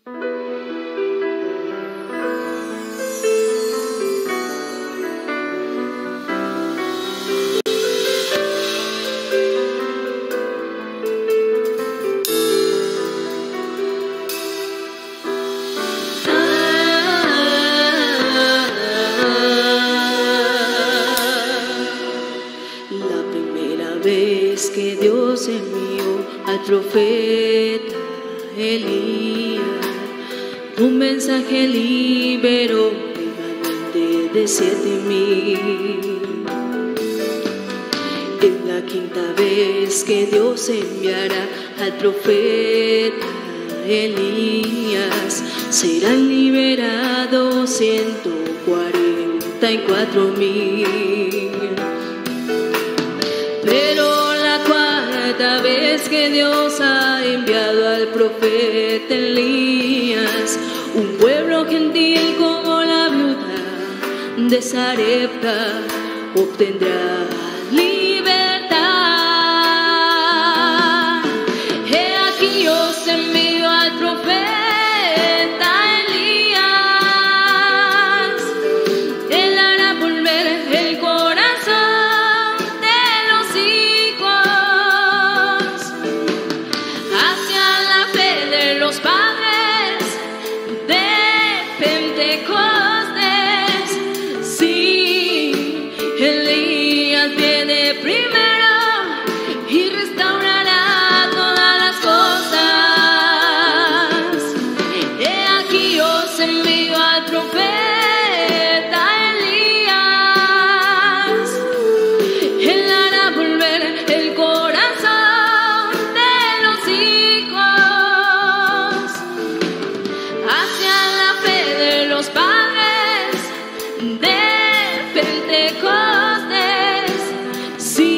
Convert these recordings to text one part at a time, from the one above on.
Que Dios envió al profeta Elías, un mensaje liberó remanente de 7,000. Es la quinta vez que Dios enviará al profeta Elías, serán liberados 144,000. Pero la cuarta vez que Dios ha enviado al profeta Elías, un pueblo gentil como la viuda de Sarepta obtendrá libertad. He aquí yo os envío al profeta Elías, él hará volver el corazón de los hijos hacia la fe de los padres de Pentecostés. Sí, Elías viene primero y restaurará todas las cosas. He aquí os envío al profeta Elías, él hará volver el corazón de los hijos hacia la fe de los padres de Pentecostés. Sí,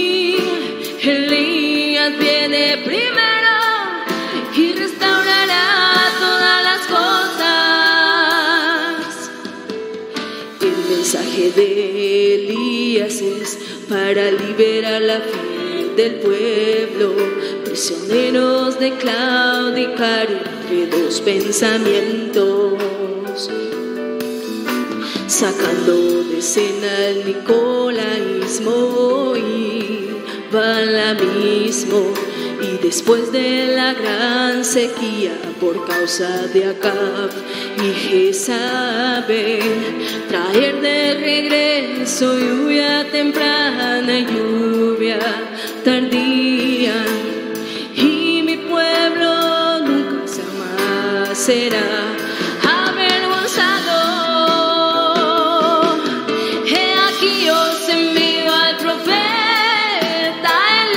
Elías viene primero y restaurará todas las cosas. El mensaje de Elías es para liberar la fe del pueblo, prisioneros de claudicar entre dos pensamientos, sacando de escena el nicolaísmo y balaamismo, y después de la gran sequía por causa de Acab y Jezabel, traer de regreso lluvia temprana y lluvia tardía, y mi pueblo nunca jamás será avergonzado. He aquí os envío al profeta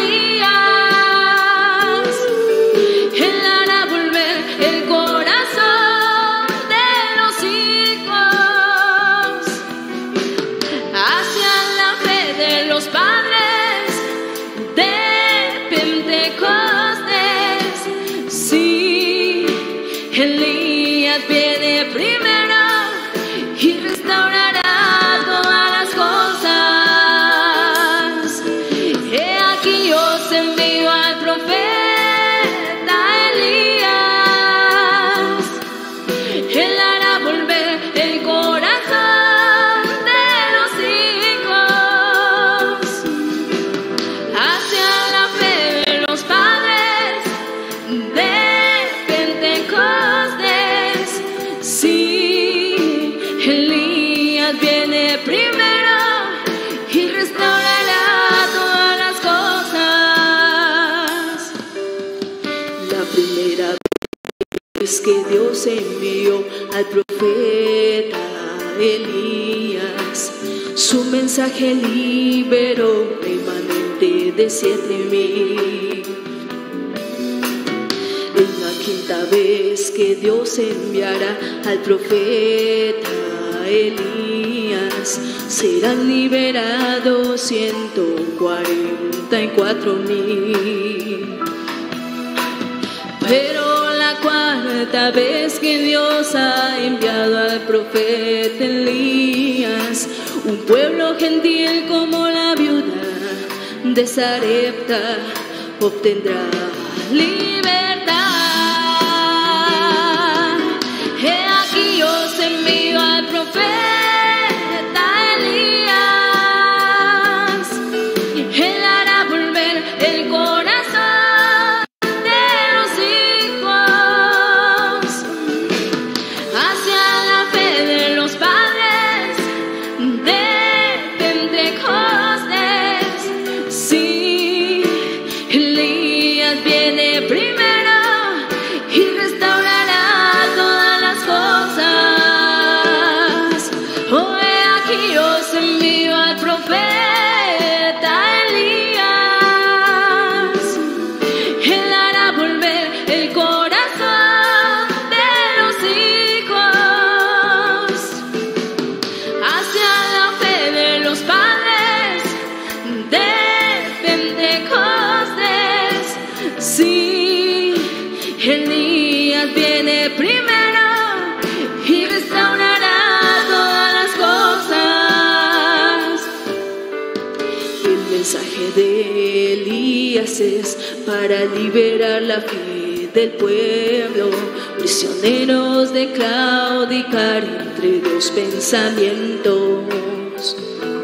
Elías, él hará volver el corazón de los hijos hacia la fe de los padres de Pentecostés. Sí, Elías viene primero y restaurará todas las cosas. He aquí os envío al profeta Elías, él hará volver el corazón de los hijos hacia la fe de los padres de Pentecostés. Sí, Elías viene primero y restaurará todas las cosas. La primera vez que Dios envió al profeta Elías, su mensaje liberó remanente de 7,000. Es la quinta vez que Dios enviará al profeta Elías, serán liberados 144,000. Pero la cuarta vez que Dios ha enviado al profeta Elías, un pueblo gentil como la viuda de Sarepta obtendrá libertad. de Elías es para liberar la fe del pueblo, prisioneros de claudicar entre dos pensamientos,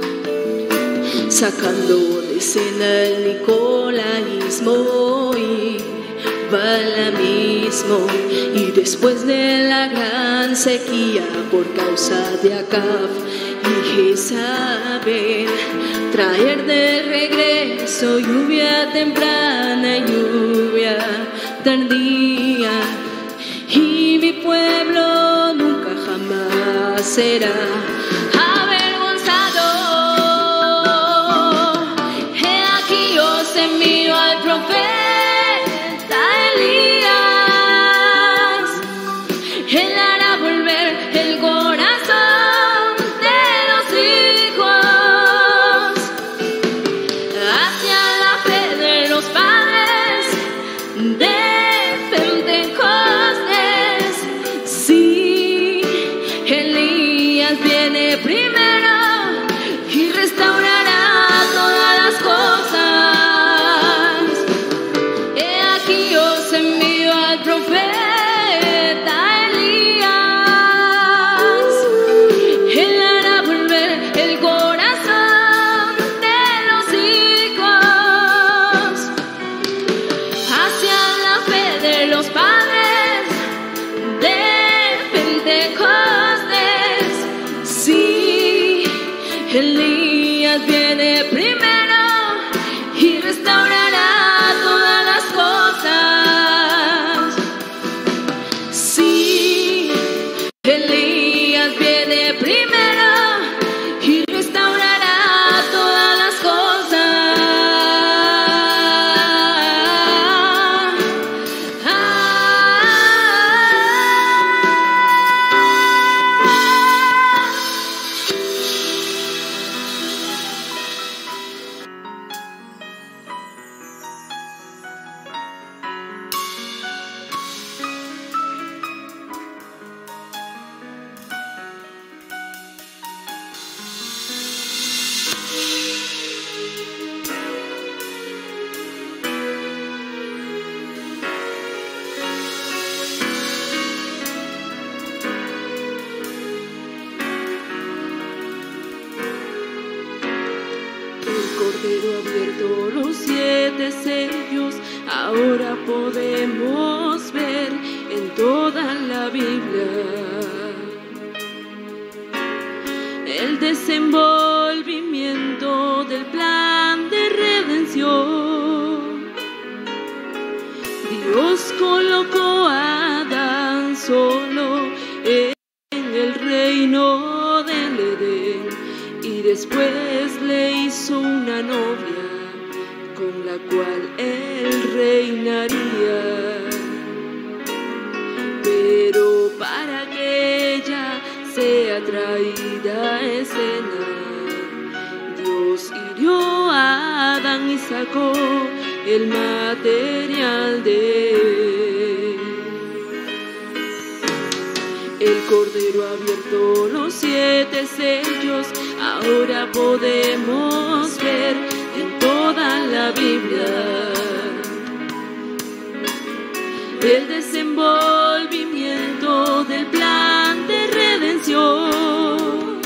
sacando de escena el nicolaísmo y balamismo, y después de la gran sequía por causa de Acab y Jezabel, traer de regreso lluvia temprana y lluvia tardía, y mi pueblo nunca jamás será avergonzado. He aquí os envío al profeta Elías, él hará volver el corazón de los hijos hacia la fe de los padres de Pentecostés. Sí, Elías viene primero y restaurará todas las cosas. He aquí os envío al profeta Elías, él hará volver el corazón de los hijos hacia la fe de los padres de Pentecostés. Sí, Elías viene primero y restaurará todas las cosas. Sí, Elías viene primero y restaurará todas las cosas. El Cordero ha abierto los 7 sellos, ahora podemos ver en toda la Biblia el desenvolvimiento del plan de redención. Dios colocó a Adán solo en el reino del Edén, y después le hizo una novia con la cual él reinaría. Pero para que ella sea traída a escena, Dios hirió a Adán y sacó el material de él. El Cordero ha abierto los 7 sellos, ahora podemos ver en toda la Biblia el desenvolvimiento del plan de redención.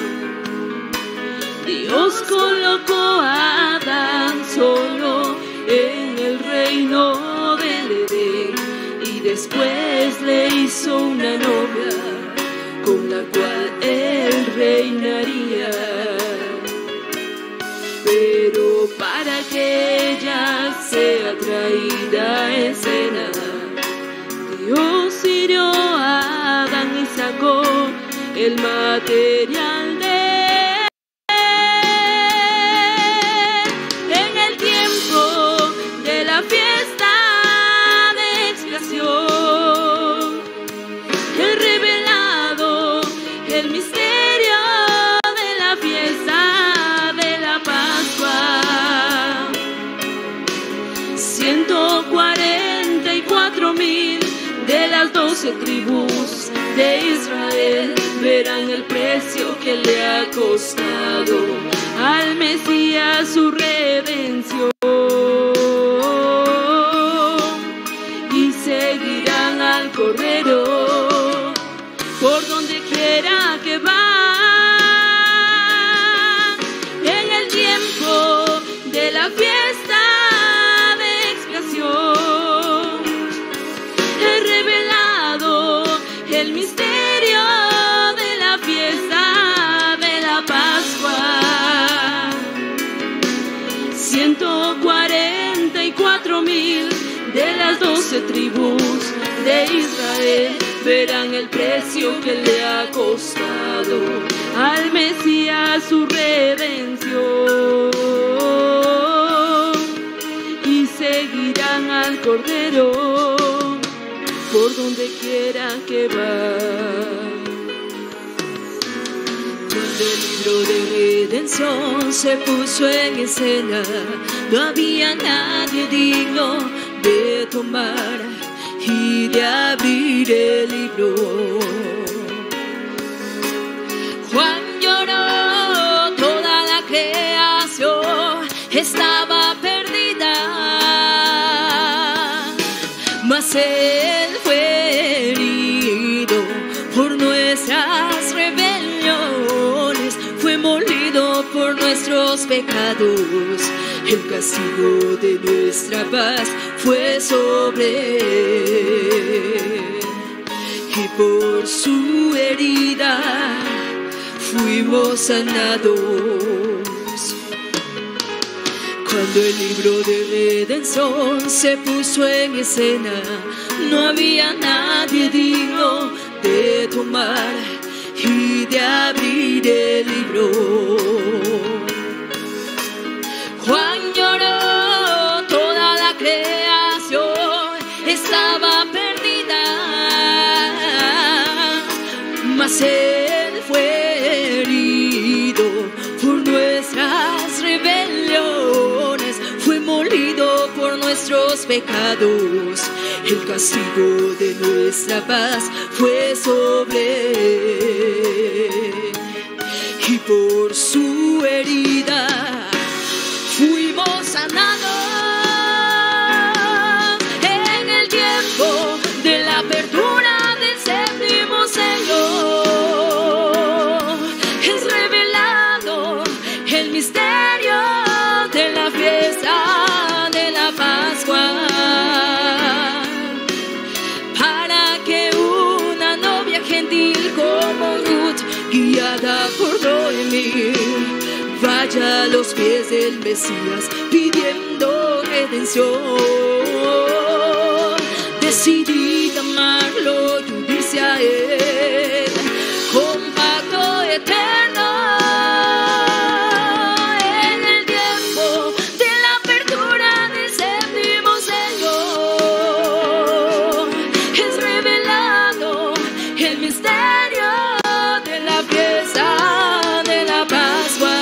Dios colocó a Adán solo en el reino del Edén, y después le hizo una novia con la cual él reinaría. Pero para que ella sea traída a escena, Dios hirió a Adán y sacó el material de él. En el tiempo de la fiesta de expiación, he revelado el misterio de la fiesta de la Pascua. 144,000 de las 12 tribus de Israel verán el precio que le ha costado al Mesías su redención. 12 tribus de Israel verán el precio que le ha costado al Mesías su redención, y seguirán al Cordero por donde quiera que va. Cuando el libro de redención se puso en escena, no había nadie digno de tomar y de abrir el libro. Juan lloró, toda la creación estaba perdida, mas él fue herido por nuestras rebeliones, fue molido por nuestros pecados, el castigo de nuestra paz fue sobre él, y por su herida fuimos sanados. Cuando el libro de redención se puso en escena, no había nadie digno de tomar y de abrir el libro. Juan lloró, toda la creación estaba perdida, mas él fue herido por nuestras rebeliones, fue molido por nuestros pecados, el castigo de nuestra paz fue sobre él, y por su herida fuimos sanados. En el tiempo de la apertura del séptimo sello es revelado el misterio de la fiesta de la Pascua, para que una novia gentil como Ruth, guiada por Noemí, vaya a los pies del Mesías pidiendo redención. Decidid amarlo y unirse a él con pacto eterno. En el tiempo de la apertura del séptimo sello es revelado el misterio de la fiesta de la Pascua,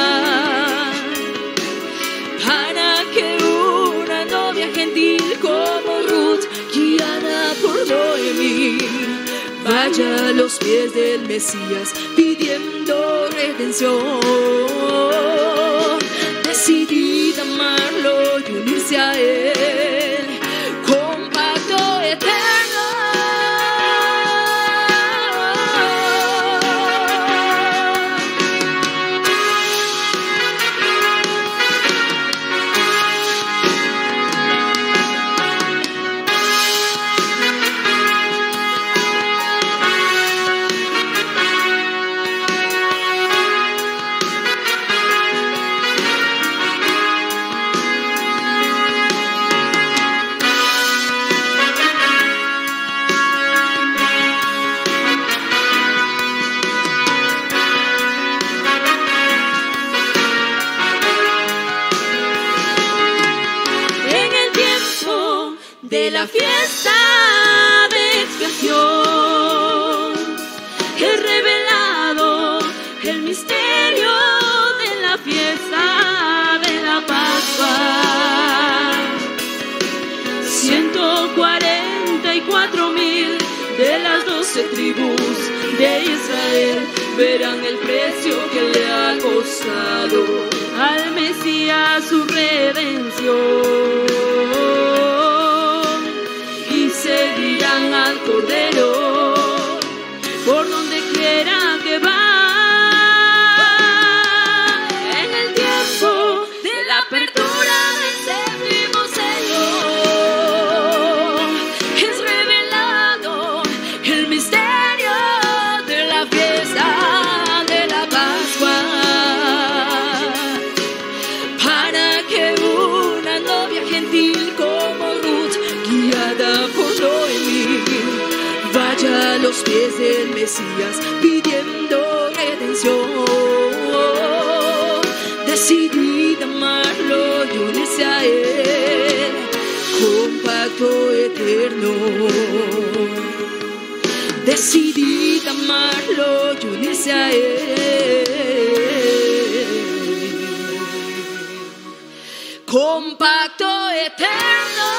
para que una novia gentil como Ruth, guiada por Noemí, vaya a los pies del Mesías pidiendo redención. Decidid amarlo y unirse a él con pacto eterno. De la fiesta de expiación es revelado el misterio de la fiesta de la Pascua. 144,000 de las 12 tribus de Israel verán el precio que le ha costado al Mesías su redención, seguirán al Cordero por donde quiera que va. En el tiempo de la apertura del séptimo sello es revelado el misterio de la fiesta de la Pascua, para que una novia los pies del Mesías pidiendo redención. Decidí amarlo y unirse a Él con pacto eterno. Decidí amarlo y unirse a Él con pacto eterno.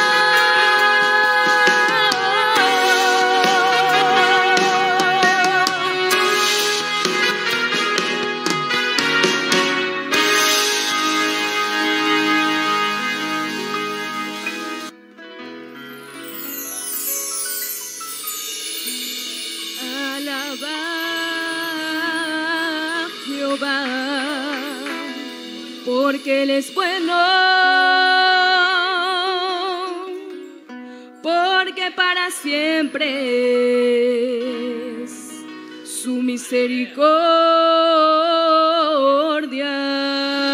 Porque Él es bueno, porque para siempre es su misericordia.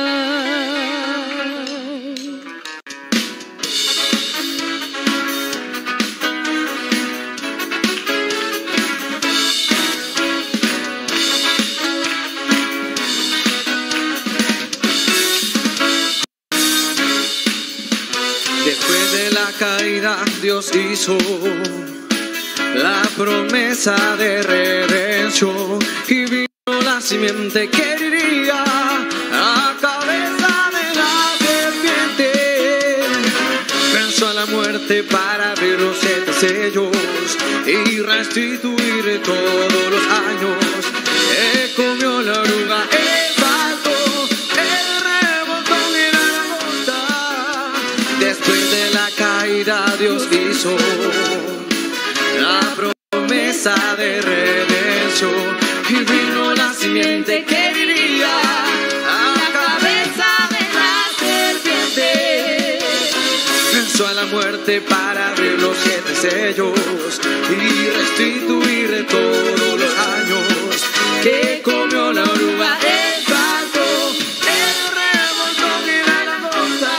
Caída, Dios hizo la promesa de redención y vino la simiente que iría a cabeza de la serpiente. Venció a la muerte para abrir los 7 sellos y restituir todos los años. Él comió la oruga, el salto, el rebotón y la langosta. Después de la caída Dios hizo la promesa de redención y vino la simiente que iría a la cabeza de la serpiente. Venció a la muerte para abrir los 7 sellos y restituir todos los años que comió la oruga, el salto, el rebotón y la langosta.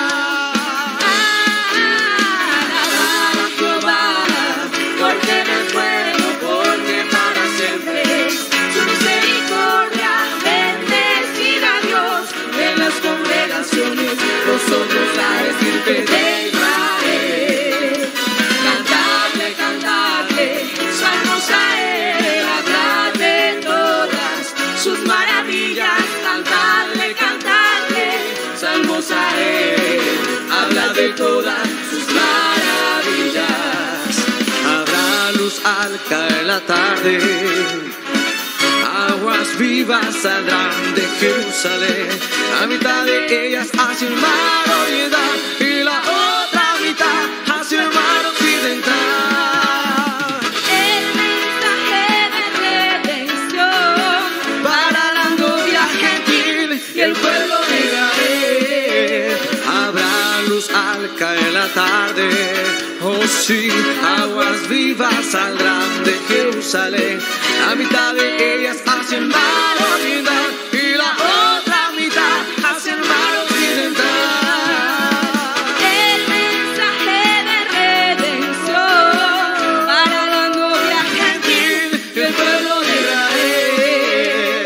Nosotros la estirpe de Israel, cantadle, cantadle, salmos a Él, hablad de todas sus maravillas, cantadle, cantadle, salmos a Él, hablad de todas sus maravillas. Habrá luz al caer la tarde, aguas vivas saldrán de Jerusalén, la mitad de ellas hacia el mar oriental y la otra mitad hacia el mar occidental. El mensaje de redención Para la novia gentil y el pueblo de Israel. Habrá luz al caer la tarde, oh sí, aguas vivas saldrán de Jerusalén, la mitad de ellas hacia el mar oriental y la otra mitad hacia el mar occidental. el mensaje de redención para la novia gentil Y el pueblo de Israel.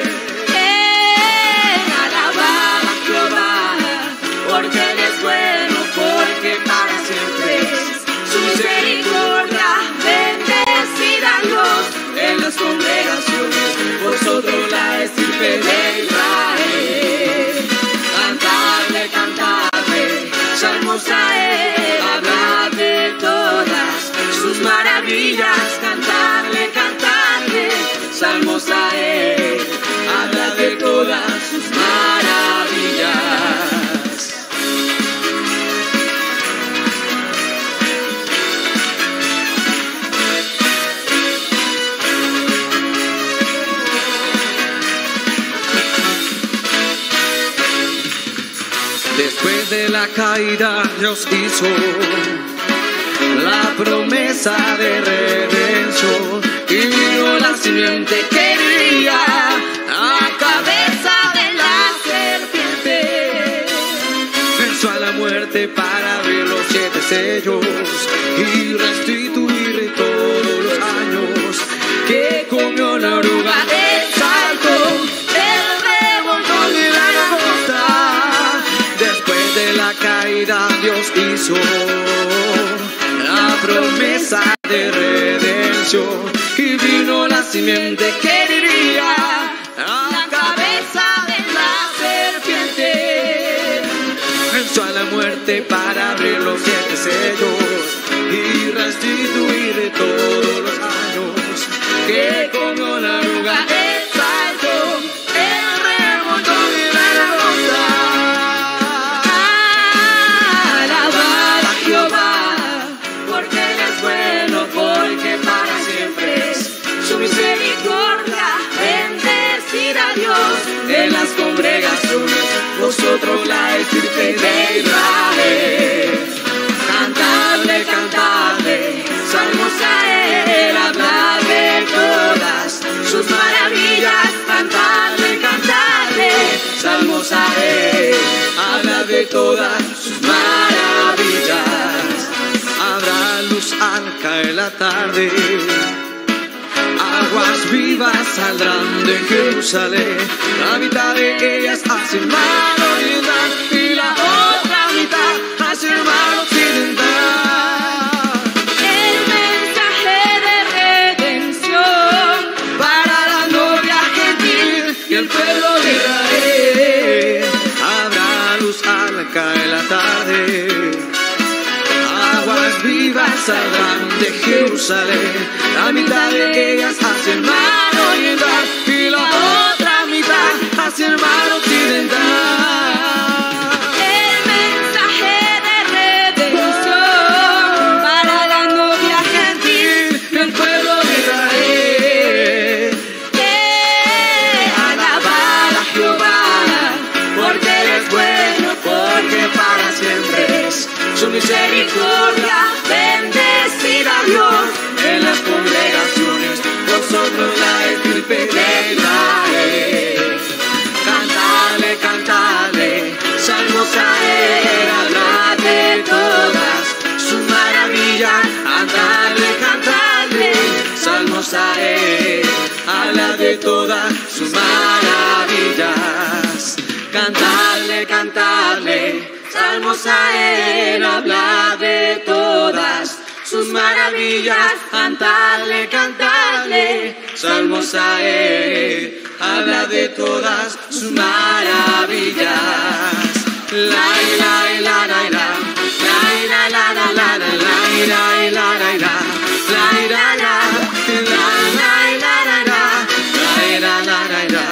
Alabad a Jehová, porque Él es bueno, porque para siempre es su misericordia. Bendecid a Dios en las congregaciones, vosotros la estirpe de Israel. Cantadle, cantadle, salmos a Él, hablad de todas sus maravillas. Cantadle, cantadle, salmos a Él, hablad de todas sus maravillas. Después de la caída Dios hizo la promesa de redención y vino la simiente que iría a cabeza de la serpiente. Venció a la muerte para abrir los 7 sellos y restituir todos los años Dios hizo la promesa de redención y vino la simiente que diría la cabeza de la serpiente. Venció a la muerte para abrir los 7 sellos y restituir todos los años que comió la arruga. Exaltó el remontó de la hermosa. Alabad a Jehová, porque Él es bueno, porque para siempre es su misericordia. Bendecid a Dios En las congregaciones, vosotros la estirpe de Israel. Cantadle, cantadle, salmos a Él, hablad de todas sus maravillas. Cantadle, cantadle, salmos a Él, hablad de todas sus maravillas. Habrá luz al caer la tarde, aguas vivas saldrán de Jerusalén. La mitad de ellas hacia el mar oriental y la otra mitad hacia el mar occidental. el mensaje de redención Para la novia gentil y el pueblo de Israel. Habrá luz al caer la tarde, aguas vivas saldrán de Jerusalén. La mitad de ellas hacia el mar oriental y la otra mitad hacia el mar occidental. el mensaje de redención para la novia gentil Y el pueblo de Israel. alabad a Jehová, Porque Él es bueno, porque para siempre es su misericordia. bendecid a Dios En las congregaciones, vosotros la estirpe de Israel. Cantadle, cantadle, salmos a Él, hablad de todas sus maravillas. Cantadle, cantadle, salmos a Él, hablad de todas sus maravillas. Cantadle, cantadle, salmos a Él, hablad de todas sus maravillas. Cantadle, cantadle, salmos a Él, habla de todas sus maravillas. La la la la la, la la la la la la, la la la la la, la la la, la la la la la, la la la la.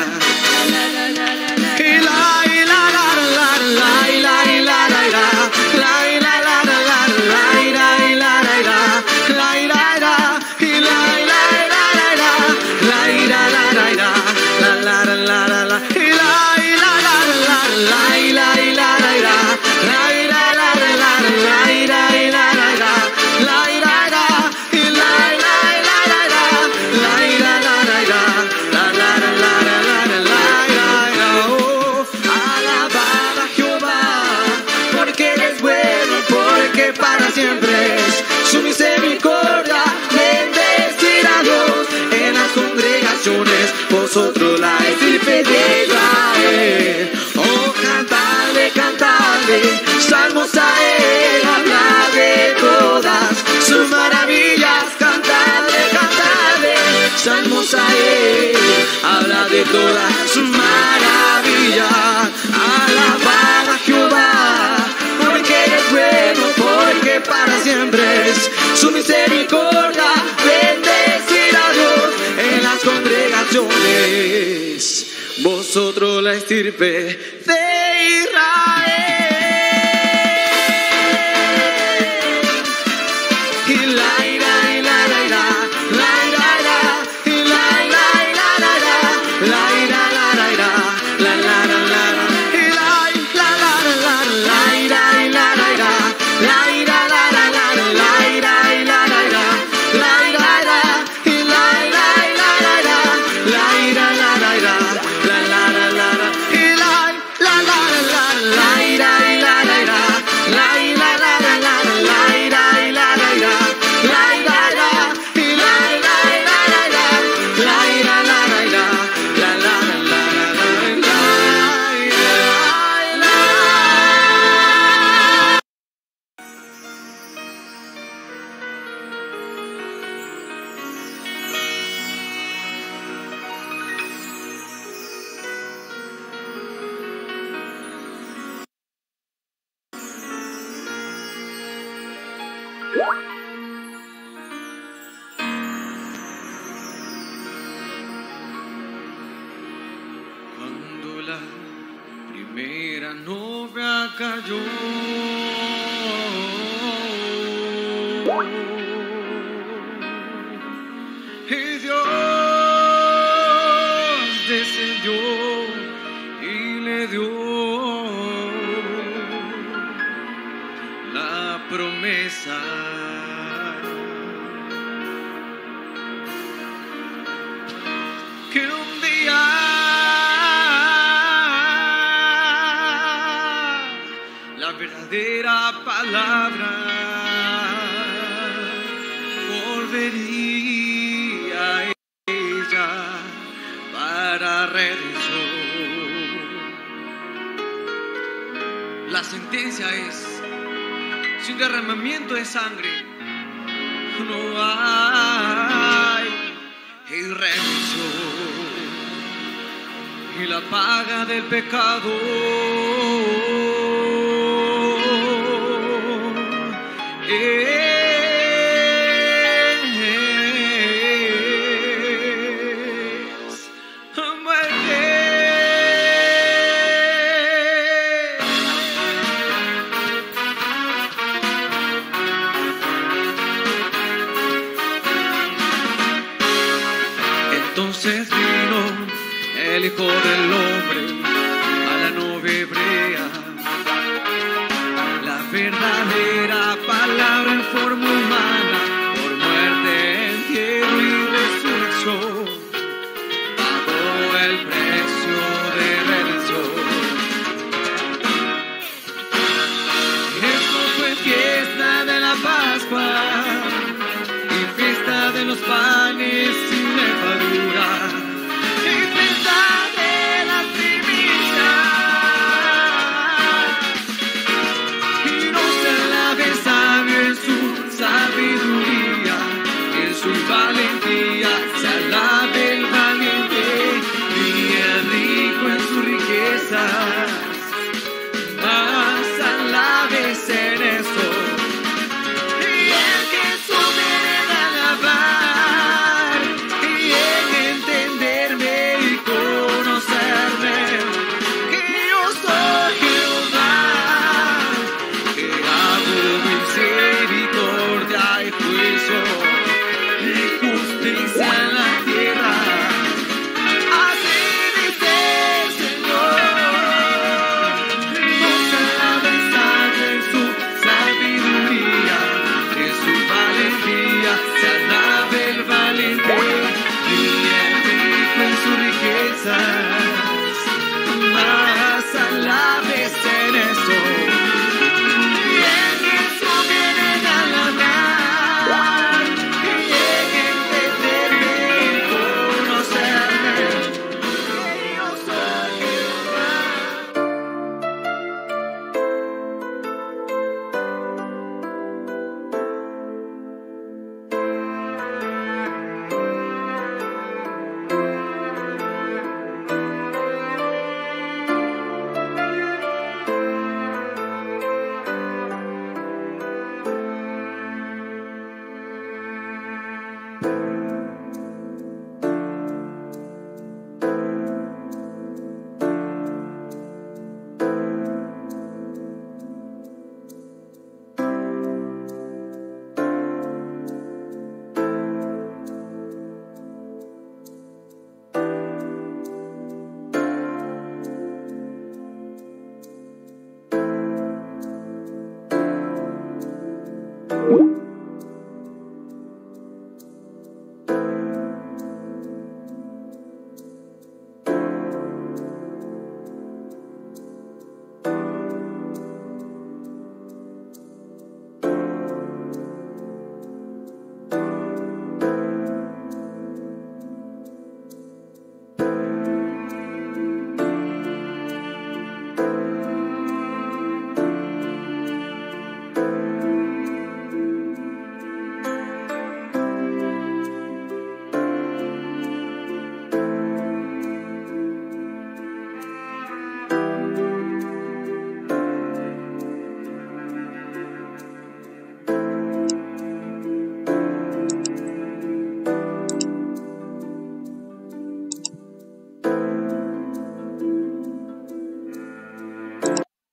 Siempre es su misericordia, bendecid a Dios en las congregaciones, vosotros la estirpe de Israel. Oh, cantadle, cantadle, salmos a Él, habla de todas sus maravillas. Cantadle, cantadle, salmos a Él, habla de todas sus maravillas. Alabad a Jehová, porque Él es bueno, porque para siempre es su misericordia. Bendecid a Dios en las congregaciones, vosotros la estirpe de Israel. Y la ira, y la ira, la ira, y la ira, y la ira, la ira, la ira, la la la la, y la la la la, la ira, y la ira, la ira, la la la, la ira, y la ira, la ira, y la ira, y la ira, la ira, la ira, la la la la, y la la la. Cuando la primera novia cayó, y Dios descendió y le dio la promesa que un día la verdadera palabra volvería a ella para redención. La sentencia es: sin derramamiento de sangre no hay redención, y la paga del pecado Entonces vino el Hijo del Hombre a la novia hebrea, la verdadera palabra en forma humana, por muerte, entierro y resurrección, pagó el precio de redención. Esto fue fiesta de la Pascua y fiesta de los panes sin levadura, y fiesta de las primicias, y no se lave sabio en su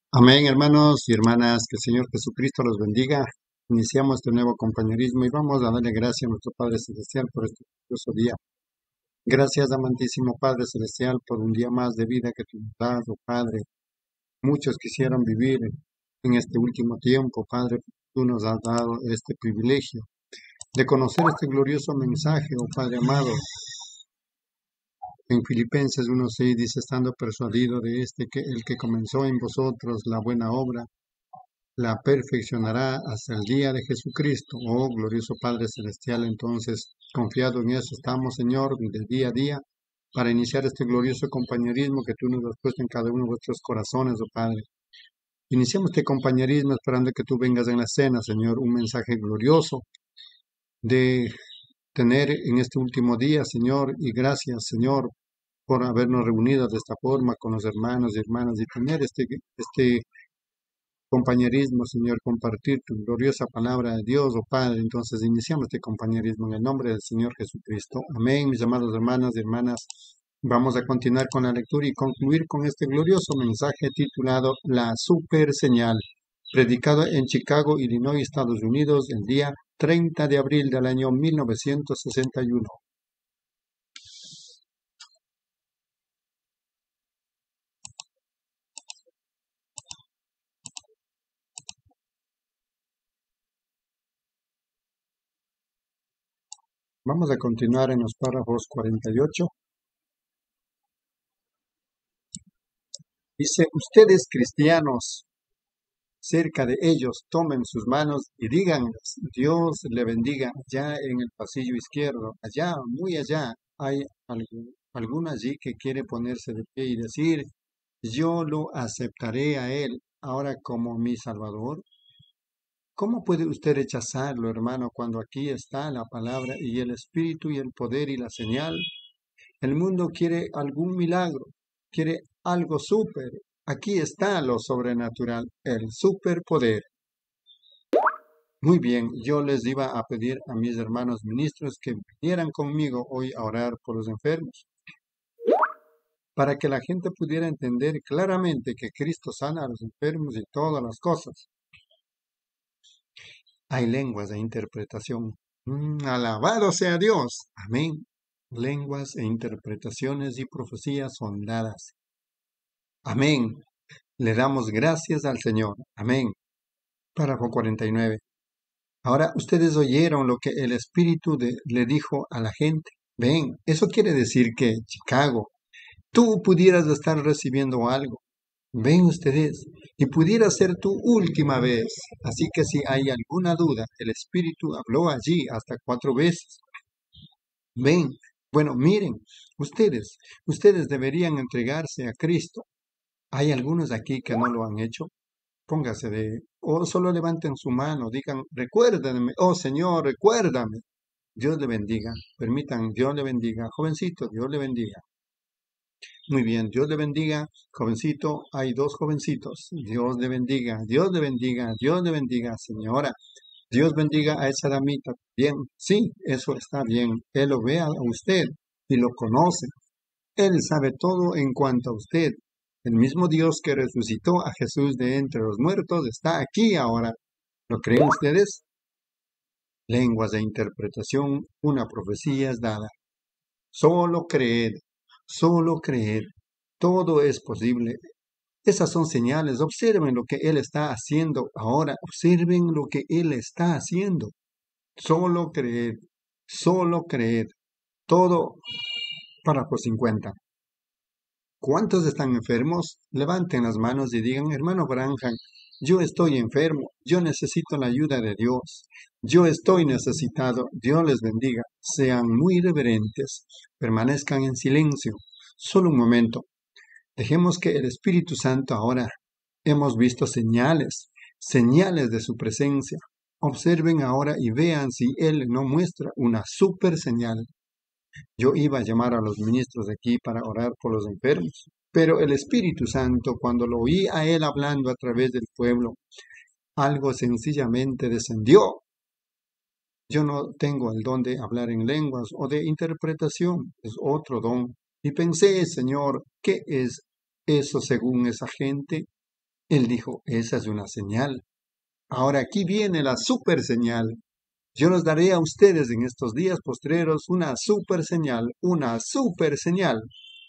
Amén, hermanos y hermanas, que el Señor Jesucristo los bendiga. Iniciamos este nuevo compañerismo y vamos a darle gracias a nuestro Padre Celestial por este precioso día. Gracias, amantísimo Padre Celestial, por un día más de vida que tú nos das, oh Padre. Muchos quisieran vivir en este último tiempo, Padre. Tú nos has dado este privilegio de conocer este glorioso mensaje, oh Padre amado. En Filipenses 1:6 dice, estando persuadido de que el que comenzó en vosotros la buena obra, la perfeccionará hasta el día de Jesucristo. Oh, glorioso Padre Celestial, entonces, confiado en eso estamos, Señor, de día a día, para iniciar este glorioso compañerismo que tú nos has puesto en cada uno de vuestros corazones, oh Padre. Iniciamos este compañerismo esperando que tú vengas en la cena, Señor, un mensaje glorioso de tener en este último día, Señor, y gracias, Señor, por habernos reunido de esta forma con los hermanos y hermanas y tener este compañerismo, Señor, compartir tu gloriosa palabra de Dios, oh Padre. Entonces iniciamos este compañerismo en el nombre del Señor Jesucristo. Amén, mis amados hermanos y hermanas. Vamos a continuar con la lectura y concluir con este glorioso mensaje titulado La Super Señal, predicado en Chicago, Illinois, Estados Unidos, el día 30 de abril del año 1961. Vamos a continuar en los párrafos 48. Dice, ustedes cristianos, cerca de ellos, tomen sus manos y díganles, Dios le bendiga. Allá en el pasillo izquierdo, allá, muy allá, hay alguno allí que quiere ponerse de pie y decir, yo lo aceptaré a Él ahora como mi Salvador. ¿Cómo puede usted rechazarlo, hermano, cuando aquí está la palabra y el Espíritu y el poder y la señal? El mundo quiere algún milagro, quiere algo súper. Aquí está lo sobrenatural, el superpoder. Muy bien, yo les iba a pedir a mis hermanos ministros que vinieran conmigo hoy a orar por los enfermos, para que la gente pudiera entender claramente que Cristo sana a los enfermos y todas las cosas. Hay lenguas de interpretación. Alabado sea Dios. Amén. Lenguas e interpretaciones y profecías son dadas. Amén. Le damos gracias al Señor. Amén. Párrafo 49. Ahora ustedes oyeron lo que el Espíritu le dijo a la gente. Ven, eso quiere decir que, Chicago, tú pudieras estar recibiendo algo. Ven ustedes, y pudiera ser tu última vez. Así que si hay alguna duda, el Espíritu habló allí hasta 4 veces. Ven, bueno, miren, ustedes deberían entregarse a Cristo. ¿Hay algunos aquí que no lo han hecho? Póngase o solo levanten su mano, digan, recuérdame, oh Señor, recuérdame. Dios le bendiga, permitan, Dios le bendiga. Jovencito, Dios le bendiga. Muy bien, Dios le bendiga. Jovencito, hay 2 jovencitos. Dios le bendiga, Dios le bendiga, Dios le bendiga, señora. Dios bendiga a esa damita. Bien, sí, eso está bien. Él lo ve a usted y lo conoce. Él sabe todo en cuanto a usted. El mismo Dios que resucitó a Jesús de entre los muertos está aquí ahora. ¿Lo creen ustedes? Lenguas de interpretación, una profecía es dada. Solo creed, todo es posible. Esas son señales, observen lo que Él está haciendo ahora, observen lo que Él está haciendo. Solo creed, todo. Párrafo 50. ¿Cuántos están enfermos? Levanten las manos y digan, hermano Branham, yo estoy enfermo, yo necesito la ayuda de Dios, yo estoy necesitado, Dios les bendiga. Sean muy reverentes, permanezcan en silencio. Solo un momento. Dejemos que el Espíritu Santo ahora. Hemos visto señales de su presencia. Observen ahora y vean si Él no muestra una super señal. Yo iba a llamar a los ministros de aquí para orar por los enfermos, pero el Espíritu Santo, cuando lo oí a Él hablando a través del pueblo, algo sencillamente descendió. Yo no tengo el don de hablar en lenguas o de interpretación, es otro don. Y pensé, Señor, ¿qué es eso según esa gente? Él dijo, esa es una señal. Ahora aquí viene la super señal. Yo los daré a ustedes en estos días postreros una super señal, una super señal.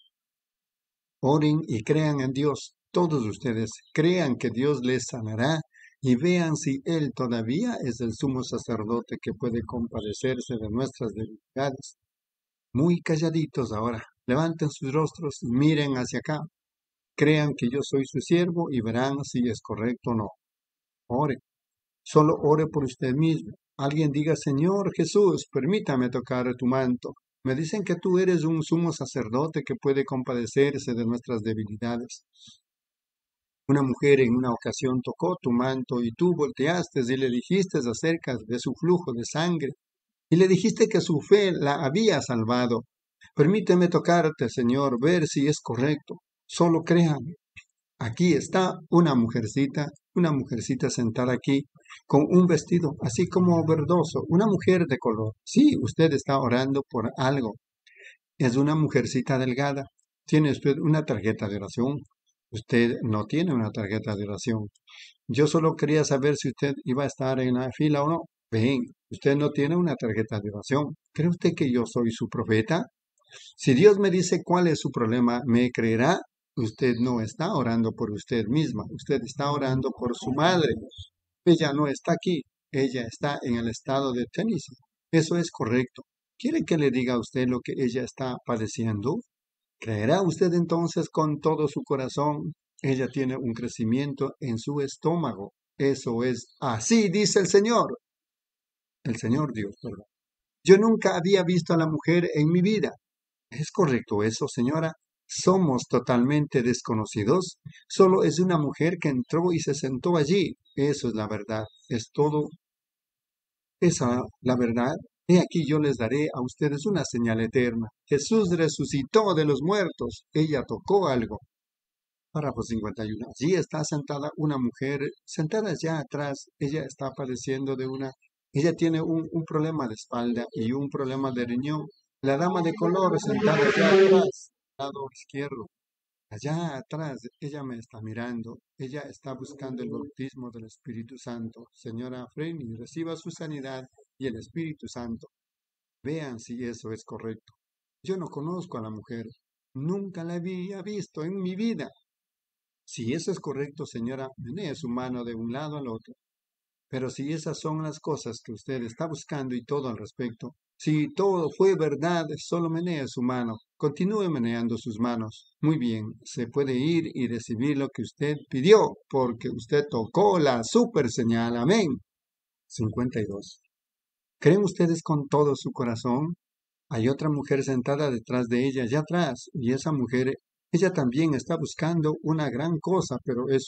Oren y crean en Dios. Todos ustedes crean que Dios les sanará y vean si Él todavía es el sumo sacerdote que puede compadecerse de nuestras debilidades. Muy calladitos ahora, levanten sus rostros y miren hacia acá. Crean que yo soy su siervo y verán si es correcto o no. Ore, solo ore por usted mismo. Alguien diga, Señor Jesús, permítame tocar tu manto. Me dicen que tú eres un sumo sacerdote que puede compadecerse de nuestras debilidades. Una mujer en una ocasión tocó tu manto y tú volteaste y le dijiste acerca de su flujo de sangre y le dijiste que su fe la había salvado. Permíteme tocarte, Señor, ver si es correcto. Solo créame. Aquí está una mujercita sentada aquí con un vestido así como verdoso, una mujer de color. Sí, usted está orando por algo. Es una mujercita delgada. ¿Tiene usted una tarjeta de oración? Usted no tiene una tarjeta de oración. Yo solo quería saber si usted iba a estar en la fila o no. Ven, usted no tiene una tarjeta de oración. ¿Cree usted que yo soy su profeta? Si Dios me dice cuál es su problema, ¿me creerá? Usted no está orando por usted misma, usted está orando por su madre. Ella no está aquí, ella está en el estado de Tennessee. Eso es correcto. ¿Quiere que le diga a usted lo que ella está padeciendo? ¿Creerá usted entonces con todo su corazón? Ella tiene un crecimiento en su estómago. Eso es, así dice el Señor Dios, perdón. Yo nunca había visto a la mujer en mi vida. ¿Es correcto eso, señora? Somos totalmente desconocidos. Solo es una mujer que entró y se sentó allí. Eso es la verdad. Es todo. Esa la verdad. He aquí yo les daré a ustedes una señal eterna. Jesús resucitó de los muertos. Ella tocó algo. Párrafo 51. Allí está sentada una mujer, sentada allá atrás. Ella está padeciendo de ella tiene un problema de espalda y un problema de riñón. La dama de color sentada allá atrás, lado izquierdo. Allá atrás, ella me está mirando. Ella está buscando el bautismo del Espíritu Santo. Señora Freni, reciba su sanidad y el Espíritu Santo. Vean si eso es correcto. Yo no conozco a la mujer. Nunca la había visto en mi vida. Si eso es correcto, señora, menee su mano de un lado al otro. Pero si esas son las cosas que usted está buscando y todo al respecto, si todo fue verdad, solo menee su mano. Continúe meneando sus manos. Muy bien, se puede ir y recibir lo que usted pidió, porque usted tocó la super señal. Amén. 52. ¿Creen ustedes con todo su corazón? Hay otra mujer sentada detrás de ella, allá atrás, y esa mujer, ella también está buscando una gran cosa, pero es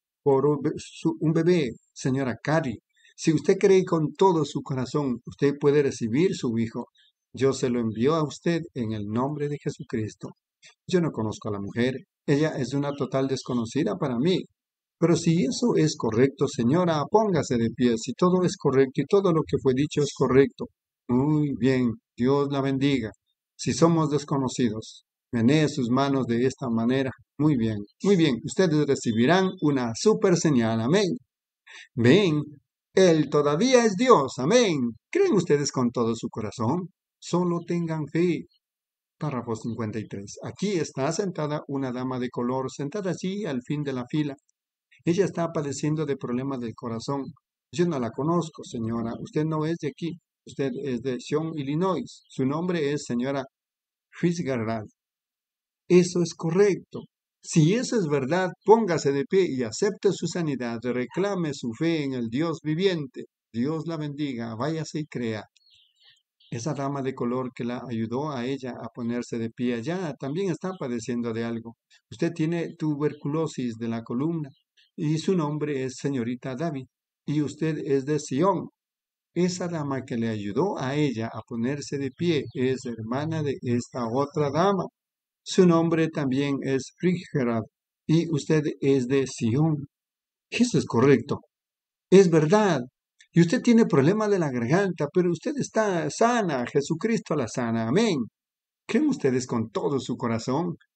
un bebé, señora Cari. Si usted cree con todo su corazón, usted puede recibir su hijo. Yo se lo envío a usted en el nombre de Jesucristo. Yo no conozco a la mujer. Ella es una total desconocida para mí. Pero si eso es correcto, señora, póngase de pie. Si todo es correcto y todo lo que fue dicho es correcto. Muy bien, Dios la bendiga. Si somos desconocidos, menee sus manos de esta manera. Muy bien, muy bien. Ustedes recibirán una super señal. Amén. Ven, Él todavía es Dios. Amén. ¿Creen ustedes con todo su corazón? Solo tengan fe. Párrafo 53. Aquí está sentada una dama de color, sentada allí al fin de la fila. Ella está padeciendo de problemas del corazón. Yo no la conozco, señora. Usted no es de aquí. Usted es de Sion, Illinois. Su nombre es señora Fitzgerald. Eso es correcto. Si eso es verdad, póngase de pie y acepte su sanidad. Reclame su fe en el Dios viviente. Dios la bendiga. Váyase y crea. Esa dama de color que la ayudó a ella a ponerse de pie allá también está padeciendo de algo. Usted tiene tuberculosis de la columna y su nombre es señorita David y usted es de Sion. Esa dama que le ayudó a ella a ponerse de pie es hermana de esta otra dama. Su nombre también es Fitzgerald y usted es de Sion. Eso es correcto. Es verdad. Y usted tiene problema de la garganta, pero usted está sana. Jesucristo la sana. Amén. ¿Creen ustedes con todo su corazón?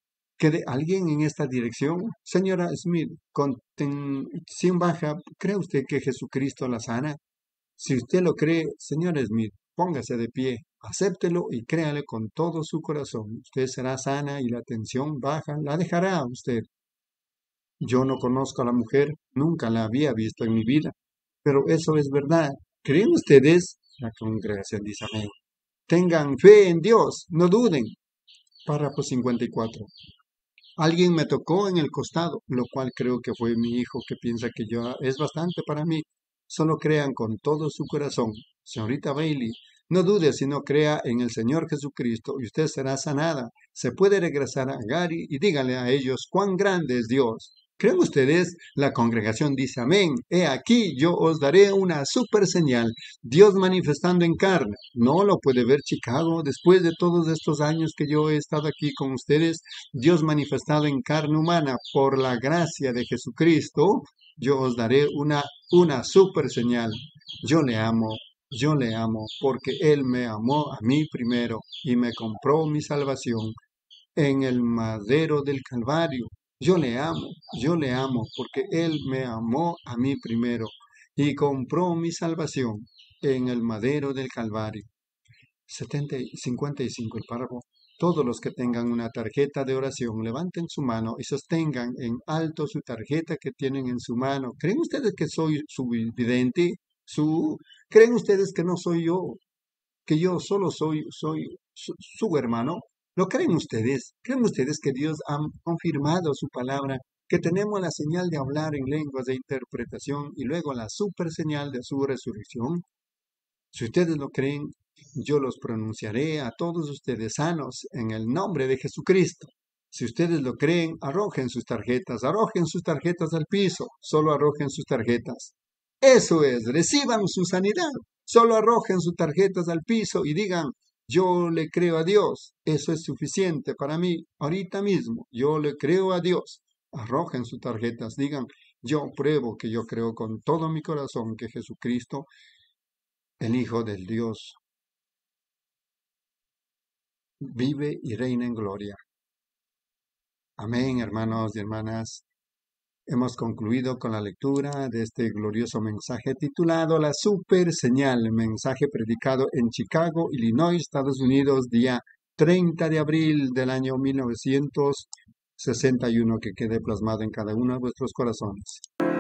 ¿Quede alguien en esta dirección? Señora Smith, contención baja, ¿cree usted que Jesucristo la sana? Si usted lo cree, señora Smith, póngase de pie, acéptelo y créale con todo su corazón. Usted será sana y la tensión baja la dejará a usted. Yo no conozco a la mujer, nunca la había visto en mi vida, pero eso es verdad. ¿Creen ustedes? La congregación dice amén. Tengan fe en Dios, no duden. Párrafo 54. Alguien me tocó en el costado, lo cual creo que fue mi hijo que piensa que yo es bastante para mí. Solo crean con todo su corazón. Señorita Bailey, no dude sino crea en el Señor Jesucristo y usted será sanada. Se puede regresar a Gary y díganle a ellos cuán grande es Dios. ¿Creen ustedes? La congregación dice amén. He aquí, yo os daré una super señal. Dios manifestando en carne. ¿No lo puede ver Chicago? Después de todos estos años que yo he estado aquí con ustedes, Dios manifestado en carne humana por la gracia de Jesucristo, yo os daré una super señal. Yo le amo, porque Él me amó a mí primero y me compró mi salvación en el madero del Calvario. Yo le amo, porque Él me amó a mí primero y compró mi salvación en el madero del Calvario. 55 el párrafo. Todos los que tengan una tarjeta de oración, levanten su mano y sostengan en alto su tarjeta que tienen en su mano. ¿Creen ustedes que soy su vidente? ¿Creen ustedes que no soy yo? Que yo solo soy su hermano. ¿Lo creen ustedes? ¿Creen ustedes que Dios ha confirmado su palabra? Que tenemos la señal de hablar en lenguas de interpretación y luego la super señal de su resurrección. Si ustedes lo creen, yo los pronunciaré a todos ustedes sanos en el nombre de Jesucristo. Si ustedes lo creen, arrojen sus tarjetas al piso, solo arrojen sus tarjetas. Eso es, reciban su sanidad. Solo arrojen sus tarjetas al piso y digan, yo le creo a Dios. Eso es suficiente para mí ahorita mismo. Yo le creo a Dios. Arrojen sus tarjetas, digan, yo pruebo que yo creo con todo mi corazón que Jesucristo, el Hijo del Dios, vive y reina en gloria. Amén, hermanos y hermanas. Hemos concluido con la lectura de este glorioso mensaje titulado La Super Señal, mensaje predicado en Chicago, Illinois, Estados Unidos, día 30 de abril del año 1961, que quede plasmado en cada uno de vuestros corazones.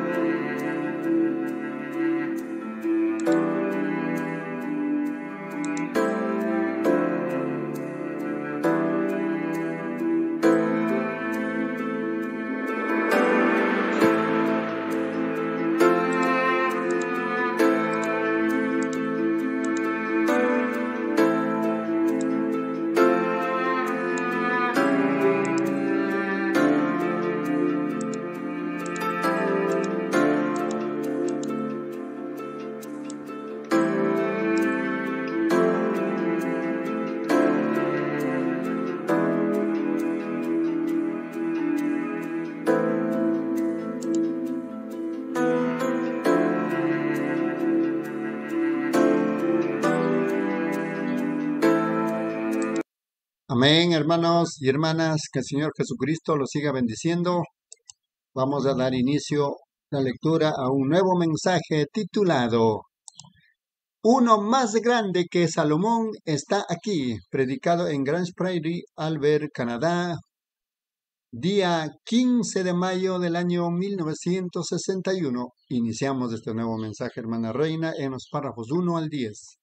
Amén, hermanos y hermanas, que el Señor Jesucristo los siga bendiciendo. Vamos a dar inicio a la lectura a un nuevo mensaje titulado Uno más grande que Salomón está aquí, predicado en Grande Prairie, Albert, Canadá, día 15 de mayo del año 1961. Iniciamos este nuevo mensaje, hermana Reina, en los párrafos 1 al 10.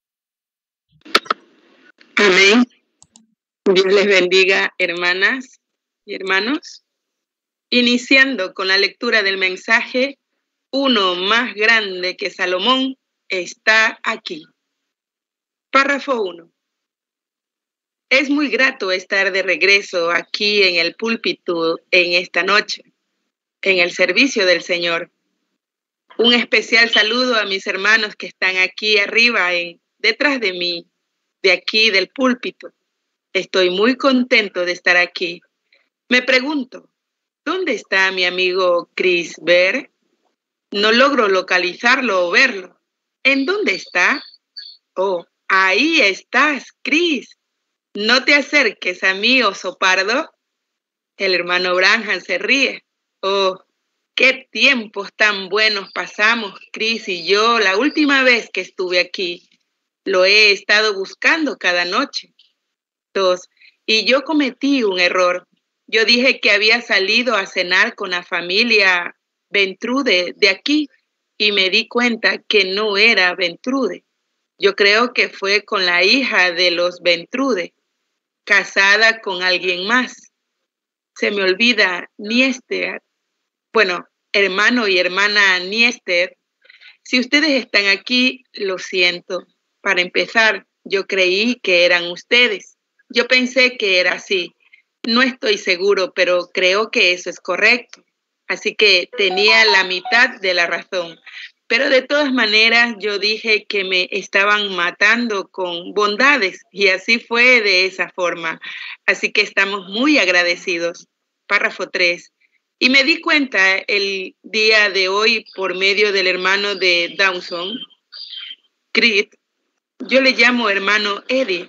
Amén. Dios les bendiga, hermanas y hermanos. Iniciando con la lectura del mensaje, uno más grande que Salomón está aquí. Párrafo 1. Es muy grato estar de regreso aquí en el púlpito en esta noche, en el servicio del Señor. Un especial saludo a mis hermanos que están aquí arriba, detrás de mí, de aquí del púlpito. Estoy muy contento de estar aquí. Me pregunto, ¿dónde está mi amigo Chris Bear? No logro localizarlo o verlo. ¿En dónde está? Oh, ahí estás, Chris. No te acerques a mí, oso pardo. El hermano Branham se ríe. Oh, qué tiempos tan buenos pasamos, Chris y yo, la última vez que estuve aquí. Lo he estado buscando cada noche. 2. Y yo cometí un error. Yo dije que había salido a cenar con la familia Ventrude de aquí y me di cuenta que no era Ventrude. Yo creo que fue con la hija de los Ventrude, casada con alguien más. Se me olvida Niester. Bueno, hermano y hermana Niester, si ustedes están aquí, lo siento. Para empezar, yo creí que eran ustedes. Yo pensé que era así. No estoy seguro, pero creo que eso es correcto. Así que tenía la mitad de la razón. Pero de todas maneras, yo dije que me estaban matando con bondades y así fue de esa forma. Así que estamos muy agradecidos. Párrafo 3. Y me di cuenta el día de hoy por medio del hermano de Dawson, Creed, yo le llamo hermano Eddie,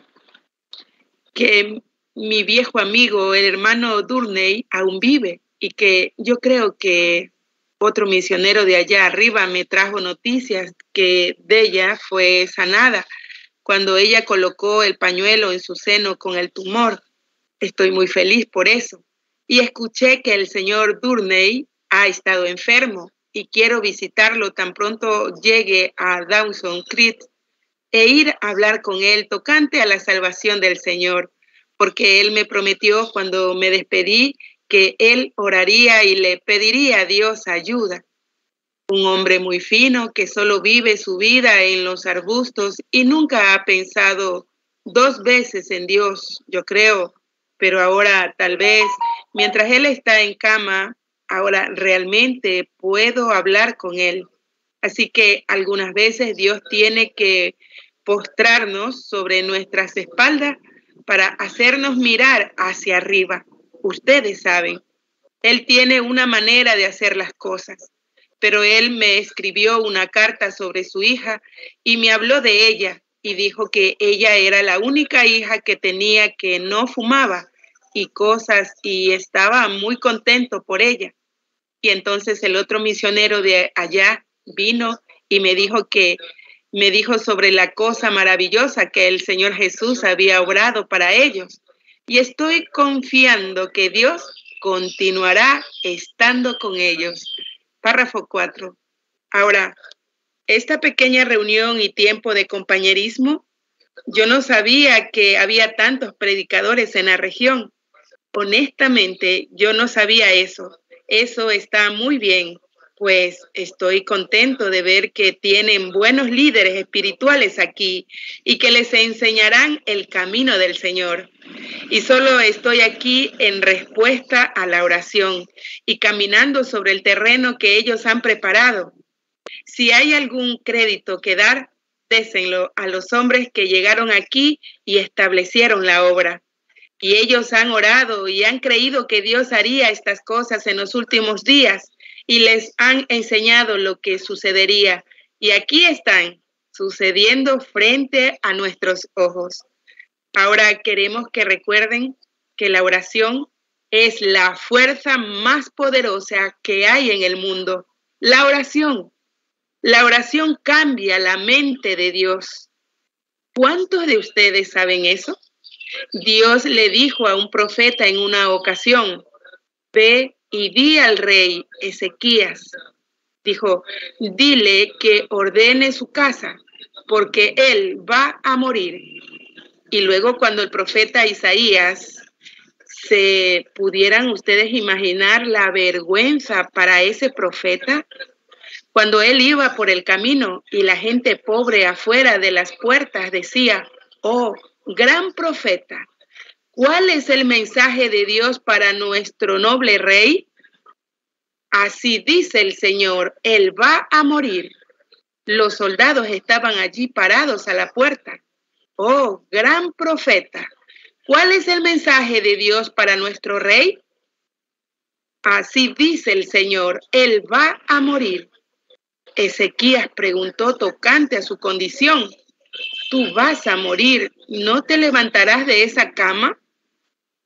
que mi viejo amigo, el hermano Durney, aún vive y que yo creo que otro misionero de allá arriba me trajo noticias que de ella fue sanada cuando ella colocó el pañuelo en su seno con el tumor. Estoy muy feliz por eso. Y escuché que el señor Durney ha estado enfermo y quiero visitarlo tan pronto llegue a Dawson Creek e ir a hablar con él tocante a la salvación del Señor, porque él me prometió cuando me despedí que él oraría y le pediría a Dios ayuda. Un hombre muy fino que solo vive su vida en los arbustos y nunca ha pensado 2 veces en Dios, yo creo, pero ahora tal vez, mientras él está en cama, ahora realmente puedo hablar con él. Así que algunas veces Dios tiene que postrarnos sobre nuestras espaldas para hacernos mirar hacia arriba. Ustedes saben, Él tiene una manera de hacer las cosas, pero Él me escribió una carta sobre su hija y me habló de ella y dijo que ella era la única hija que tenía que no fumaba y cosas y estaba muy contento por ella. Y entonces el otro misionero de allá vino y me dijo sobre la cosa maravillosa que el Señor Jesús había obrado para ellos. Y estoy confiando que Dios continuará estando con ellos. Párrafo 4. Ahora, esta pequeña reunión y tiempo de compañerismo, yo no sabía que había tantos predicadores en la región. Honestamente, yo no sabía eso. Eso está muy bien. Pues estoy contento de ver que tienen buenos líderes espirituales aquí y que les enseñarán el camino del Señor. Y solo estoy aquí en respuesta a la oración y caminando sobre el terreno que ellos han preparado. Si hay algún crédito que dar, désenlo a los hombres que llegaron aquí y establecieron la obra. Y ellos han orado y han creído que Dios haría estas cosas en los últimos días. Y les han enseñado lo que sucedería. Y aquí están, sucediendo frente a nuestros ojos. Ahora queremos que recuerden que la oración es la fuerza más poderosa que hay en el mundo. La oración cambia la mente de Dios. ¿Cuántos de ustedes saben eso? Dios le dijo a un profeta en una ocasión, ve y di al rey Ezequías, dijo, dile que ordene su casa, porque él va a morir. Y luego cuando el profeta Isaías, ¿se pudieran ustedes imaginar la vergüenza para ese profeta? Cuando él iba por el camino y la gente pobre afuera de las puertas decía, oh, gran profeta, ¿cuál es el mensaje de Dios para nuestro noble rey? Así dice el Señor, él va a morir. Los soldados estaban allí parados a la puerta. Oh, gran profeta, ¿cuál es el mensaje de Dios para nuestro rey? Así dice el Señor, él va a morir. Ezequías preguntó tocante a su condición, ¿tú vas a morir? ¿No te levantarás de esa cama?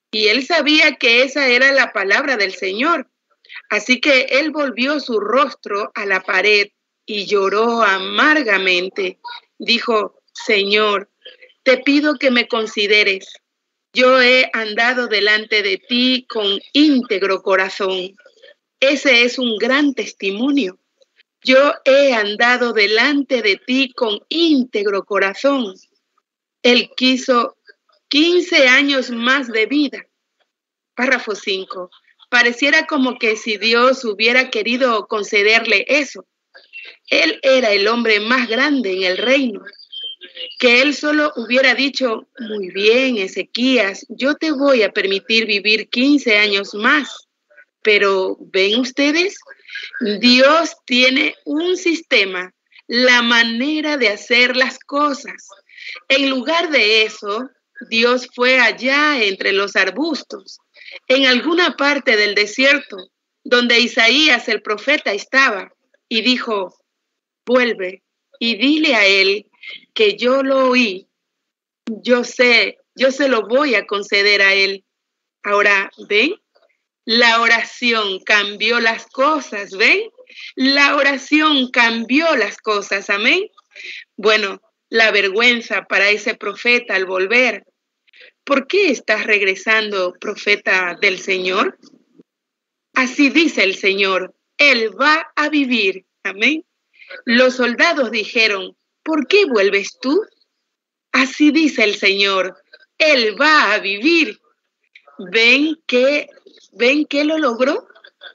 Y él sabía que esa era la palabra del Señor. Así que él volvió su rostro a la pared y lloró amargamente. Dijo: Señor, te pido que me consideres. Yo he andado delante de ti con íntegro corazón. Ese es un gran testimonio. Yo he andado delante de ti con íntegro corazón. Él quiso 15 años más de vida. Párrafo 5. Pareciera como que si Dios hubiera querido concederle eso. Él era el hombre más grande en el reino. Que él solo hubiera dicho: muy bien, Ezequías, yo te voy a permitir vivir 15 años más. Pero, ¿ven ustedes? Dios tiene un sistema, la manera de hacer las cosas. En lugar de eso, Dios fue allá entre los arbustos, en alguna parte del desierto, donde Isaías el profeta estaba, y dijo: vuelve y dile a él que yo lo oí. Yo se lo voy a conceder a él. Ahora, ¿ven? La oración cambió las cosas, ¿ven? La oración cambió las cosas, amén. Bueno, la vergüenza para ese profeta al volver. ¿Por qué estás regresando, profeta del Señor? Así dice el Señor, Él va a vivir, amén. Los soldados dijeron: ¿por qué vuelves tú? Así dice el Señor, Él va a vivir. ¿Ven qué lo logró?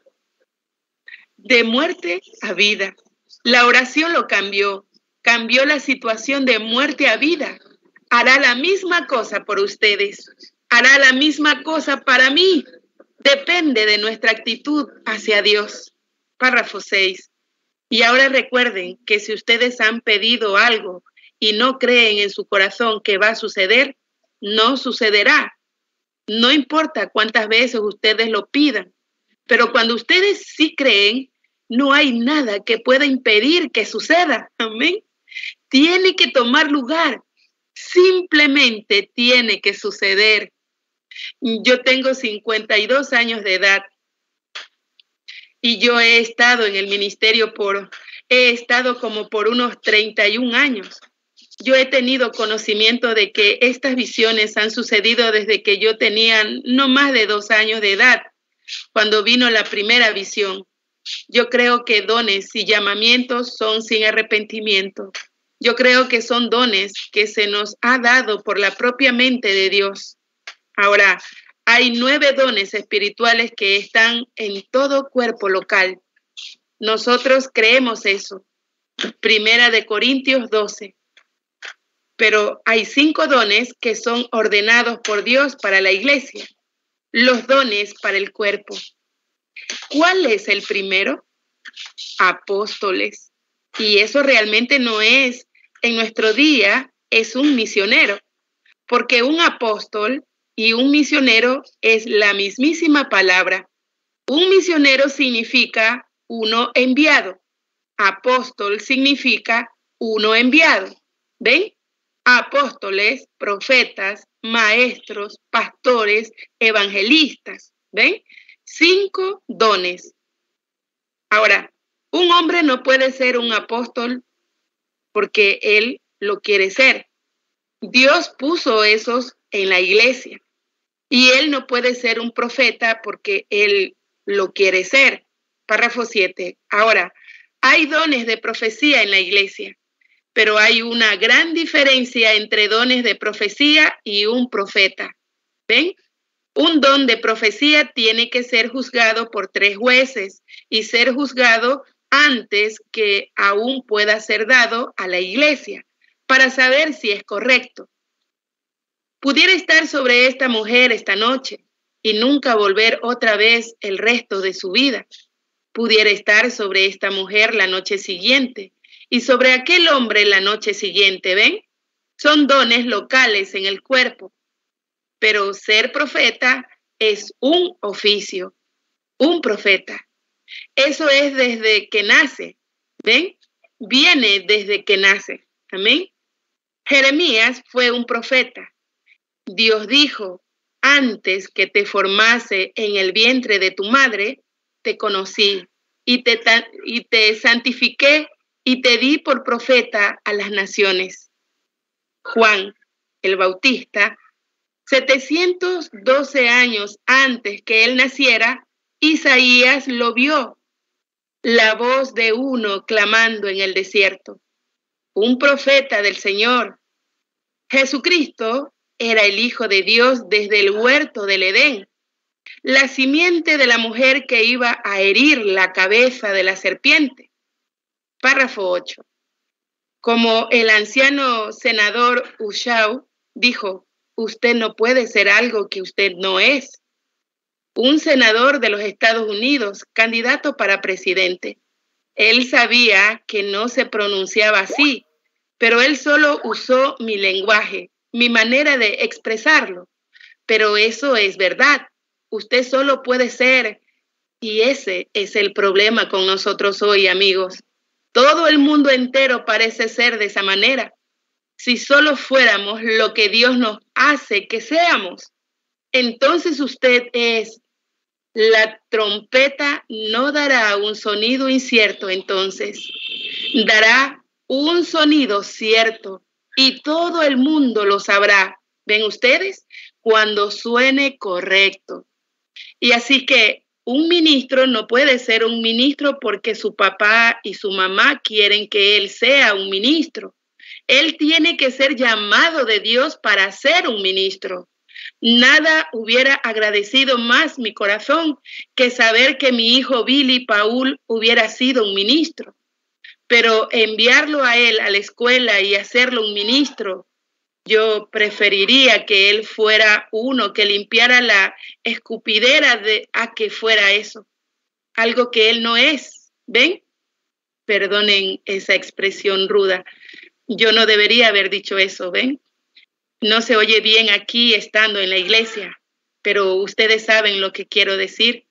De muerte a vida. La oración lo cambió la situación de muerte a vida. Hará la misma cosa por ustedes, hará la misma cosa para mí. Depende de nuestra actitud hacia Dios. Párrafo 6. Y ahora recuerden que si ustedes han pedido algo y no creen en su corazón que va a suceder, no sucederá. No importa cuántas veces ustedes lo pidan, pero cuando ustedes sí creen, no hay nada que pueda impedir que suceda. Amén. Tiene que tomar lugar. Simplemente tiene que suceder. Yo tengo 52 años de edad y yo he estado en el ministerio como por unos 31 años. Yo he tenido conocimiento de que estas visiones han sucedido desde que yo tenía no más de 2 años de edad, cuando vino la primera visión. Yo creo que dones y llamamientos son sin arrepentimiento. Yo creo que son dones que se nos ha dado por la propia mente de Dios. Ahora, hay 9 dones espirituales que están en todo cuerpo local. Nosotros creemos eso. 1 Corintios 12. Pero hay 5 dones que son ordenados por Dios para la iglesia. Los dones para el cuerpo. ¿Cuál es el primero? Apóstoles. Y eso realmente no es, en nuestro día, es un misionero. Porque un apóstol y un misionero es la mismísima palabra. Un misionero significa uno enviado. Apóstol significa uno enviado. ¿Ven? Apóstoles, profetas, maestros, pastores, evangelistas. ¿Ven? 5 dones. Ahora, un hombre no puede ser un apóstol porque él lo quiere ser. Dios puso esos en la iglesia. Y él no puede ser un profeta porque él lo quiere ser. Párrafo 7. Ahora, hay dones de profecía en la iglesia. Pero hay una gran diferencia entre dones de profecía y un profeta. ¿Ven? Un don de profecía tiene que ser juzgado por 3 jueces y ser juzgado antes que aún pueda ser dado a la iglesia para saber si es correcto. Pudiera estar sobre esta mujer esta noche y nunca volver otra vez el resto de su vida. Pudiera estar sobre esta mujer la noche siguiente y sobre aquel hombre la noche siguiente, ¿ven? Son dones locales en el cuerpo. Pero ser profeta es un oficio, un profeta. Eso es desde que nace, ¿ven? Viene desde que nace, ¿amén? Jeremías fue un profeta. Dios dijo: antes que te formase en el vientre de tu madre, te conocí y te santifiqué y te di por profeta a las naciones. Juan, el Bautista, 712 años antes que él naciera, Isaías lo vio, la voz de uno clamando en el desierto, un profeta del Señor. Jesucristo era el Hijo de Dios desde el huerto del Edén, la simiente de la mujer que iba a herir la cabeza de la serpiente. Párrafo 8. Como el anciano senador Ushau dijo, usted no puede ser algo que usted no es. Un senador de los Estados Unidos, candidato para presidente. Él sabía que no se pronunciaba así, pero él solo usó mi lenguaje, mi manera de expresarlo. Pero eso es verdad. Usted solo puede ser, y ese es el problema con nosotros hoy, amigos. Todo el mundo entero parece ser de esa manera. Si solo fuéramos lo que Dios nos hace que seamos, entonces usted es. La trompeta no dará un sonido incierto, entonces dará un sonido cierto y todo el mundo lo sabrá. ¿Ven ustedes? Cuando suene correcto. Y así que un ministro no puede ser un ministro porque su papá y su mamá quieren que él sea un ministro. Él tiene que ser llamado de Dios para ser un ministro. Nada hubiera agradecido más mi corazón que saber que mi hijo Billy Paul hubiera sido un ministro. Pero enviarlo a él a la escuela y hacerlo un ministro, yo preferiría que él fuera uno que limpiara la escupidera a que fuera eso. Algo que él no es. ¿Ven? Perdonen esa expresión ruda. Yo no debería haber dicho eso, ¿ven? No se oye bien aquí estando en la iglesia, pero ustedes saben lo que quiero decir.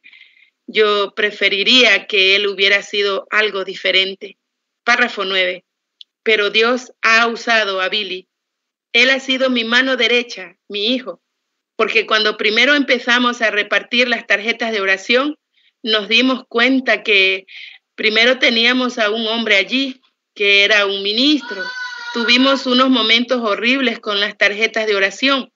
Yo preferiría que él hubiera sido algo diferente. Párrafo 9. Pero Dios ha usado a Billy. Él ha sido mi mano derecha, mi hijo, porque cuando primero empezamos a repartir las tarjetas de oración, nos dimos cuenta que primero teníamos a un hombre allí, que era un ministro. Tuvimos unos momentos horribles con las tarjetas de oración.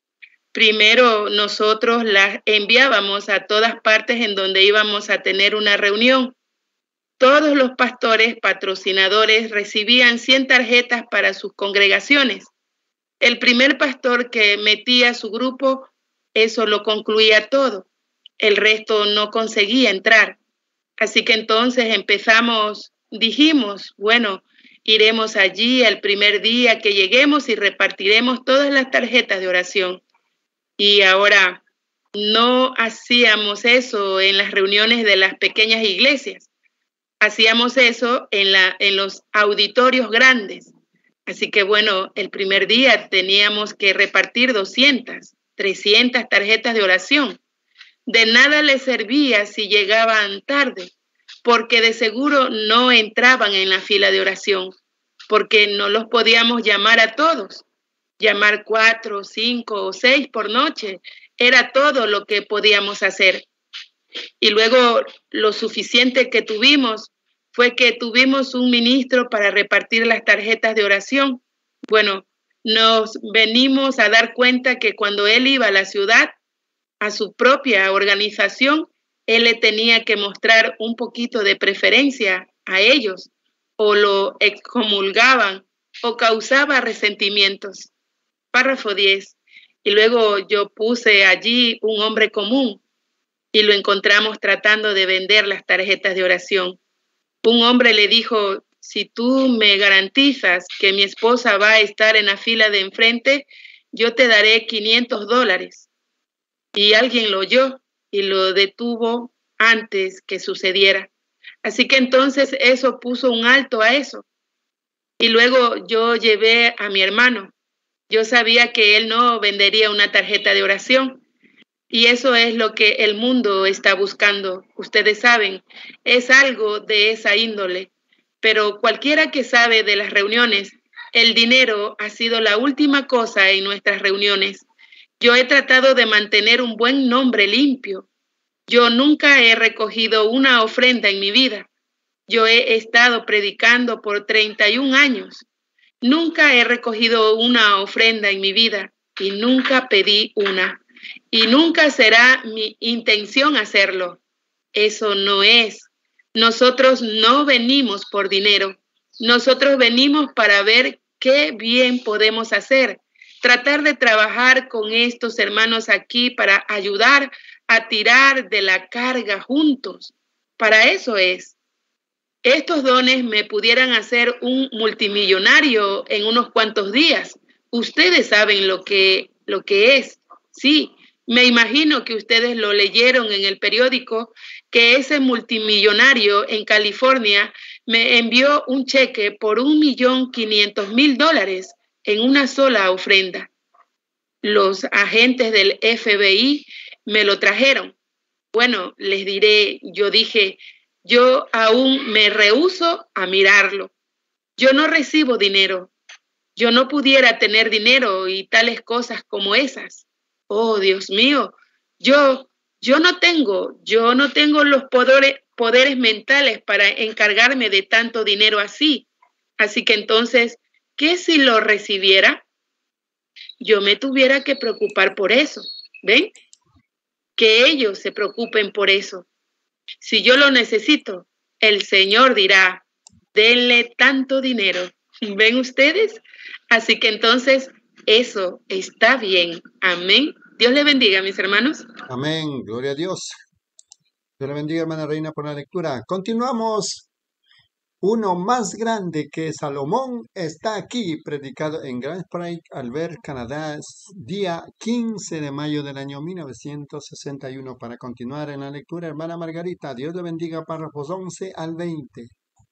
Primero nosotros las enviábamos a todas partes en donde íbamos a tener una reunión. Todos los pastores patrocinadores recibían 100 tarjetas para sus congregaciones. El primer pastor que metía a su grupo, eso lo concluía todo. El resto no conseguía entrar. Así que entonces dijimos, bueno, iremos allí el primer día que lleguemos y repartiremos todas las tarjetas de oración. Y ahora no hacíamos eso en las reuniones de las pequeñas iglesias. Hacíamos eso en los auditorios grandes. Así que bueno, el primer día teníamos que repartir 200, 300 tarjetas de oración. De nada les servía si llegaban tarde, porque de seguro no entraban en la fila de oración, porque no los podíamos llamar a todos. Llamar 4, 5 o 6 por noche era todo lo que podíamos hacer. Y luego lo suficiente que tuvimos fue que tuvimos un ministro para repartir las tarjetas de oración. Bueno, nos venimos a dar cuenta que cuando él iba a la ciudad, a su propia organización, él le tenía que mostrar un poquito de preferencia a ellos, o lo excomulgaban, o causaba resentimientos. Párrafo 10. Y luego yo puse allí un hombre común, y lo encontramos tratando de vender las tarjetas de oración. Un hombre le dijo, si tú me garantizas que mi esposa va a estar en la fila de enfrente, yo te daré $500. Y alguien lo oyó y lo detuvo antes que sucediera. Así que entonces eso puso un alto a eso. Y luego yo llevé a mi hermano. Yo sabía que él no vendería una tarjeta de oración. Y eso es lo que el mundo está buscando. Ustedes saben, es algo de esa índole. Pero cualquiera que sabe de las reuniones, el dinero ha sido la última cosa en nuestras reuniones. Yo he tratado de mantener un buen nombre limpio. Yo nunca he recogido una ofrenda en mi vida. Yo he estado predicando por 31 años. Nunca he recogido una ofrenda en mi vida y nunca pedí una. Y nunca será mi intención hacerlo. Eso no es. Nosotros no venimos por dinero. Nosotros venimos para ver qué bien podemos hacer. Tratar de trabajar con estos hermanos aquí para ayudar a tirar de la carga juntos. Para eso es. Estos dones me pudieran hacer un multimillonario en unos cuantos días. Ustedes saben lo que es. Sí, me imagino que ustedes lo leyeron en el periódico, que ese multimillonario en California me envió un cheque por $1.500.000 en una sola ofrenda. Los agentes del FBI me lo trajeron. Bueno, les diré, yo dije, yo aún me rehúso a mirarlo. Yo no recibo dinero. Yo no pudiera tener dinero y tales cosas como esas. Oh, Dios mío, yo no tengo los poderes mentales para encargarme de tanto dinero así. Así que entonces, ¿qué si lo recibiera? Yo me tuviera que preocupar por eso. ¿Ven? Que ellos se preocupen por eso. Si yo lo necesito, el Señor dirá, denle tanto dinero. ¿Ven ustedes? Así que entonces eso está bien. Amén. Dios le bendiga, mis hermanos. Amén. Gloria a Dios. Dios le bendiga, hermana Reina, por la lectura. Continuamos. Uno más grande que Salomón está aquí, predicado en Grand Prairie, Albert, Canadá, día 15 de mayo del año 1961. Para continuar en la lectura, hermana Margarita, Dios le bendiga, párrafos 11 al 20.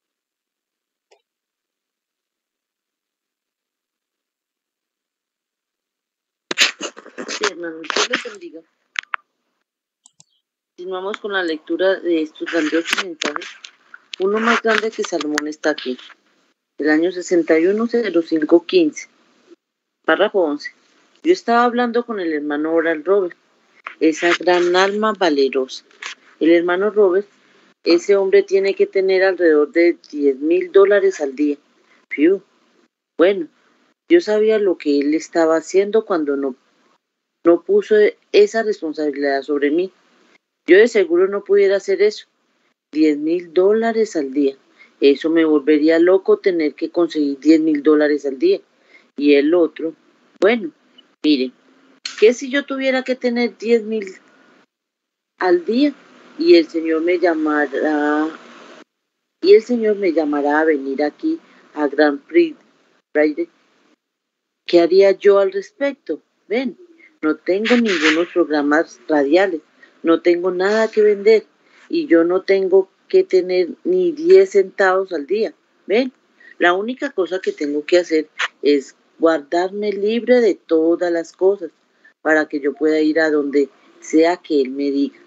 Sí, hermano, Dios les bendiga. Continuamos con la lectura de estos grandiosos mensajes. Uno más grande que Salomón está aquí. El año 61-05-15. Párrafo 11. Yo estaba hablando con el hermano Oral Robert, esa gran alma valerosa. El hermano Robert, ese hombre tiene que tener alrededor de $10,000 al día. Fiu. Bueno, yo sabía lo que él estaba haciendo cuando no puso esa responsabilidad sobre mí. Yo de seguro no pudiera hacer eso. $10,000 al día. Eso me volvería loco tener que conseguir $10,000 al día. Y el otro, bueno, miren, ¿qué si yo tuviera que tener 10,000 al día y el Señor me llamará a venir aquí a Grand Prix? ¿Qué haría yo al respecto? Ven, no tengo ningunos programas radiales, no tengo nada que vender y yo no tengo que tener ni 10 centavos al día. Ven, la única cosa que tengo que hacer es guardarme libre de todas las cosas para que yo pueda ir a donde sea que Él me diga.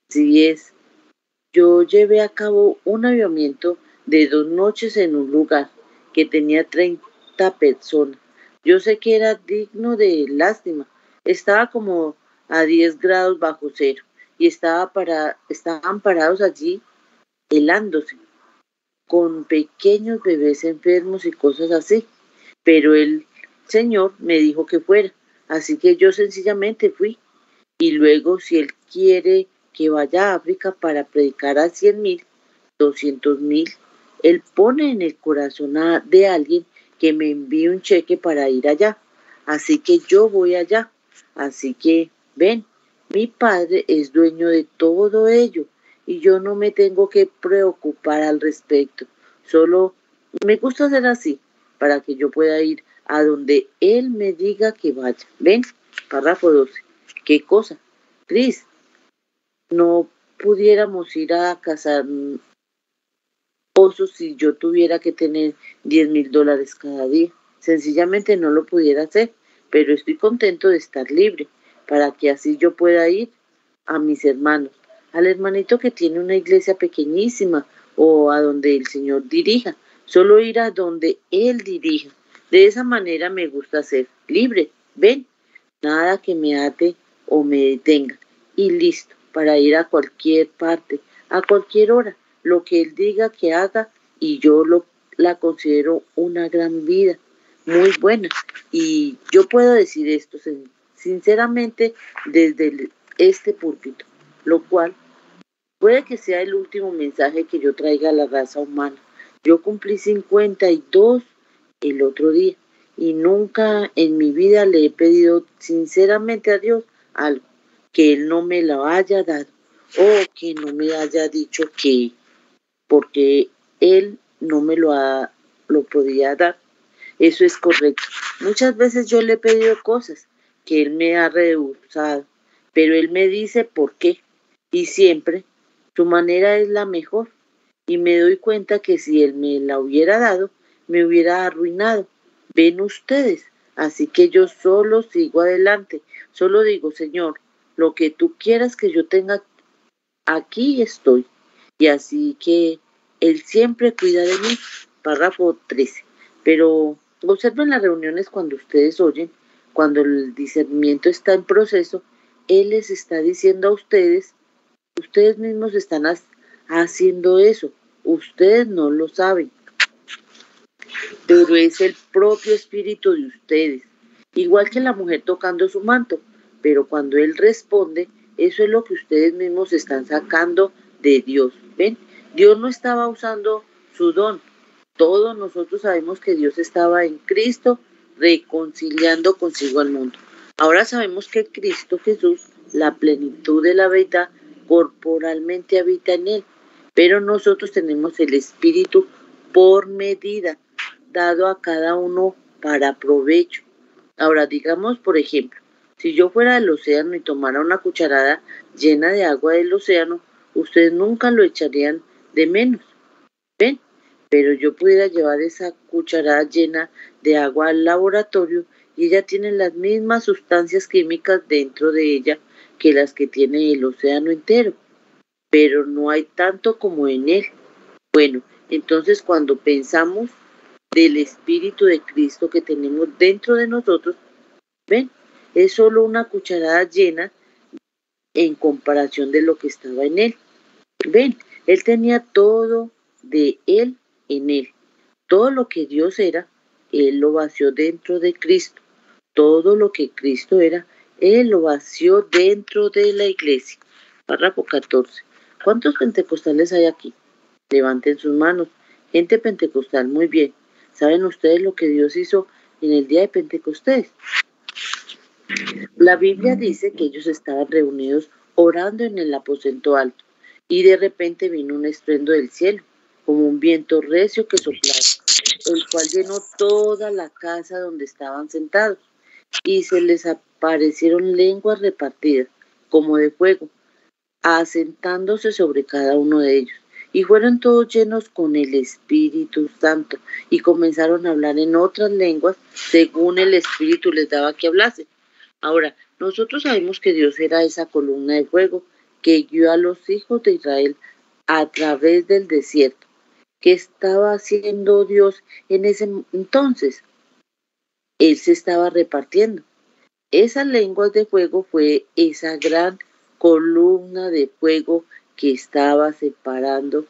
Yo llevé a cabo un avivamiento de 2 noches en un lugar que tenía 30 personas. Yo sé que era digno de lástima. Estaba como a 10 grados bajo cero y estaban parados allí helándose, con pequeños bebés enfermos y cosas así. Pero el Señor me dijo que fuera, así que yo sencillamente fui. Y luego, si Él quiere que vaya a África para predicar a 100,000, 200,000, Él pone en el corazón de alguien que me envíe un cheque para ir allá. Así que yo voy allá. Así que, ven, mi Padre es dueño de todo ello y yo no me tengo que preocupar al respecto. Solo me gusta hacer así para que yo pueda ir a donde Él me diga que vaya. Ven, párrafo 12. ¿Qué cosa? Cris, no pudiéramos ir a cazar osos si yo tuviera que tener $10,000 cada día. Sencillamente no lo pudiera hacer, pero estoy contento de estar libre para que así yo pueda ir a mis hermanos, al hermanito que tiene una iglesia pequeñísima o a donde el Señor dirija. Solo ir a donde Él dirija. De esa manera me gusta ser libre. Ven, nada que me ate o me detenga. Y listo, para ir a cualquier parte, a cualquier hora, lo que Él diga que haga, y yo la considero una gran vida, muy buena. Y yo puedo decir esto sinceramente desde este púlpito, lo cual puede que sea el último mensaje que yo traiga a la raza humana. Yo cumplí 52 el otro día y nunca en mi vida le he pedido sinceramente a Dios algo que Él no me lo haya dado o que no me haya dicho que porque Él no me lo podía dar. Eso es correcto. Muchas veces yo le he pedido cosas que Él me ha rehusado, pero Él me dice por qué. Y siempre su manera es la mejor. Y me doy cuenta que si Él me la hubiera dado, me hubiera arruinado. Ven ustedes. Así que yo solo sigo adelante. Solo digo, Señor, lo que tú quieras que yo tenga, aquí estoy. Y así que Él siempre cuida de mí. Párrafo 13. Pero observen las reuniones cuando ustedes oyen, cuando el discernimiento está en proceso, Él les está diciendo a ustedes mismos están haciendo eso, ustedes no lo saben, pero es el propio espíritu de ustedes, igual que la mujer tocando su manto, pero cuando Él responde, eso es lo que ustedes mismos están sacando de Dios, ¿ven? Dios no estaba usando su don. Todos nosotros sabemos que Dios estaba en Cristo reconciliando consigo al mundo. Ahora sabemos que Cristo Jesús, la plenitud de la verdad, corporalmente habita en Él. Pero nosotros tenemos el Espíritu por medida, dado a cada uno para provecho. Ahora digamos, por ejemplo, si yo fuera al océano y tomara una cucharada llena de agua del océano, ustedes nunca lo echarían de menos. ¿Ven? Pero yo pudiera llevar esa cucharada llena de agua al laboratorio y ella tiene las mismas sustancias químicas dentro de ella que las que tiene el océano entero, pero no hay tanto como en él. Bueno, entonces cuando pensamos del Espíritu de Cristo que tenemos dentro de nosotros, ven, es solo una cucharada llena en comparación de lo que estaba en él. Ven, él tenía todo de él en él. Todo lo que Dios era, Él lo vació dentro de Cristo. Todo lo que Cristo era, Él lo vació dentro de la iglesia. Párrafo 14. ¿Cuántos pentecostales hay aquí? Levanten sus manos. Gente pentecostal, muy bien. ¿Saben ustedes lo que Dios hizo en el día de Pentecostés? La Biblia dice que ellos estaban reunidos orando en el aposento alto y de repente vino un estruendo del cielo, como un viento recio que soplaba, el cual llenó toda la casa donde estaban sentados, y se les aparecieron lenguas repartidas, como de fuego, asentándose sobre cada uno de ellos, y fueron todos llenos con el Espíritu Santo, y comenzaron a hablar en otras lenguas, según el Espíritu les daba que hablase. Ahora, nosotros sabemos que Dios era esa columna de fuego que guió a los hijos de Israel a través del desierto. ¿Qué estaba haciendo Dios en ese entonces? Él se estaba repartiendo. Esas lenguas de fuego fue esa gran columna de fuego que se estaba separando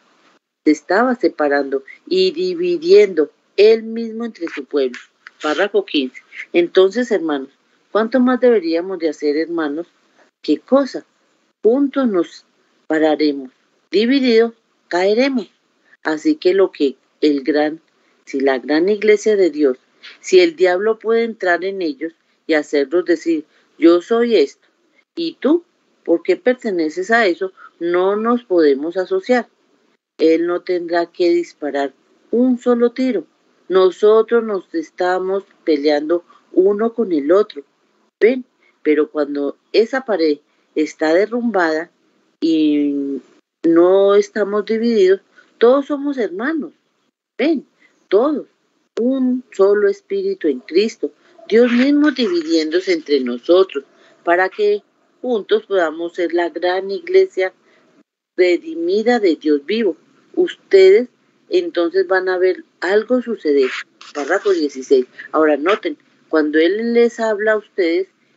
y dividiendo él mismo entre su pueblo. Párrafo 15. Entonces, hermanos, ¿cuánto más deberíamos de hacer, hermanos? ¿Qué cosa? Juntos nos pararemos, divididos caeremos. Así que si la gran iglesia de Dios, si el diablo puede entrar en ellos y hacerlos decir, yo soy esto, y tú, ¿por qué perteneces a eso? No nos podemos asociar. Él no tendrá que disparar un solo tiro. Nosotros nos estamos peleando uno con el otro. ¿Ven? Pero cuando esa pared está derrumbada y no estamos divididos, todos somos hermanos. Ven, todos. Un solo espíritu en Cristo. Dios mismo dividiéndose entre nosotros para que juntos podamos ser la gran iglesia redimida de Dios vivo. Ustedes entonces van a ver algo suceder. Párrafo 16. Ahora noten, cuando Él les habla a ustedes,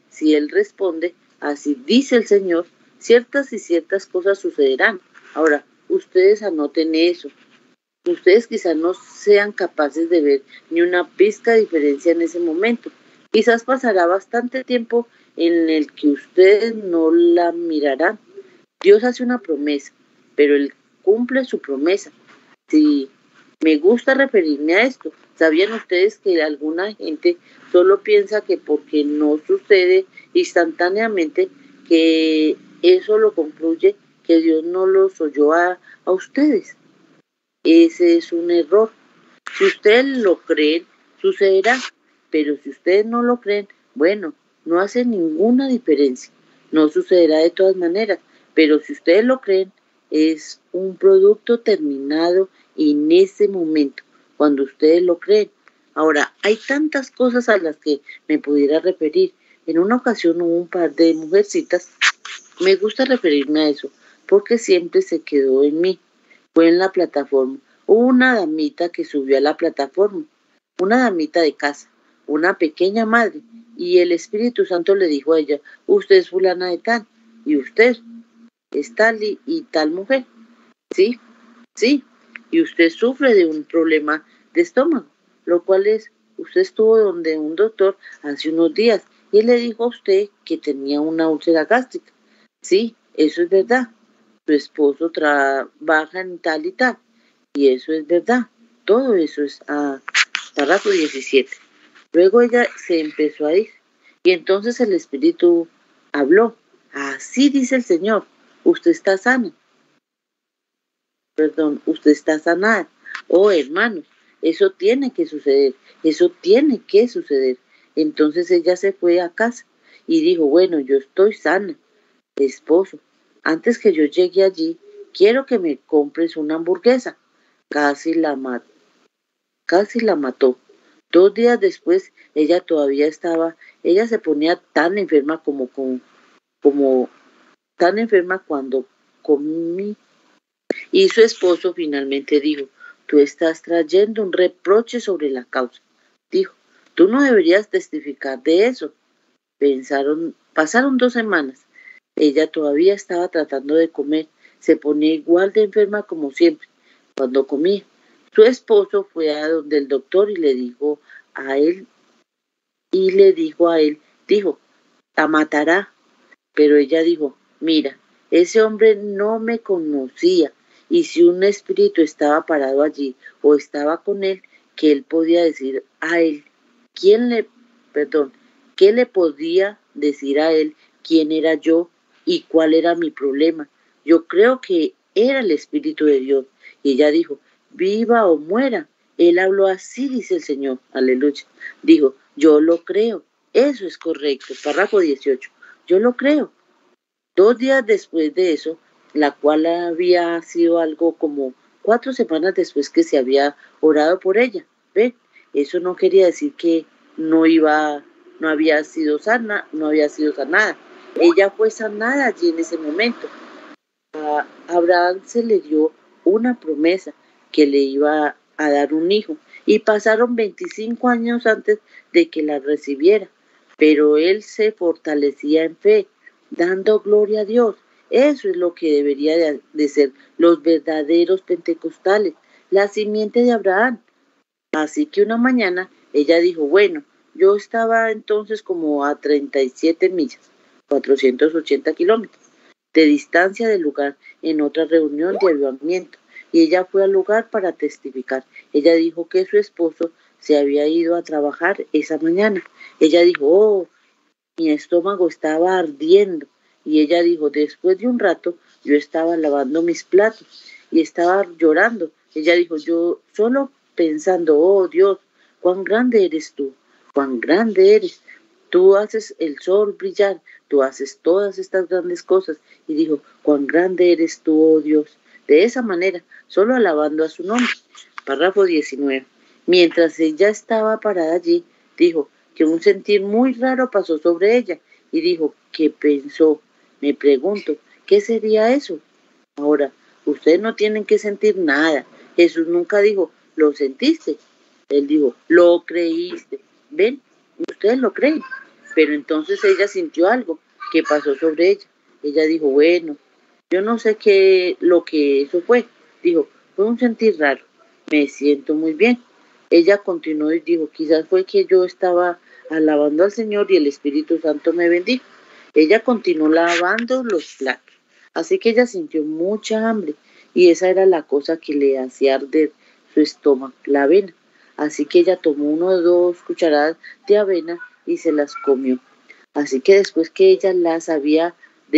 si él responde, así dice el Señor, ciertas y ciertas cosas sucederán. Ahora, ustedes anoten eso. Ustedes quizás no sean capaces de ver ni una pizca de diferencia en ese momento. Quizás pasará bastante tiempo en el que ustedes no la mirarán. Dios hace una promesa, pero Él cumple su promesa. Sí, me gusta referirme a esto. ¿Sabían ustedes que alguna gente solo piensa que porque no sucede instantáneamente, que eso lo concluye que Dios no los oyó a ustedes? Ese es un error. Si ustedes lo creen, sucederá. Pero si ustedes no lo creen, bueno, no hace ninguna diferencia. No sucederá de todas maneras. Pero si ustedes lo creen, es un producto terminado en ese momento, cuando ustedes lo creen. Ahora, hay tantas cosas a las que me pudiera referir. En una ocasión hubo un par de mujercitas. Me gusta referirme a eso, porque siempre se quedó en mí. Fue en la plataforma. Hubo una damita que subió a la plataforma, una damita de casa, una pequeña madre, y el Espíritu Santo le dijo a ella, usted es fulana de tal, y usted es tal y tal mujer. Sí, sí, y usted sufre de un problema de estómago, lo cual es, usted estuvo donde un doctor hace unos días, y él le dijo a usted que tenía una úlcera gástrica. Sí, eso es verdad. Su esposo trabaja en tal y tal, y eso es verdad. Todo eso es párrafo 17. Luego ella se empezó a ir, y entonces el Espíritu habló. Así dice el Señor, usted está sana. Perdón, usted está sanada. Oh, hermanos, eso tiene que suceder, eso tiene que suceder. Entonces ella se fue a casa y dijo, bueno, yo estoy sana, esposo. Antes que yo llegue allí, quiero que me compres una hamburguesa. Casi la mató. 2 días después, ella se ponía tan enferma como tan enferma cuando comí. Y su esposo finalmente dijo, tú estás trayendo un reproche sobre la causa. Dijo, tú no deberías testificar de eso. Pasaron 2 semanas. Ella todavía estaba tratando de comer. Se ponía igual de enferma como siempre cuando comía. Su esposo fue a donde el doctor y le dijo a él, dijo, la matará. Pero ella dijo, mira, ese hombre no me conocía, y si un espíritu estaba parado allí o estaba con él, que él podía decir a él, ¿qué le podía decir a él quién era yo y cuál era mi problema? Yo creo que era el Espíritu de Dios. Y ella dijo, viva o muera. Él habló así, dice el Señor. Aleluya. Dijo, yo lo creo. Eso es correcto. Párrafo 18. Yo lo creo. 2 días después de eso, la cual había sido algo como 4 semanas después que se había orado por ella. ¿Ven? Eso no quería decir que no había sido sanada. Ella fue sanada allí en ese momento. A Abraham se le dio una promesa que le iba a dar un hijo, y pasaron 25 años antes de que la recibiera, pero él se fortalecía en fe, dando gloria a Dios. Eso es lo que debería de ser los verdaderos pentecostales, la simiente de Abraham. Así que una mañana ella dijo, bueno, yo estaba entonces como a 37 millas, 480 kilómetros, de distancia del lugar en otra reunión de avivamiento, y ella fue al lugar para testificar. Ella dijo que su esposo se había ido a trabajar esa mañana. Ella dijo, oh, mi estómago estaba ardiendo. Y ella dijo, después de un rato, yo estaba lavando mis platos y estaba llorando. Ella dijo, yo solo pensando, oh Dios, cuán grande eres tú, cuán grande eres. Tú haces el sol brillar, tú haces todas estas grandes cosas. Y dijo, cuán grande eres tú, oh Dios. De esa manera, solo alabando a su nombre. Párrafo 19. Mientras ella estaba parada allí, dijo que un sentir muy raro pasó sobre ella. Y dijo que pensó, me pregunto, ¿qué sería eso? Ahora, ustedes no tienen que sentir nada. Jesús nunca dijo, ¿lo sentiste? Él dijo, lo creíste. ¿Ven? Ustedes lo creen. pero entonces ella sintió algo que pasó sobre ella. Ella dijo, bueno, yo no sé qué lo que eso fue. Dijo, fue un sentir raro, me siento muy bien. Ella continuó y dijo, quizás fue que yo estaba alabando al Señor y el Espíritu Santo me bendijo. Ella continuó lavando los platos, así que ella sintió mucha hambre y esa era la cosa que le hacía arder su estómago, la avena. Así que ella tomó 1 o 2 cucharadas de avena y se las comió. Así que después que ella las había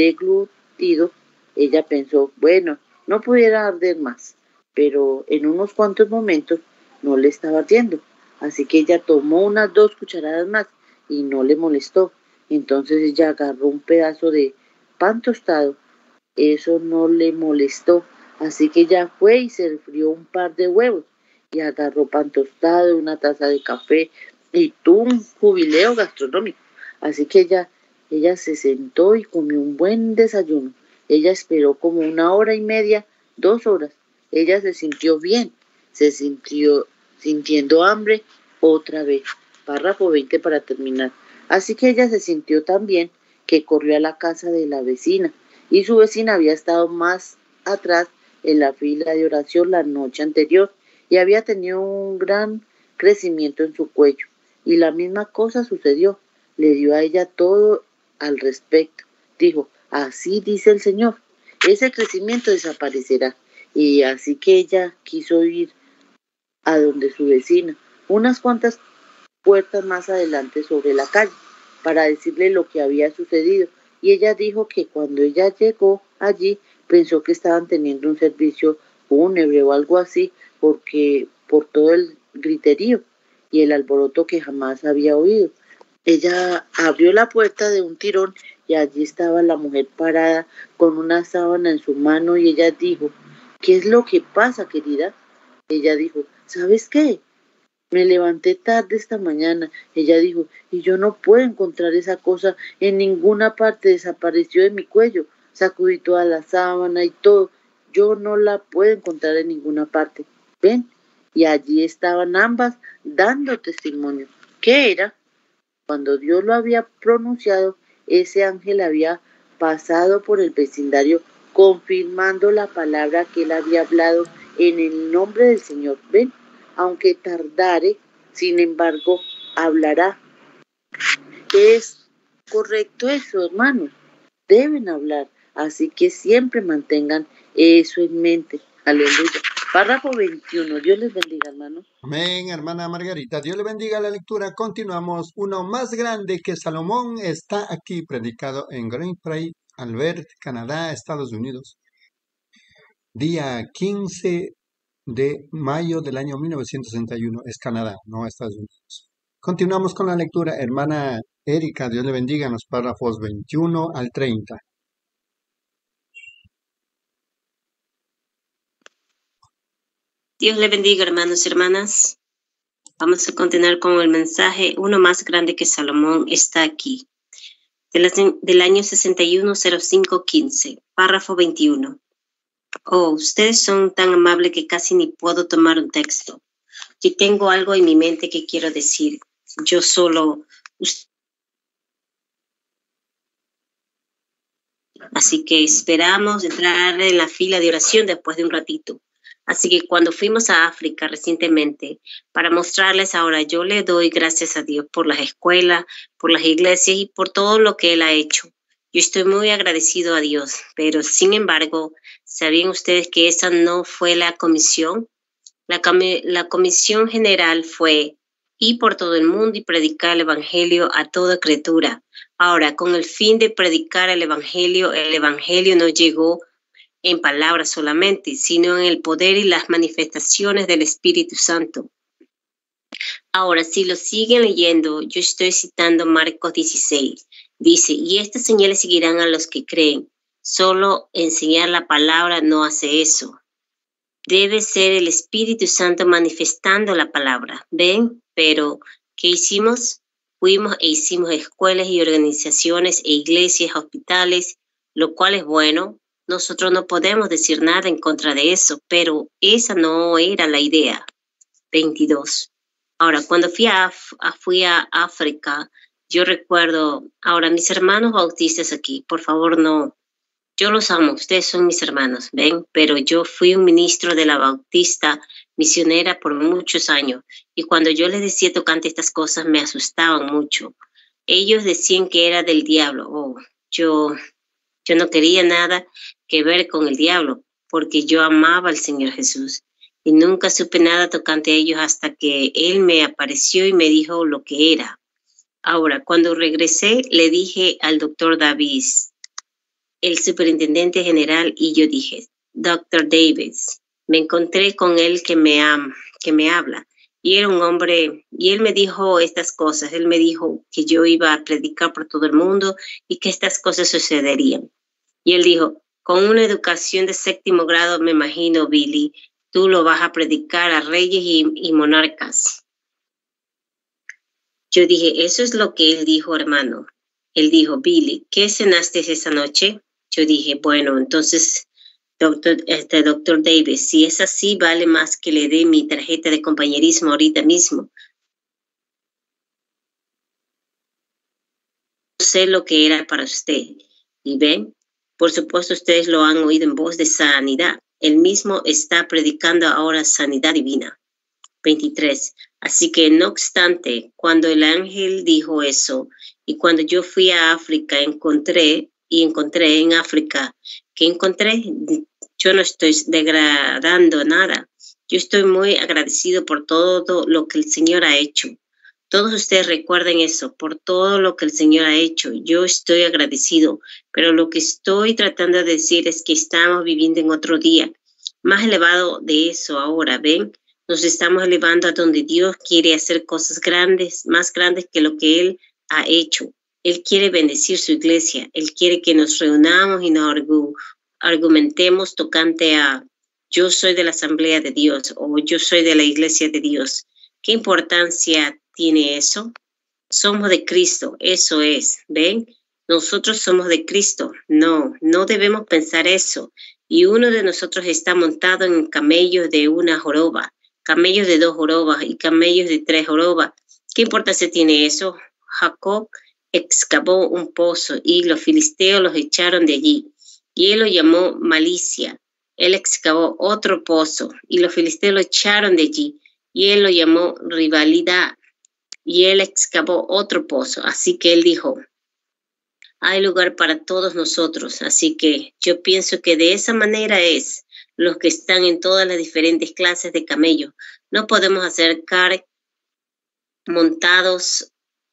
deglutido, ella pensó, bueno, no pudiera arder más, pero en unos cuantos momentos no le estaba ardiendo. Así que ella tomó unas 2 cucharadas más y no le molestó. Entonces ella agarró un pedazo de pan tostado. Eso no le molestó. Así que ella fue y se frió un par de huevos y agarró pan tostado, una taza de café y tuvo un jubileo gastronómico. Así que ella se sentó y comió un buen desayuno. Ella esperó como 1 hora y media, 2 horas. Ella se sintió bien, se sintió sintiendo hambre otra vez. Párrafo 20 para terminar. Así que ella se sintió tan bien que corrió a la casa de la vecina y su vecina había estado más atrás en la fila de oración la noche anterior y había tenido un gran crecimiento en su cuello. Y la misma cosa sucedió. Le dio a ella todo al respecto. Dijo, así dice el Señor, ese crecimiento desaparecerá. Y así que ella quiso ir a donde su vecina, unas cuantas puertas más adelante sobre la calle, para decirle lo que había sucedido. Y ella dijo que cuando ella llegó allí, pensó que estaban teniendo un servicio fúnebre o algo así, porque por todo el griterío y el alboroto que jamás había oído. Ella abrió la puerta de un tirón y allí estaba la mujer parada con una sábana en su mano y ella dijo, ¿qué es lo que pasa, querida? Ella dijo, ¿sabes qué? Me levanté tarde esta mañana. Ella dijo, y yo no puedo encontrar esa cosa en ninguna parte, desapareció de mi cuello. Sacudí toda la sábana y todo. Yo no la puedo encontrar en ninguna parte. ¿Ven? Y allí estaban ambas dando testimonio. ¿Qué era? Cuando Dios lo había pronunciado, ese ángel había pasado por el vecindario confirmando la palabra que él había hablado en el nombre del Señor. ¿Ven? Aunque tardare, sin embargo, hablará. Es correcto eso, hermanos. Deben hablar. Así que siempre mantengan eso en mente. Aleluya. Párrafo 21. Dios les bendiga, hermanos. Amén, hermana Margarita. Dios le bendiga la lectura. Continuamos. Uno más grande que Salomón está aquí, predicado en Grand Prairie, Albert, Canadá, Estados Unidos. Día 15 de mayo del año 1961. Es Canadá, no Estados Unidos. Continuamos con la lectura. Hermana Erika, Dios le bendiga en los párrafos 21 al 30. Dios le bendiga, hermanos y hermanas. Vamos a continuar con el mensaje. Uno más grande que Salomón está aquí. Del año 610515, párrafo 21. Oh, ustedes son tan amables que casi ni puedo tomar un texto. Yo tengo algo en mi mente que quiero decir. Yo solo... Así que esperamos entrar en la fila de oración después de un ratito. Así que cuando fuimos a África recientemente, para mostrarles ahora, yo le doy gracias a Dios por las escuelas, por las iglesias y por todo lo que Él ha hecho. Yo estoy muy agradecido a Dios, pero sin embargo, ¿sabían ustedes que esa no fue la comisión? La comisión general fue ir por todo el mundo y predicar el evangelio a toda criatura. Ahora, con el fin de predicar el evangelio no llegó en palabras solamente, sino en el poder y las manifestaciones del Espíritu Santo. Ahora, si lo siguen leyendo, yo estoy citando Marcos 16. Dice, y estas señales seguirán a los que creen. Solo enseñar la palabra no hace eso. Debe ser el Espíritu Santo manifestando la palabra. ¿Ven? Pero, ¿qué hicimos? Fuimos e hicimos escuelas y organizaciones e iglesias, hospitales, lo cual es bueno. Nosotros no podemos decir nada en contra de eso, pero esa no era la idea. 22. Ahora, cuando fui a África, Yo recuerdo, ahora mis hermanos bautistas aquí, por favor no, yo los amo, ustedes son mis hermanos, ¿ven? Pero yo fui un ministro de la Bautista misionera por muchos años y cuando yo les decía tocante estas cosas me asustaban mucho. Ellos decían que era del diablo. Yo no quería nada que ver con el diablo porque yo amaba al Señor Jesús y nunca supe nada tocante a ellos hasta que Él me apareció y me dijo lo que era. Ahora, cuando regresé, le dije al doctor Davis, el superintendente general, y yo dije, Dr. Davis, me encontré con él que me habla. Y era un hombre, y él me dijo estas cosas. Él me dijo que yo iba a predicar por todo el mundo y que estas cosas sucederían. Y él dijo, con una educación de 7º grado, me imagino, Billy, tú lo vas a predicar a reyes y monarcas. Yo dije, eso es lo que él dijo, hermano. Él dijo, Billy, ¿qué cenaste esa noche? Yo dije, bueno, entonces, doctor Davis, si es así, vale más que le dé mi tarjeta de compañerismo ahorita mismo. No sé lo que era para usted. Y ven, por supuesto, ustedes lo han oído en voz de sanidad. Él mismo está predicando ahora sanidad divina. 23. Así que, no obstante, cuando el ángel dijo eso, y cuando yo fui a África, encontré en África, ¿qué encontré? Yo no estoy degradando nada. Yo estoy muy agradecido por todo lo que el Señor ha hecho. Todos ustedes recuerden eso, por todo lo que el Señor ha hecho. Yo estoy agradecido, pero lo que estoy tratando de decir es que estamos viviendo en otro día, más elevado de eso ahora, ¿ven? Nos estamos elevando a donde Dios quiere hacer cosas grandes, más grandes que lo que Él ha hecho. Él quiere bendecir su iglesia. Él quiere que nos reunamos y nos argumentemos tocante a yo soy de la Asamblea de Dios o yo soy de la Iglesia de Dios. ¿Qué importancia tiene eso? Somos de Cristo, eso es, ¿ven? Nosotros somos de Cristo. No debemos pensar eso. Y uno de nosotros está montado en camellos de una joroba, camellos de 2 jorobas y camellos de 3 jorobas. ¿Qué importancia tiene eso? Jacob excavó un pozo y los filisteos los echaron de allí. Y él lo llamó malicia. Él excavó otro pozo y los filisteos lo echaron de allí. Y él lo llamó rivalidad. Y él excavó otro pozo. Así que él dijo, hay lugar para todos nosotros. Así que yo pienso que de esa manera es los que están en todas las diferentes clases de camellos. No podemos acercar montados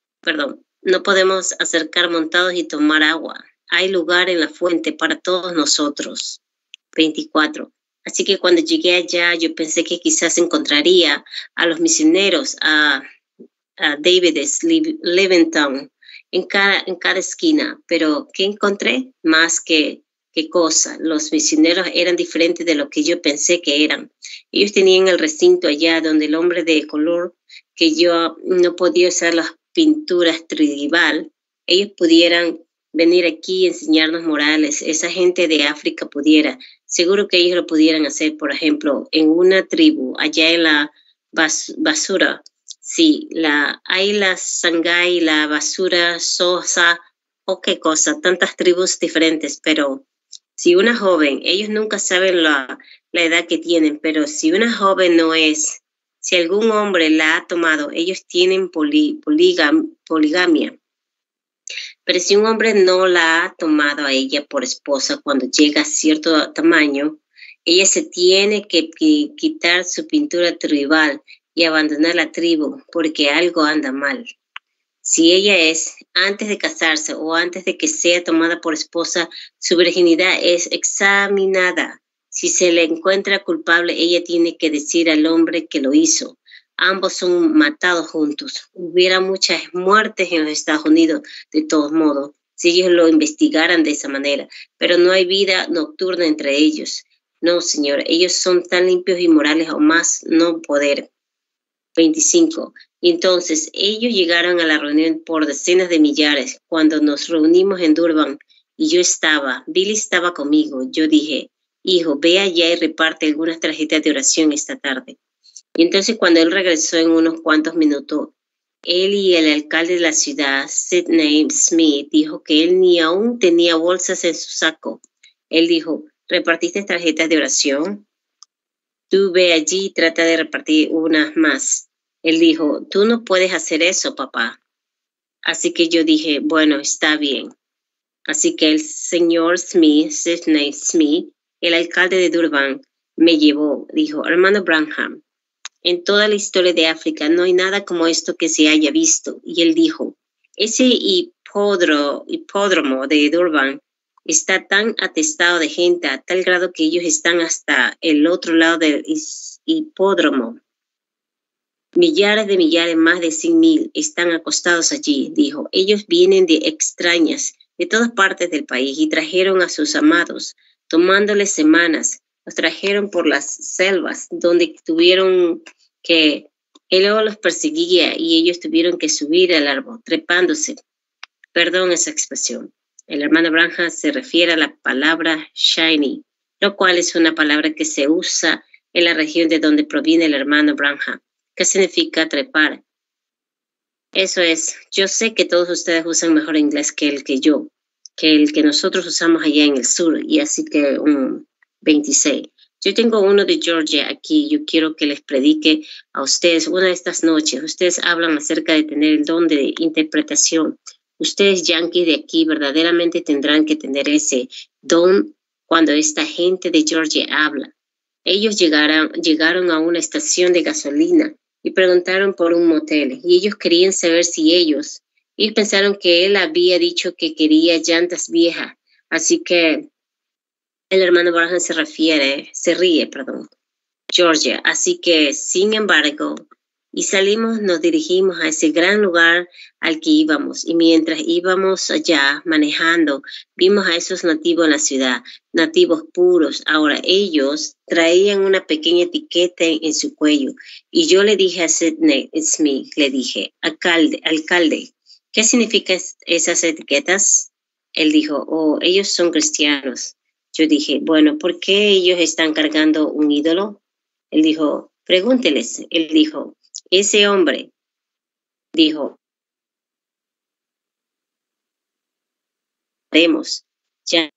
y tomar agua. Hay lugar en la fuente para todos nosotros. 24. Así que cuando llegué allá, yo pensé que quizás encontraría a los misioneros, a David Levington, en cada esquina. Pero ¿qué encontré? Más que qué cosa. Los misioneros eran diferentes de lo que yo pensé que eran. Ellos tenían el recinto allá donde el hombre de color, que yo no podía usar las pinturas tribal, ellos pudieran venir aquí y enseñarnos morales. Esa gente de África pudiera, seguro que ellos lo pudieran hacer, por ejemplo, en una tribu, allá en la basura, sí, hay la Sangay, la basura, Sosa, o qué cosa, tantas tribus diferentes, pero si una joven, ellos nunca saben la edad que tienen, pero si una joven no es, si algún hombre la ha tomado, ellos tienen poligamia. Pero si un hombre no la ha tomado a ella por esposa cuando llega a cierto tamaño, ella se tiene que quitar su pintura tribal y abandonar la tribu porque algo anda mal. Si ella es, antes de casarse o antes de que sea tomada por esposa, su virginidad es examinada. Si se le encuentra culpable, ella tiene que decir al hombre que lo hizo. Ambos son matados juntos. Hubiera muchas muertes en los Estados Unidos, de todos modos, si ellos lo investigaran de esa manera. Pero no hay vida nocturna entre ellos. No, señor, ellos son tan limpios y morales o más no poder. 25. Y entonces ellos llegaron a la reunión por decenas de millares. Cuando nos reunimos en Durban y Billy estaba conmigo, yo dije, hijo, ve allá y reparte algunas tarjetas de oración esta tarde. Y entonces cuando él regresó en unos cuantos minutos, Él y el alcalde de la ciudad, Sidney Smith, dijo que él ni aún tenía bolsas en su saco. Él dijo, ¿repartiste tarjetas de oración? Tú ve allí y trata de repartir unas más. Él dijo, tú no puedes hacer eso, papá. Así que yo dije, bueno, está bien. Así que el señor Smith, Sidney Smith, el alcalde de Durban, me llevó, dijo, hermano Branham, en toda la historia de África no hay nada como esto que se haya visto. Y él dijo, ese hipódromo de Durban está tan atestado de gente a tal grado que ellos están hasta el otro lado del hipódromo. Millares, más de 100,000 están acostados allí, dijo. Ellos vienen de extrañas, de todas partes del país y trajeron a sus amados, tomándoles semanas. Los trajeron por las selvas donde tuvieron que, él luego los perseguía y ellos tuvieron que subir al árbol, trepándose. Perdón esa expresión. El hermano Branham se refiere a la palabra shiny, lo cual es una palabra que se usa en la región de donde proviene el hermano Branham, que significa trepar. Eso es, yo sé que todos ustedes usan mejor inglés que el que nosotros usamos allá en el sur, y así que un 26. Yo tengo uno de Georgia aquí, yo quiero que les predique a ustedes una de estas noches. Ustedes hablan acerca de tener el don de interpretación. Ustedes yanquis de aquí verdaderamente tendrán que tener ese don cuando esta gente de Georgia habla. Ellos llegaron a una estación de gasolina y preguntaron por un motel y ellos querían saber si ellos pensaron que él había dicho que quería llantas viejas, así que el hermano Branham se ríe, Georgia, así que sin embargo, y salimos, nos dirigimos a ese gran lugar al que íbamos, y mientras íbamos allá manejando, vimos a esos nativos en la ciudad, nativos puros. Ahora ellos traían una pequeña etiqueta en su cuello, y yo le dije a Sidney Smith, le dije, alcalde, ¿qué significan esas etiquetas? Él dijo, oh, ellos son cristianos. Yo dije, bueno, ¿por qué ellos están cargando un ídolo? Él dijo, pregúnteles. Él dijo, ese hombre dijo, ya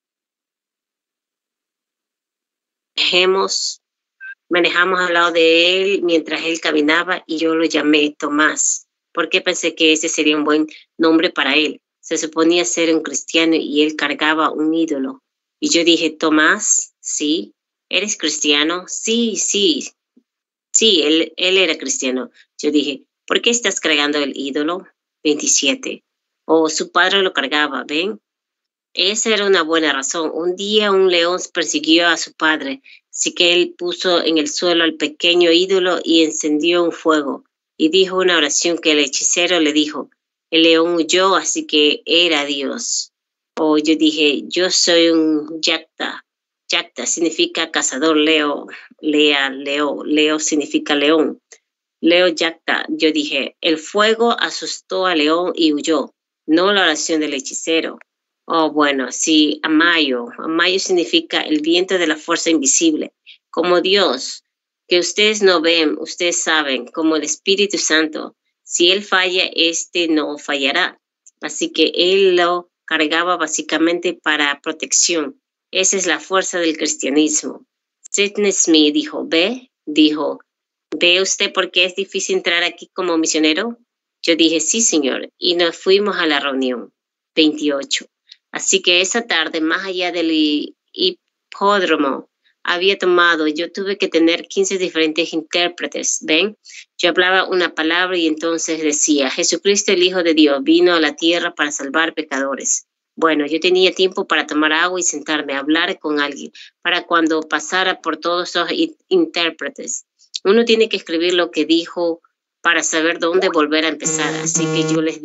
manejamos al lado de él mientras él caminaba y yo lo llamé Tomás, porque pensé que ese sería un buen nombre para él. Se suponía ser un cristiano y él cargaba un ídolo. Y yo dije, Tomás, ¿sí? ¿Eres cristiano? Sí, él era cristiano. Yo dije, ¿por qué estás cargando el ídolo? 27. Oh, su padre lo cargaba, ¿ven? Esa era una buena razón. Un día un león persiguió a su padre, así que él puso en el suelo al pequeño ídolo y encendió un fuego. Y dijo una oración que el hechicero le dijo. El león huyó, así que era Dios. Oh, yo dije, yo soy un Yacta. Yacta significa cazador, Leo significa león. Leo Yacta, yo dije, el fuego asustó al león y huyó, no la oración del hechicero. Oh, bueno, sí, Amayo significa el viento de la fuerza invisible, como Dios, que ustedes no ven, ustedes saben, como el Espíritu Santo. Si él falla, no fallará. Así que él lo cargaba básicamente para protección. Esa es la fuerza del cristianismo. Sidney Smith dijo, ¿ve usted por qué es difícil entrar aquí como misionero? Yo dije, sí, señor, y nos fuimos a la reunión. 28. Así que esa tarde, más allá del hipódromo, yo tuve que tener 15 diferentes intérpretes, ¿ven? Yo hablaba una palabra y entonces decía, Jesucristo, el Hijo de Dios, vino a la tierra para salvar pecadores. Bueno, yo tenía tiempo para tomar agua y sentarme a hablar con alguien, para cuando pasara por todos esos intérpretes. Uno tiene que escribir lo que dijo para saber dónde volver a empezar. Así que yo les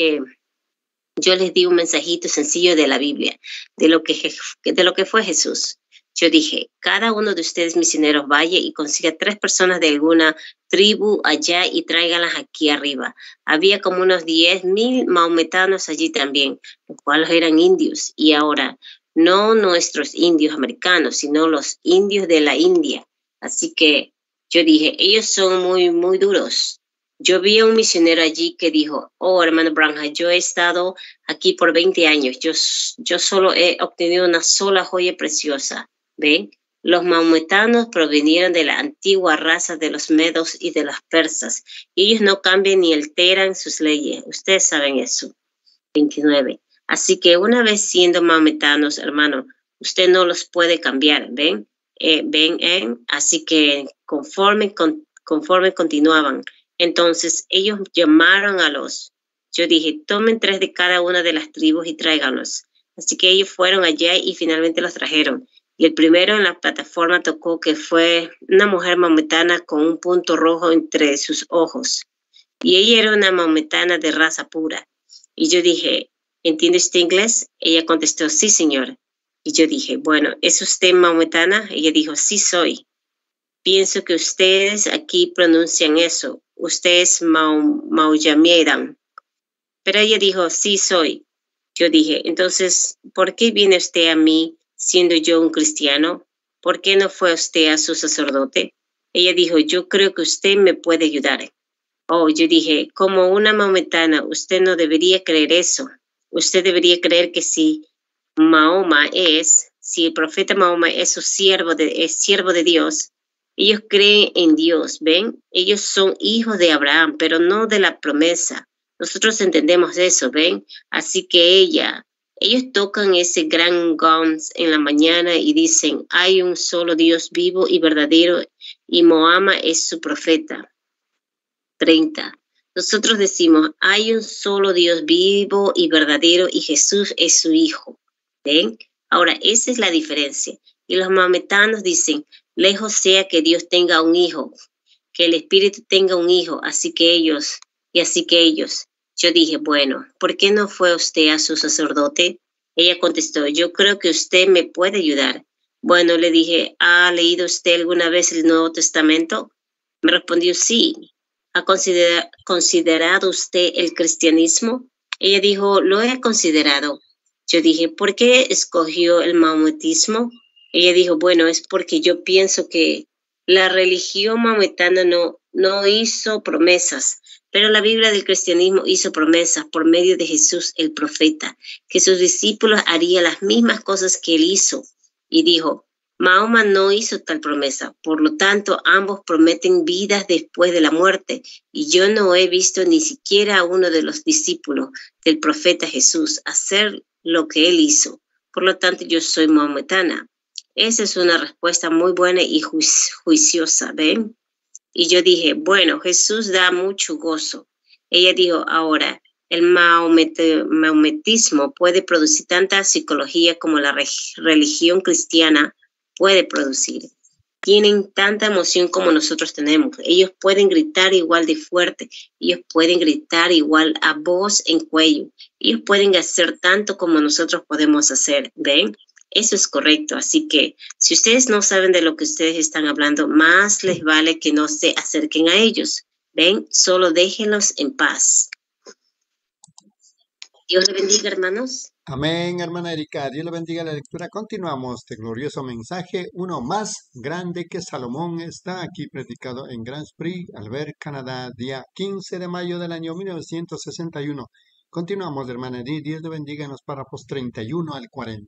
di un mensajito sencillo de la Biblia, de lo que fue Jesús. Yo dije, cada uno de ustedes misioneros vaya y consiga 3 personas de alguna tribu allá y tráiganlas aquí arriba. Había como unos 10,000 maometanos allí también, los cuales eran indios. Y ahora, no nuestros indios americanos, sino los indios de la India. Así que yo dije, ellos son muy, muy duros. Yo vi a un misionero allí que dijo, oh, hermano Branham, yo he estado aquí por 20 años. Yo solo he obtenido una sola joya preciosa. ¿Ven? Los maometanos provinieron de la antigua raza de los medos y de los persas. Ellos no cambian ni alteran sus leyes. Ustedes saben eso. 29. Así que una vez siendo maometanos, hermano, usted no los puede cambiar. ¿Ven? Así que conforme continuaban, entonces ellos llamaron yo dije, tomen 3 de cada una de las tribus y tráiganlos. Así que ellos fueron allá y finalmente los trajeron. Y el primero en la plataforma tocó que fue una mujer maometana con un punto rojo entre sus ojos. Y ella era una maometana de raza pura. Y yo dije, ¿entiende usted inglés? Ella contestó, sí, señor. Y yo dije, bueno, ¿es usted maometana? Ella dijo, sí soy. Pienso que ustedes aquí pronuncian eso. Ustedes Mauyamieran. Pero ella dijo, sí soy. Yo dije, entonces, ¿por qué viene usted a mí siendo yo un cristiano? ¿Por qué no fue usted a su sacerdote? Ella dijo, yo creo que usted me puede ayudar. Oh, yo dije, como una maometana, usted no debería creer eso. Usted debería creer que si el profeta Mahoma es siervo de Dios, ellos creen en Dios, ¿ven? Ellos son hijos de Abraham, pero no de la promesa. Nosotros entendemos eso, ¿ven? Así que ellos tocan ese gran gong en la mañana y dicen, hay un solo Dios vivo y verdadero y Mahoma es su profeta. 30. Nosotros decimos, hay un solo Dios vivo y verdadero y Jesús es su hijo. ¿Ven? Ahora, esa es la diferencia. Y los maometanos dicen, lejos sea que Dios tenga un hijo, que el Espíritu tenga un hijo, así que ellos. Yo dije, bueno, ¿por qué no fue usted a su sacerdote? Ella contestó, yo creo que usted me puede ayudar. Bueno, le dije, ¿ha leído usted alguna vez el Nuevo Testamento? Me respondió, sí. ¿Ha considerado usted el cristianismo? Ella dijo, lo he considerado. Yo dije, ¿por qué escogió el maometismo? Ella dijo, bueno, es porque yo pienso que la religión maometana no hizo promesas, pero la Biblia del cristianismo hizo promesas por medio de Jesús el profeta, que sus discípulos harían las mismas cosas que él hizo. Y dijo, Mahoma no hizo tal promesa, por lo tanto ambos prometen vidas después de la muerte, y yo no he visto ni siquiera a uno de los discípulos del profeta Jesús hacer lo que él hizo. Por lo tanto, yo soy maometana. Esa es una respuesta muy buena y juiciosa, ¿ven? Y yo dije, bueno, Jesús da mucho gozo. Ella dijo, ahora, el maometismo puede producir tanta psicología como la religión cristiana puede producir. Tienen tanta emoción como nosotros tenemos. Ellos pueden gritar igual de fuerte. Ellos pueden gritar igual a voz en cuello. Ellos pueden hacer tanto como nosotros podemos hacer. ¿Ven? Eso es correcto. Así que si ustedes no saben de lo que ustedes están hablando, más les vale que no se acerquen a ellos. ¿Ven? Solo déjenlos en paz. Dios le bendiga, hermanos. Amén, hermana Erika. Dios le bendiga la lectura. Continuamos este glorioso mensaje. Uno más grande que Salomón está aquí predicado en Grand Prix, Albert, Canadá, día 15 de mayo del año 1961. Continuamos, hermana Edith. Dios le bendiga en los párrafos 31 al 40.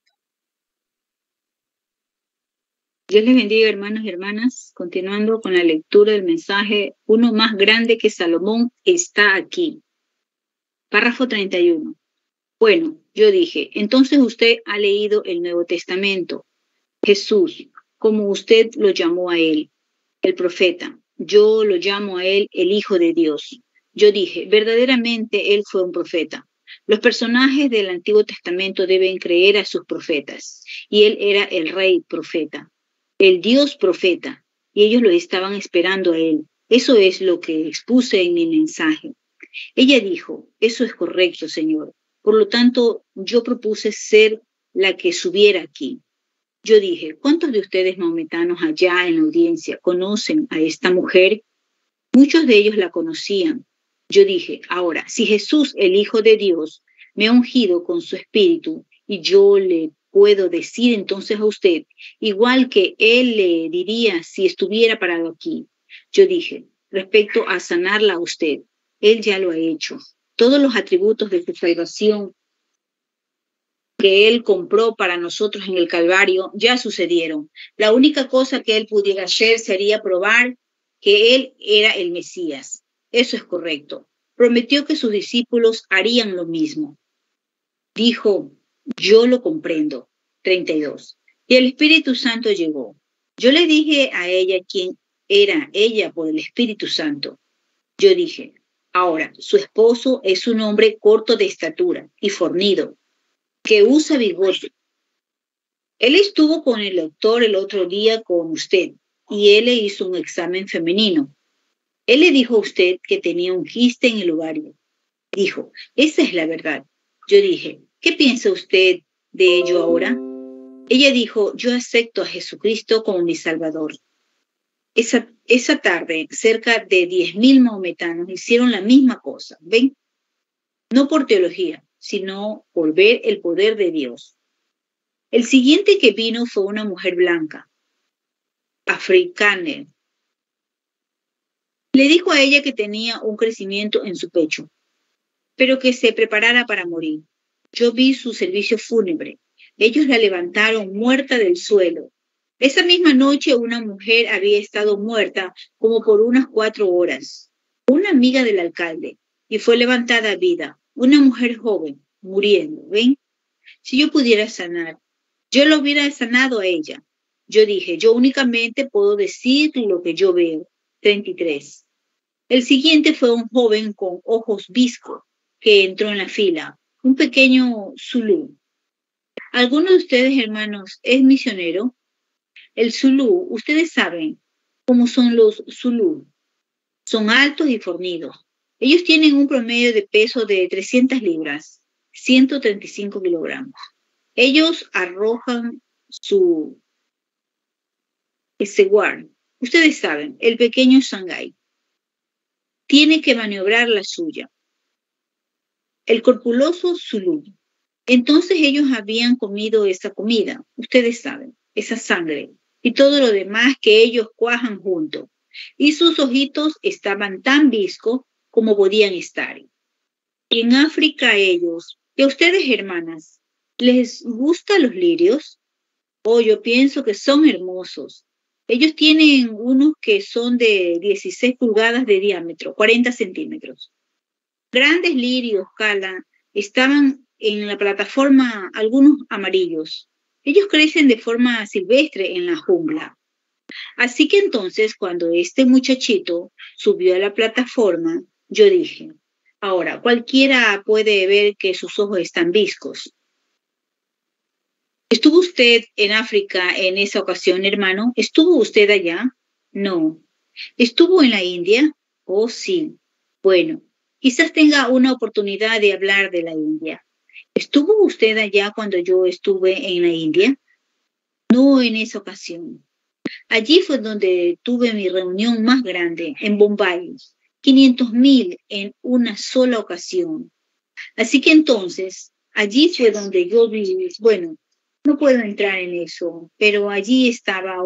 Dios les bendiga, hermanos y hermanas. Continuando con la lectura del mensaje, uno más grande que Salomón está aquí. Párrafo 31. Bueno, yo dije, entonces usted ha leído el Nuevo Testamento. Jesús, como usted lo llamó a él, el profeta. Yo lo llamo a él el Hijo de Dios. Yo dije, verdaderamente él fue un profeta. Los personajes del Antiguo Testamento deben creer a sus profetas. Y él era el rey profeta, el Dios profeta. Y ellos lo estaban esperando a él. Eso es lo que expuse en mi mensaje. Ella dijo, eso es correcto, Señor. Por lo tanto, yo propuse ser la que subiera aquí. Yo dije, ¿cuántos de ustedes maometanos allá en la audiencia conocen a esta mujer? Muchos de ellos la conocían. Yo dije, ahora, si Jesús, el Hijo de Dios, me ha ungido con su espíritu y yo le puedo decir entonces a usted, igual que él le diría si estuviera parado aquí. Yo dije, respecto a sanarla a usted. Él ya lo ha hecho. Todos los atributos de su salvación que Él compró para nosotros en el Calvario ya sucedieron. La única cosa que Él pudiera hacer sería probar que Él era el Mesías. Eso es correcto. Prometió que sus discípulos harían lo mismo. Dijo, yo lo comprendo. 32. Y el Espíritu Santo llegó. Yo le dije a ella quién era ella por el Espíritu Santo. Yo dije, ahora, su esposo es un hombre corto de estatura y fornido, que usa bigote. Él estuvo con el doctor el otro día con usted y él le hizo un examen femenino. Él le dijo a usted que tenía un quiste en el ovario. Dijo, esa es la verdad. Yo dije, ¿qué piensa usted de ello ahora? Ella dijo, yo acepto a Jesucristo como mi Salvador. Esa tarde, cerca de 10,000 maometanos hicieron la misma cosa, ¿ven? No por teología, sino por ver el poder de Dios. El siguiente que vino fue una mujer blanca, africana. Le dijo a ella que tenía un crecimiento en su pecho, pero que se preparara para morir. Yo vi su servicio fúnebre. Ellos la levantaron muerta del suelo. Esa misma noche una mujer había estado muerta como por unas 4 horas. Una amiga del alcalde, y fue levantada a vida. Una mujer joven, muriendo, ¿ven? Si yo pudiera sanar, yo lo hubiera sanado a ella. Yo dije, yo únicamente puedo decir lo que yo veo. 33. El siguiente fue un joven con ojos viscos que entró en la fila, un pequeño zulú. ¿Alguno de ustedes, hermanos, es misionero? El zulú, ustedes saben cómo son los zulú. Son altos y fornidos. Ellos tienen un promedio de peso de 300 libras, 135 kilogramos. Ellos arrojan su seguar. Ustedes saben, el pequeño Shanghái tiene que maniobrar la suya. El corpuloso zulú. Entonces ellos habían comido esa comida, ustedes saben, esa sangre y todo lo demás que ellos cuajan junto. Y sus ojitos estaban tan viscos como podían estar. Y en África ellos, y a ustedes hermanas, ¿les gustan los lirios? Oh, yo pienso que son hermosos. Ellos tienen unos que son de 16 pulgadas de diámetro, 40 centímetros. Grandes lirios, Cala, estaban en la plataforma, algunos amarillos. Ellos crecen de forma silvestre en la jungla. Así que entonces, cuando este muchachito subió a la plataforma, yo dije, ahora, cualquiera puede ver que sus ojos están viscos. ¿Estuvo usted en África en esa ocasión, hermano? ¿Estuvo usted allá? No. ¿Estuvo en la India? Oh, sí. Bueno, quizás tenga una oportunidad de hablar de la India. ¿Estuvo usted allá cuando yo estuve en la India? No en esa ocasión. Allí fue donde tuve mi reunión más grande, en Bombay. 500,000 en una sola ocasión. Así que entonces, allí fue donde yo vi, bueno, no puedo entrar en eso, pero allí estaba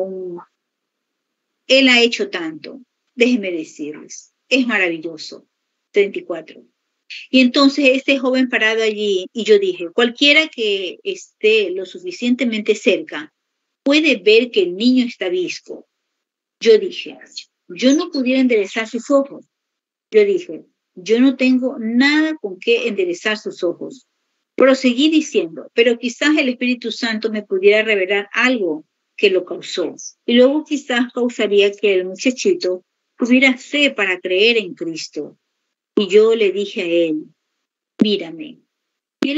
Él ha hecho tanto, déjenme decirles, es maravilloso. 34. Y entonces este joven parado allí, y yo dije, cualquiera que esté lo suficientemente cerca puede ver que el niño está visco. Yo dije, yo no pudiera enderezar sus ojos. Yo dije, yo no tengo nada con qué enderezar sus ojos. Proseguí diciendo, pero quizás el Espíritu Santo me pudiera revelar algo que lo causó. Y luego quizás causaría que el muchachito tuviera fe para creer en Cristo. Y yo le dije a él, mírame. Y el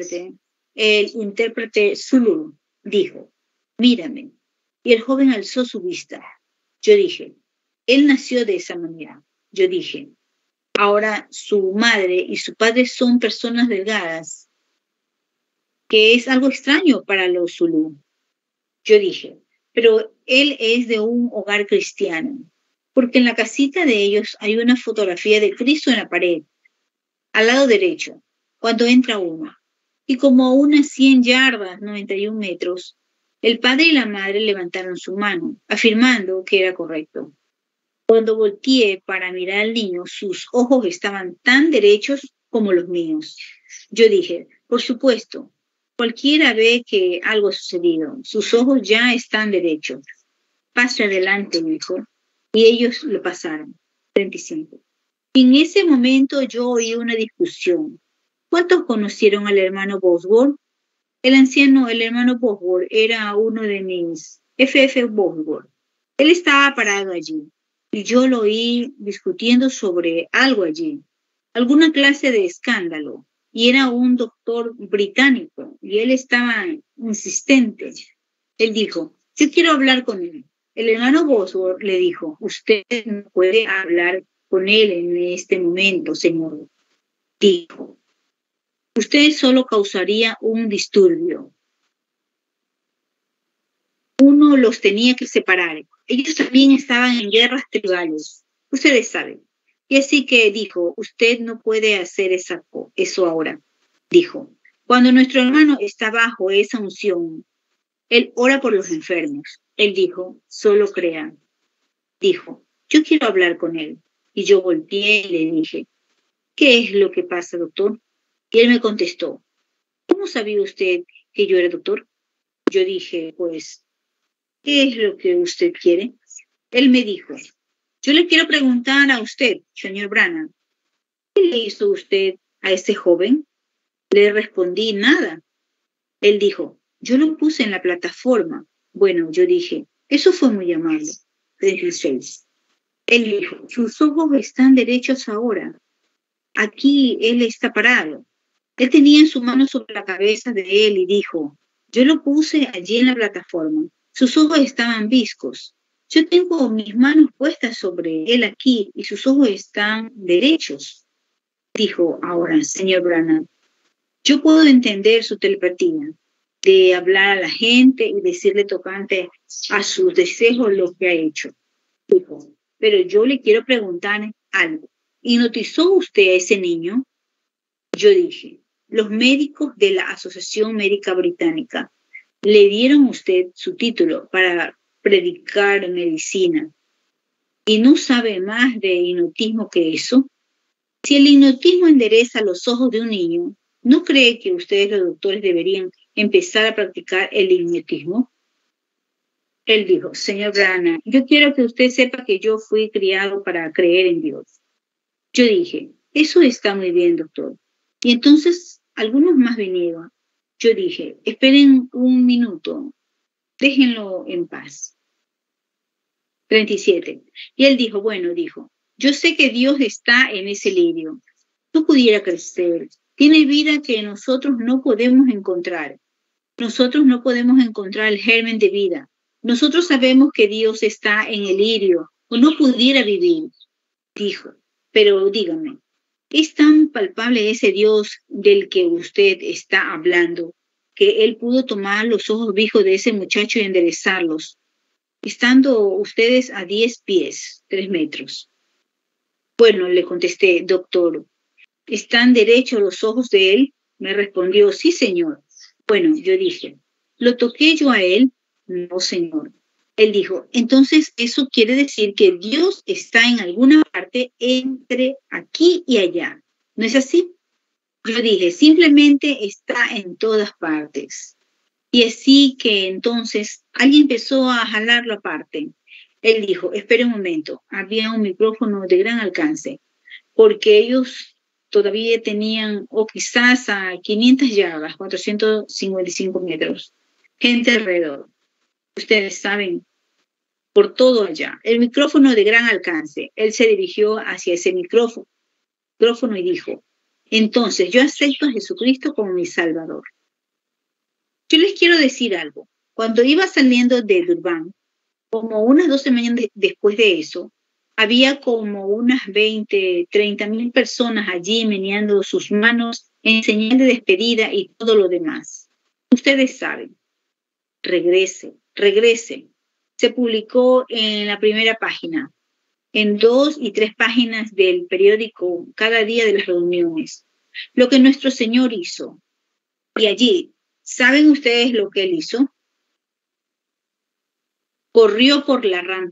intérprete zulú, dijo, mírame. Y el joven alzó su vista. Yo dije, él nació de esa manera. Yo dije, ahora su madre y su padre son personas delgadas, que es algo extraño para los zulú. Yo dije, pero él es de un hogar cristiano, porque en la casita de ellos hay una fotografía de Cristo en la pared, al lado derecho, cuando entra uno. Y como a unas 100 yardas, 91 metros, el padre y la madre levantaron su mano, afirmando que era correcto. Cuando volteé para mirar al niño, sus ojos estaban tan derechos como los míos. Yo dije, por supuesto, cualquiera ve que algo ha sucedido. Sus ojos ya están derechos. Pase adelante, dijo. Y ellos lo pasaron. 35. En ese momento yo oí una discusión. ¿Cuántos conocieron al hermano Bosworth? El hermano Bosworth, era uno de mis F.F. Bosworth. Él estaba parado allí y yo lo oí discutiendo sobre algo allí, alguna clase de escándalo, y era un doctor británico y él estaba insistente. Él dijo, yo quiero hablar con él. El hermano Bosworth le dijo, usted no puede hablar con él en este momento, señor. Dijo, usted solo causaría un disturbio. Uno los tenía que separar. Ellos también estaban en guerras tribales. Ustedes saben. Y así que dijo, usted no puede hacer eso ahora. Dijo, cuando nuestro hermano está bajo esa unción, él ora por los enfermos. Él dijo, solo crean. Dijo, yo quiero hablar con él. Y yo volteé y le dije, ¿qué es lo que pasa, doctor? Y él me contestó, ¿cómo sabía usted que yo era doctor? Yo dije, pues, ¿qué es lo que usted quiere? Él me dijo, yo le quiero preguntar a usted, señor Branham, ¿qué le hizo usted a ese joven? Le respondí, nada. Él dijo, yo lo puse en la plataforma. Bueno, yo dije, eso fue muy amable. 36. Él dijo, sus ojos están derechos ahora. Aquí él está parado. Él tenía en su mano sobre la cabeza de él y dijo, yo lo puse allí en la plataforma. Sus ojos estaban viscos. Yo tengo mis manos puestas sobre él aquí y sus ojos están derechos. Dijo, ahora, señor Branham, yo puedo entender su telepatía, de hablar a la gente y decirle tocante a sus deseos lo que ha hecho. Dijo, pero yo le quiero preguntar algo. ¿Hipnotizó usted a ese niño? Yo dije, los médicos de la Asociación Médica Británica le dieron a usted su título para predicar medicina y no sabe más de hipnotismo que eso. Si el hipnotismo endereza los ojos de un niño, ¿no cree que ustedes los doctores deberían empezar a practicar el hipnotismo? Él dijo, señor Branham, yo quiero que usted sepa que yo fui criado para creer en Dios. Yo dije, eso está muy bien, doctor. Y entonces algunos más vinieron. Yo dije, esperen un minuto, déjenlo en paz. 37. Y él dijo, bueno, dijo, yo sé que Dios está en ese lirio. No pudiera crecer. Tiene vida que nosotros no podemos encontrar. Nosotros no podemos encontrar el germen de vida. Nosotros sabemos que Dios está en el lirio o no pudiera vivir. Dijo, pero dígame, ¿es tan palpable ese Dios del que usted está hablando que él pudo tomar los ojos viejos de ese muchacho y enderezarlos, estando ustedes a 10 pies, 3 metros? Bueno, le contesté, doctor, ¿están derechos los ojos de él? Me respondió, sí, señor. Bueno, yo dije, ¿lo toqué yo a él? No, señor. Él dijo, entonces eso quiere decir que Dios está en alguna parte entre aquí y allá. ¿No es así? Yo dije, simplemente está en todas partes. Y así que entonces alguien empezó a jalarlo aparte. Él dijo, espere un momento, había un micrófono de gran alcance, porque ellos todavía tenían, o quizás a 500 yardas, 455 metros, gente alrededor. Ustedes saben, por todo allá. El micrófono de gran alcance. Él se dirigió hacia ese micrófono y dijo, entonces yo acepto a Jesucristo como mi Salvador. Yo les quiero decir algo. Cuando iba saliendo de Durban, como unas 2 semanas después de eso, había como unas 20, 30,000 personas allí meneando sus manos en señal de despedida y todo lo demás. Ustedes saben. Regrese. Se publicó en la primera página, en 2 y 3 páginas del periódico cada día de las reuniones, lo que nuestro Señor hizo. Y allí, ¿saben ustedes lo que él hizo? Corrió por la rampa,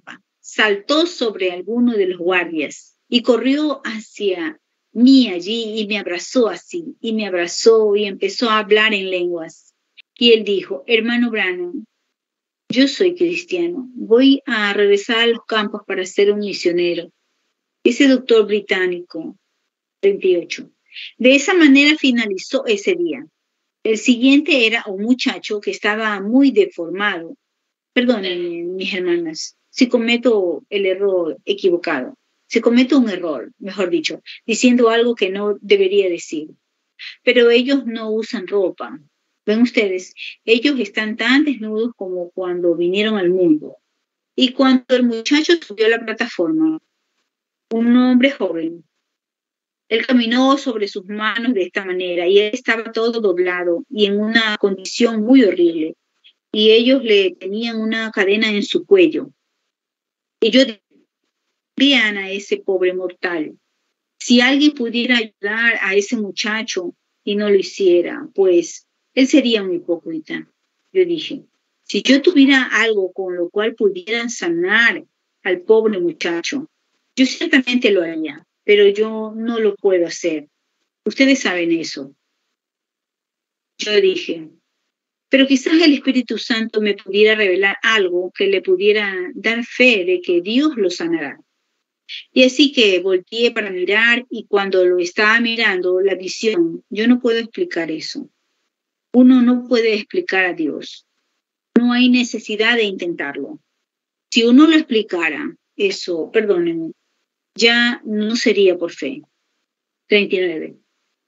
saltó sobre alguno de los guardias y corrió hacia mí allí y me abrazó así, y me abrazó y empezó a hablar en lenguas. Y él dijo, hermano Branham, yo soy cristiano, voy a regresar a los campos para ser un misionero. Ese doctor británico, 28. De esa manera finalizó ese día. El siguiente era un muchacho que estaba muy deformado. Perdonen, mis hermanas, si cometo el error equivocado, si cometo un error, mejor dicho, diciendo algo que no debería decir. Pero ellos no usan ropa. Ven ustedes, ellos están tan desnudos como cuando vinieron al mundo. Y cuando el muchacho subió a la plataforma, un hombre joven, él caminó sobre sus manos de esta manera y él estaba todo doblado y en una condición muy horrible. Y ellos le tenían una cadena en su cuello. Y yo dije, vean a ese pobre mortal. Si alguien pudiera ayudar a ese muchacho y no lo hiciera, pues él sería un hipócrita. Yo dije, si yo tuviera algo con lo cual pudieran sanar al pobre muchacho, yo ciertamente lo haría, pero yo no lo puedo hacer. Ustedes saben eso. Yo dije, pero quizás el Espíritu Santo me pudiera revelar algo que le pudiera dar fe de que Dios lo sanará. Y así que volteé para mirar y cuando lo estaba mirando, la visión, yo no puedo explicar eso. Uno no puede explicar a Dios. No hay necesidad de intentarlo. Si uno lo explicara, eso, perdónenme, ya no sería por fe. 39.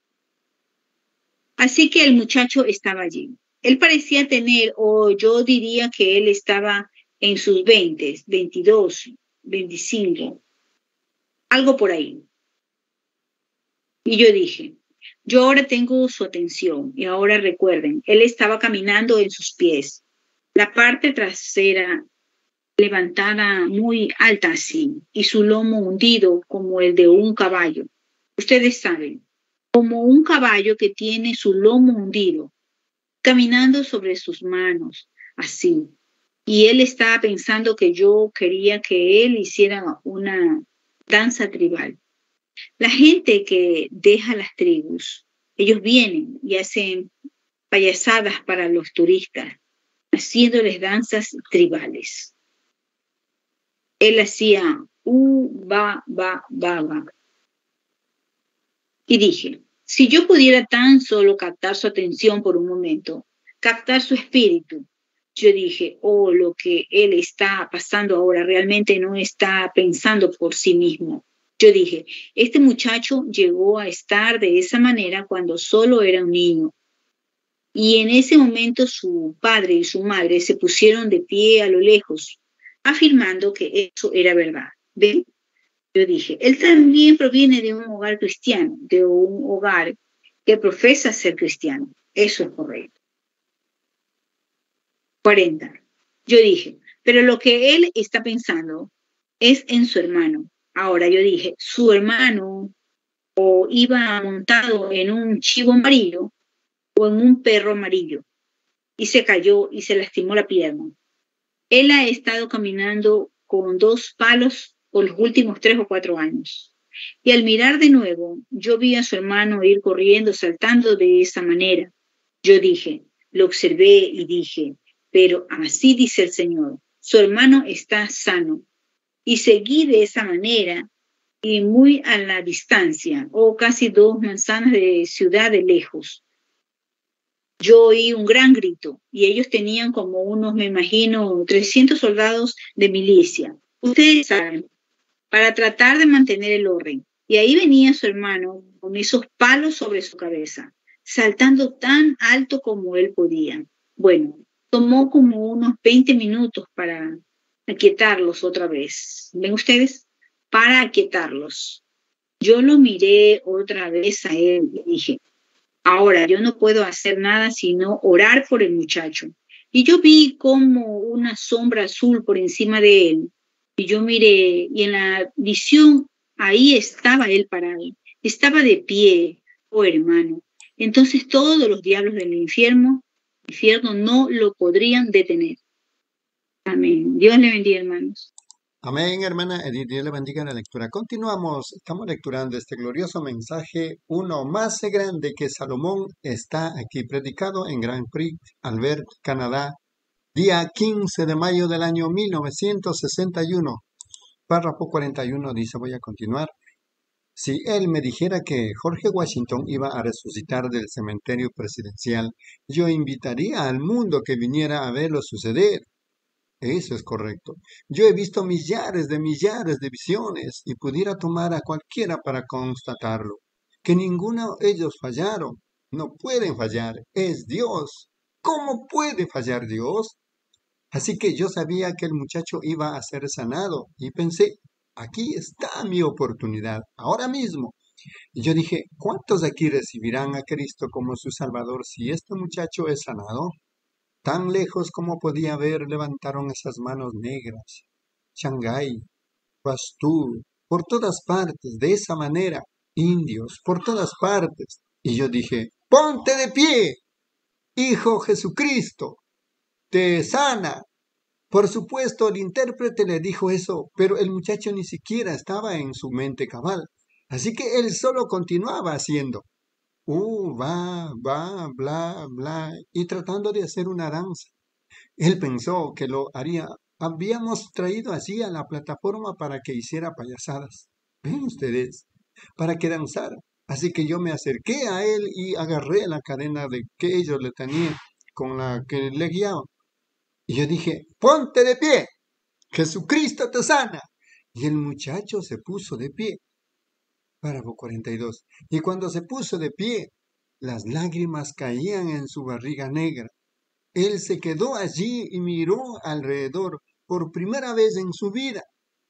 Así que el muchacho estaba allí. Él parecía tener, o yo diría que él estaba en sus 20, 22, 25, algo por ahí. Y yo dije, yo ahora tengo su atención. Y ahora recuerden, él estaba caminando en sus pies. La parte trasera levantada muy alta así, y su lomo hundido como el de un caballo. Ustedes saben, como un caballo que tiene su lomo hundido, caminando sobre sus manos, así. Y él estaba pensando que yo quería que él hiciera una danza tribal. La gente que deja las tribus, ellos vienen y hacen payasadas para los turistas, haciéndoles danzas tribales. Él hacía ba. Y dije, si yo pudiera tan solo captar su atención por un momento, captar su espíritu, yo dije, lo que él está pasando ahora realmente no está pensando por sí mismo. Yo dije, este muchacho llegó a estar de esa manera cuando solo era un niño. Y en ese momento su padre y su madre se pusieron de pie a lo lejos, afirmando que eso era verdad. ¿Ven? Yo dije, él también proviene de un hogar cristiano, de un hogar que profesa ser cristiano. Eso es correcto. 40. Yo dije, pero lo que él está pensando es en su hermano. Ahora yo dije, su hermano o iba montado en un chivo amarillo o en un perro amarillo y se cayó y se lastimó la pierna. Él ha estado caminando con 2 palos por los últimos 3 o 4 años. Y al mirar de nuevo, yo vi a su hermano ir corriendo, saltando de esa manera. Yo dije, lo observé y dije, pero así dice el Señor, su hermano está sano. Y seguí de esa manera y muy a la distancia, casi 2 manzanas de ciudad de lejos. Yo oí un gran grito y ellos tenían como unos, me imagino, 300 soldados de milicia. Ustedes saben, para tratar de mantener el orden. Y ahí venía su hermano con esos palos sobre su cabeza, saltando tan alto como él podía. Bueno, tomó como unos 20 minutos para aquietarlos otra vez. ¿Ven ustedes? Para aquietarlos. Yo lo miré otra vez a él y dije, ahora yo no puedo hacer nada sino orar por el muchacho. Y yo vi como una sombra azul por encima de él. Y yo miré y en la visión ahí estaba él parado. Estaba de pie, hermano. Entonces todos los diablos del infierno no lo podrían detener. Amén. Dios le bendiga, hermanos. Amén, hermana Edith, Dios le bendiga la lectura. Continuamos, estamos lecturando este glorioso mensaje, uno más grande que Salomón, está aquí predicado en Grand Prix, Albert, Canadá, día 15 de mayo del año 1961. Párrafo 41 dice, voy a continuar. Si él me dijera que George Washington iba a resucitar del cementerio presidencial, yo invitaría al mundo que viniera a verlo suceder. Eso es correcto. Yo he visto millares de visiones y pudiera tomar a cualquiera para constatarlo. Que ninguno de ellos fallaron. No pueden fallar. Es Dios. ¿Cómo puede fallar Dios? Así que yo sabía que el muchacho iba a ser sanado y pensé, aquí está mi oportunidad, ahora mismo. Y yo dije, ¿cuántos de aquí recibirán a Cristo como su Salvador si este muchacho es sanado? Tan lejos como podía ver, levantaron esas manos negras. Shanghái, Bastú, por todas partes, de esa manera, indios, por todas partes. Y yo dije, ponte de pie, Hijo Jesucristo, te sana. Por supuesto, el intérprete le dijo eso, pero el muchacho ni siquiera estaba en su mente cabal. Así que él solo continuaba haciendo. Va, bla, bla, y tratando de hacer una danza. Él pensó que lo haría. Habíamos traído allí a la plataforma para que hiciera payasadas. ¿Ven ustedes? Para que danzara. Así que yo me acerqué a él y agarré la cadena de que ellos le tenían, con la que le guiaban. Y yo dije, ponte de pie, Jesucristo te sana. Y el muchacho se puso de pie. Párrafo 42. Y cuando se puso de pie, las lágrimas caían en su barriga negra. Él se quedó allí y miró alrededor por primera vez en su vida.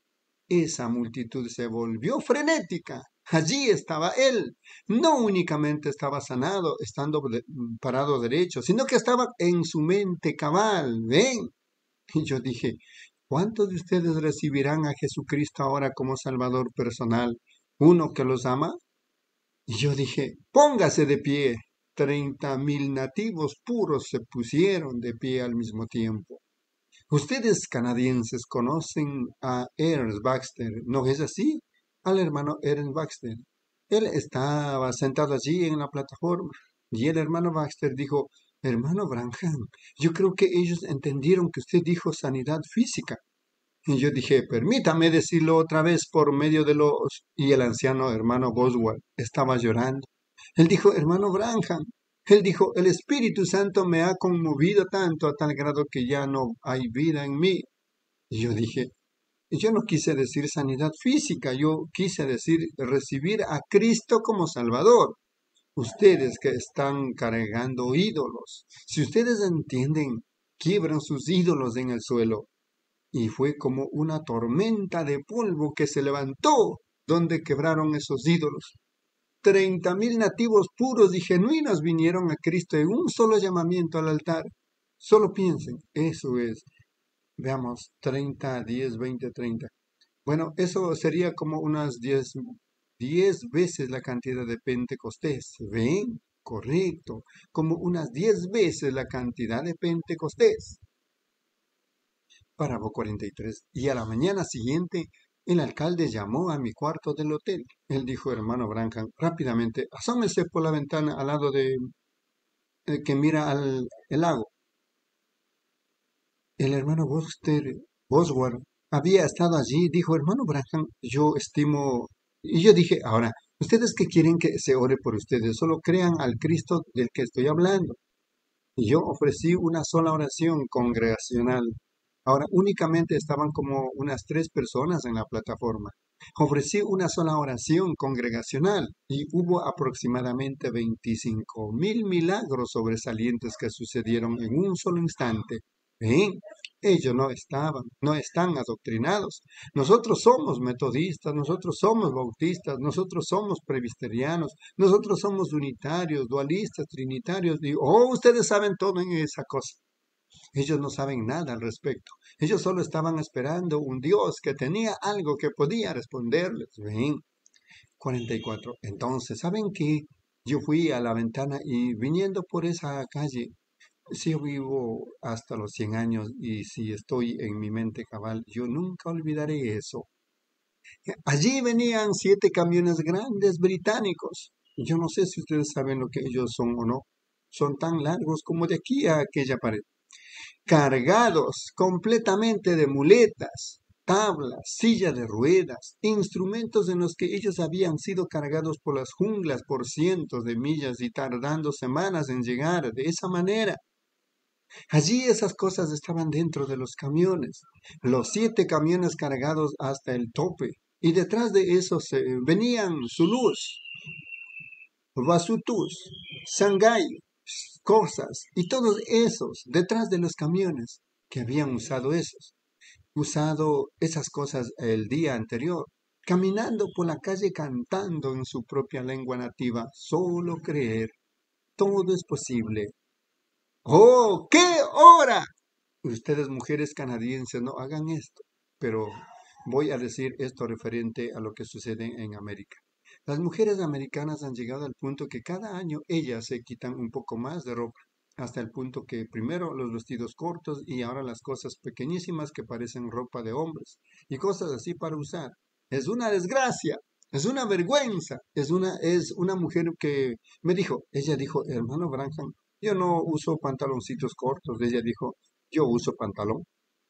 Esa multitud se volvió frenética. Allí estaba él. No únicamente estaba sanado, estando parado derecho, sino que estaba en su mente cabal. ¿Ven? Y yo dije, ¿cuántos de ustedes recibirán a Jesucristo ahora como Salvador personal? ¿Uno que los ama? Y yo dije, póngase de pie. 30,000 nativos puros se pusieron de pie al mismo tiempo. Ustedes canadienses conocen a Ernest Baxter, ¿no es así? Al hermano Ernest Baxter. Él estaba sentado allí en la plataforma y el hermano Baxter dijo, hermano Branham, yo creo que ellos entendieron que usted dijo sanidad física. Y yo dije, permítame decirlo otra vez por medio de los... Y el anciano hermano Boswell estaba llorando. Él dijo, hermano Branham, él dijo, el Espíritu Santo me ha conmovido tanto a tal grado que ya no hay vida en mí. Y yo dije, yo no quise decir sanidad física, yo quise decir recibir a Cristo como Salvador. Ustedes que están cargando ídolos, si ustedes entienden, quiebran sus ídolos en el suelo. Y fue como una tormenta de polvo que se levantó donde quebraron esos ídolos. 30,000 nativos puros y genuinos vinieron a Cristo en un solo llamamiento al altar. Solo piensen, eso es, veamos, 30, 10, 20, 30. Bueno, eso sería como unas 10 veces la cantidad de Pentecostés. ¿Ven? Correcto, como unas 10 veces la cantidad de Pentecostés. Párrafo 43. Y a la mañana siguiente, el alcalde llamó a mi cuarto del hotel. Él dijo, hermano Branham, rápidamente, asómese por la ventana al lado de que mira el lago. El hermano Bosworth había estado allí. Dijo, hermano Branham, yo estimo... Y yo dije, ahora, ¿ustedes qué quieren que se ore por ustedes? Solo crean al Cristo del que estoy hablando. Y yo ofrecí una sola oración congregacional. Ahora únicamente estaban como unas 3 personas en la plataforma. Ofrecí una sola oración congregacional y hubo aproximadamente 25,000 milagros sobresalientes que sucedieron en un solo instante. ¿Ven? Ellos no están adoctrinados. Nosotros somos metodistas, nosotros somos bautistas, nosotros somos presbiterianos, nosotros somos unitarios, dualistas, trinitarios. Y, ustedes saben todo en esa cosa. Ellos no saben nada al respecto. Ellos solo estaban esperando un Dios que tenía algo que podía responderles. ¿Ven? 44. Entonces, ¿saben qué? Yo fui a la ventana y viniendo por esa calle, Si yo vivo hasta los 100 años y si estoy en mi mente cabal, yo nunca olvidaré eso. Allí venían 7 camiones grandes británicos. Yo no sé si ustedes saben lo que ellos son o no. Son tan largos como de aquí a aquella pared. Cargados completamente de muletas, tablas, sillas de ruedas, instrumentos en los que ellos habían sido cargados por las junglas por cientos de millas y tardando semanas en llegar de esa manera. Allí esas cosas estaban dentro de los camiones, los 7 camiones cargados hasta el tope, y detrás de esos venían Zulús, Basutus, Shanghái, cosas, y todos esos detrás de los camiones que habían usado esas cosas el día anterior, caminando por la calle cantando en su propia lengua nativa, solo creer, todo es posible. ¡Oh, qué hora! Ustedes mujeres canadienses no hagan esto, pero voy a decir esto referente a lo que sucede en América. Las mujeres americanas han llegado al punto que cada año ellas se quitan un poco más de ropa, hasta el punto que primero los vestidos cortos y ahora las cosas pequeñísimas que parecen ropa de hombres y cosas así para usar. Es una desgracia, es una vergüenza, es una mujer que ella dijo, hermano Branham, yo no uso pantaloncitos cortos. Ella dijo, yo uso pantalón.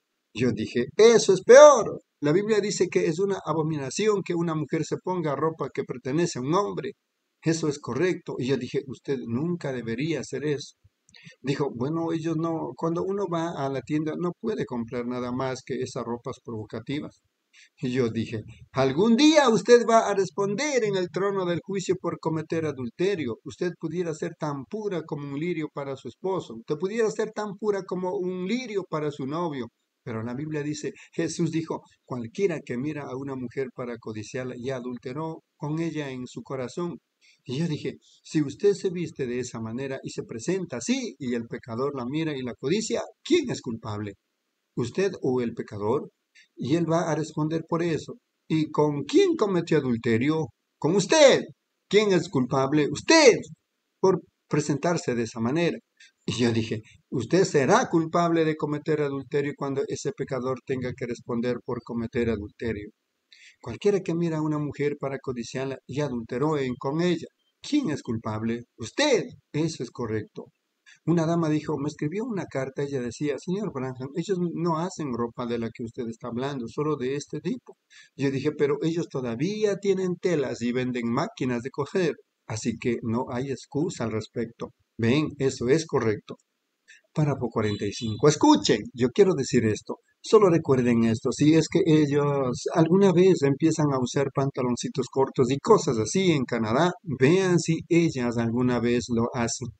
Yo dije, eso es peor. La Biblia dice que es una abominación que una mujer se ponga ropa que pertenece a un hombre. Eso es correcto. Y yo dije, usted nunca debería hacer eso. Dijo, bueno, ellos no, cuando uno va a la tienda no puede comprar nada más que esas ropas provocativas. Y yo dije, algún día usted va a responder en el trono del juicio por cometer adulterio. Usted pudiera ser tan pura como un lirio para su esposo. Usted pudiera ser tan pura como un lirio para su novio. Pero la Biblia dice, Jesús dijo, cualquiera que mira a una mujer para codiciarla ya adulteró con ella en su corazón. Y yo dije, si usted se viste de esa manera y se presenta así y el pecador la mira y la codicia, ¿quién es culpable? ¿Usted o el pecador? Y él va a responder por eso. ¿Y con quién cometió adulterio? Con usted. ¿Quién es culpable? Usted, por presentarse de esa manera. Y yo dije, usted será culpable de cometer adulterio cuando ese pecador tenga que responder por cometer adulterio. Cualquiera que mira a una mujer para codiciarla y adulteró con ella. ¿Quién es culpable? Usted. Eso es correcto. Una dama dijo, me escribió una carta, ella decía, señor Branham, ellos no hacen ropa de la que usted está hablando, solo de este tipo. Yo dije, pero ellos todavía tienen telas y venden máquinas de coser, así que no hay excusa al respecto. Ven, eso es correcto. Párrafo 45. Escuchen, yo quiero decir esto. Solo recuerden esto, si es que ellos alguna vez empiezan a usar pantaloncitos cortos y cosas así en Canadá, vean si ellas alguna vez lo hacen.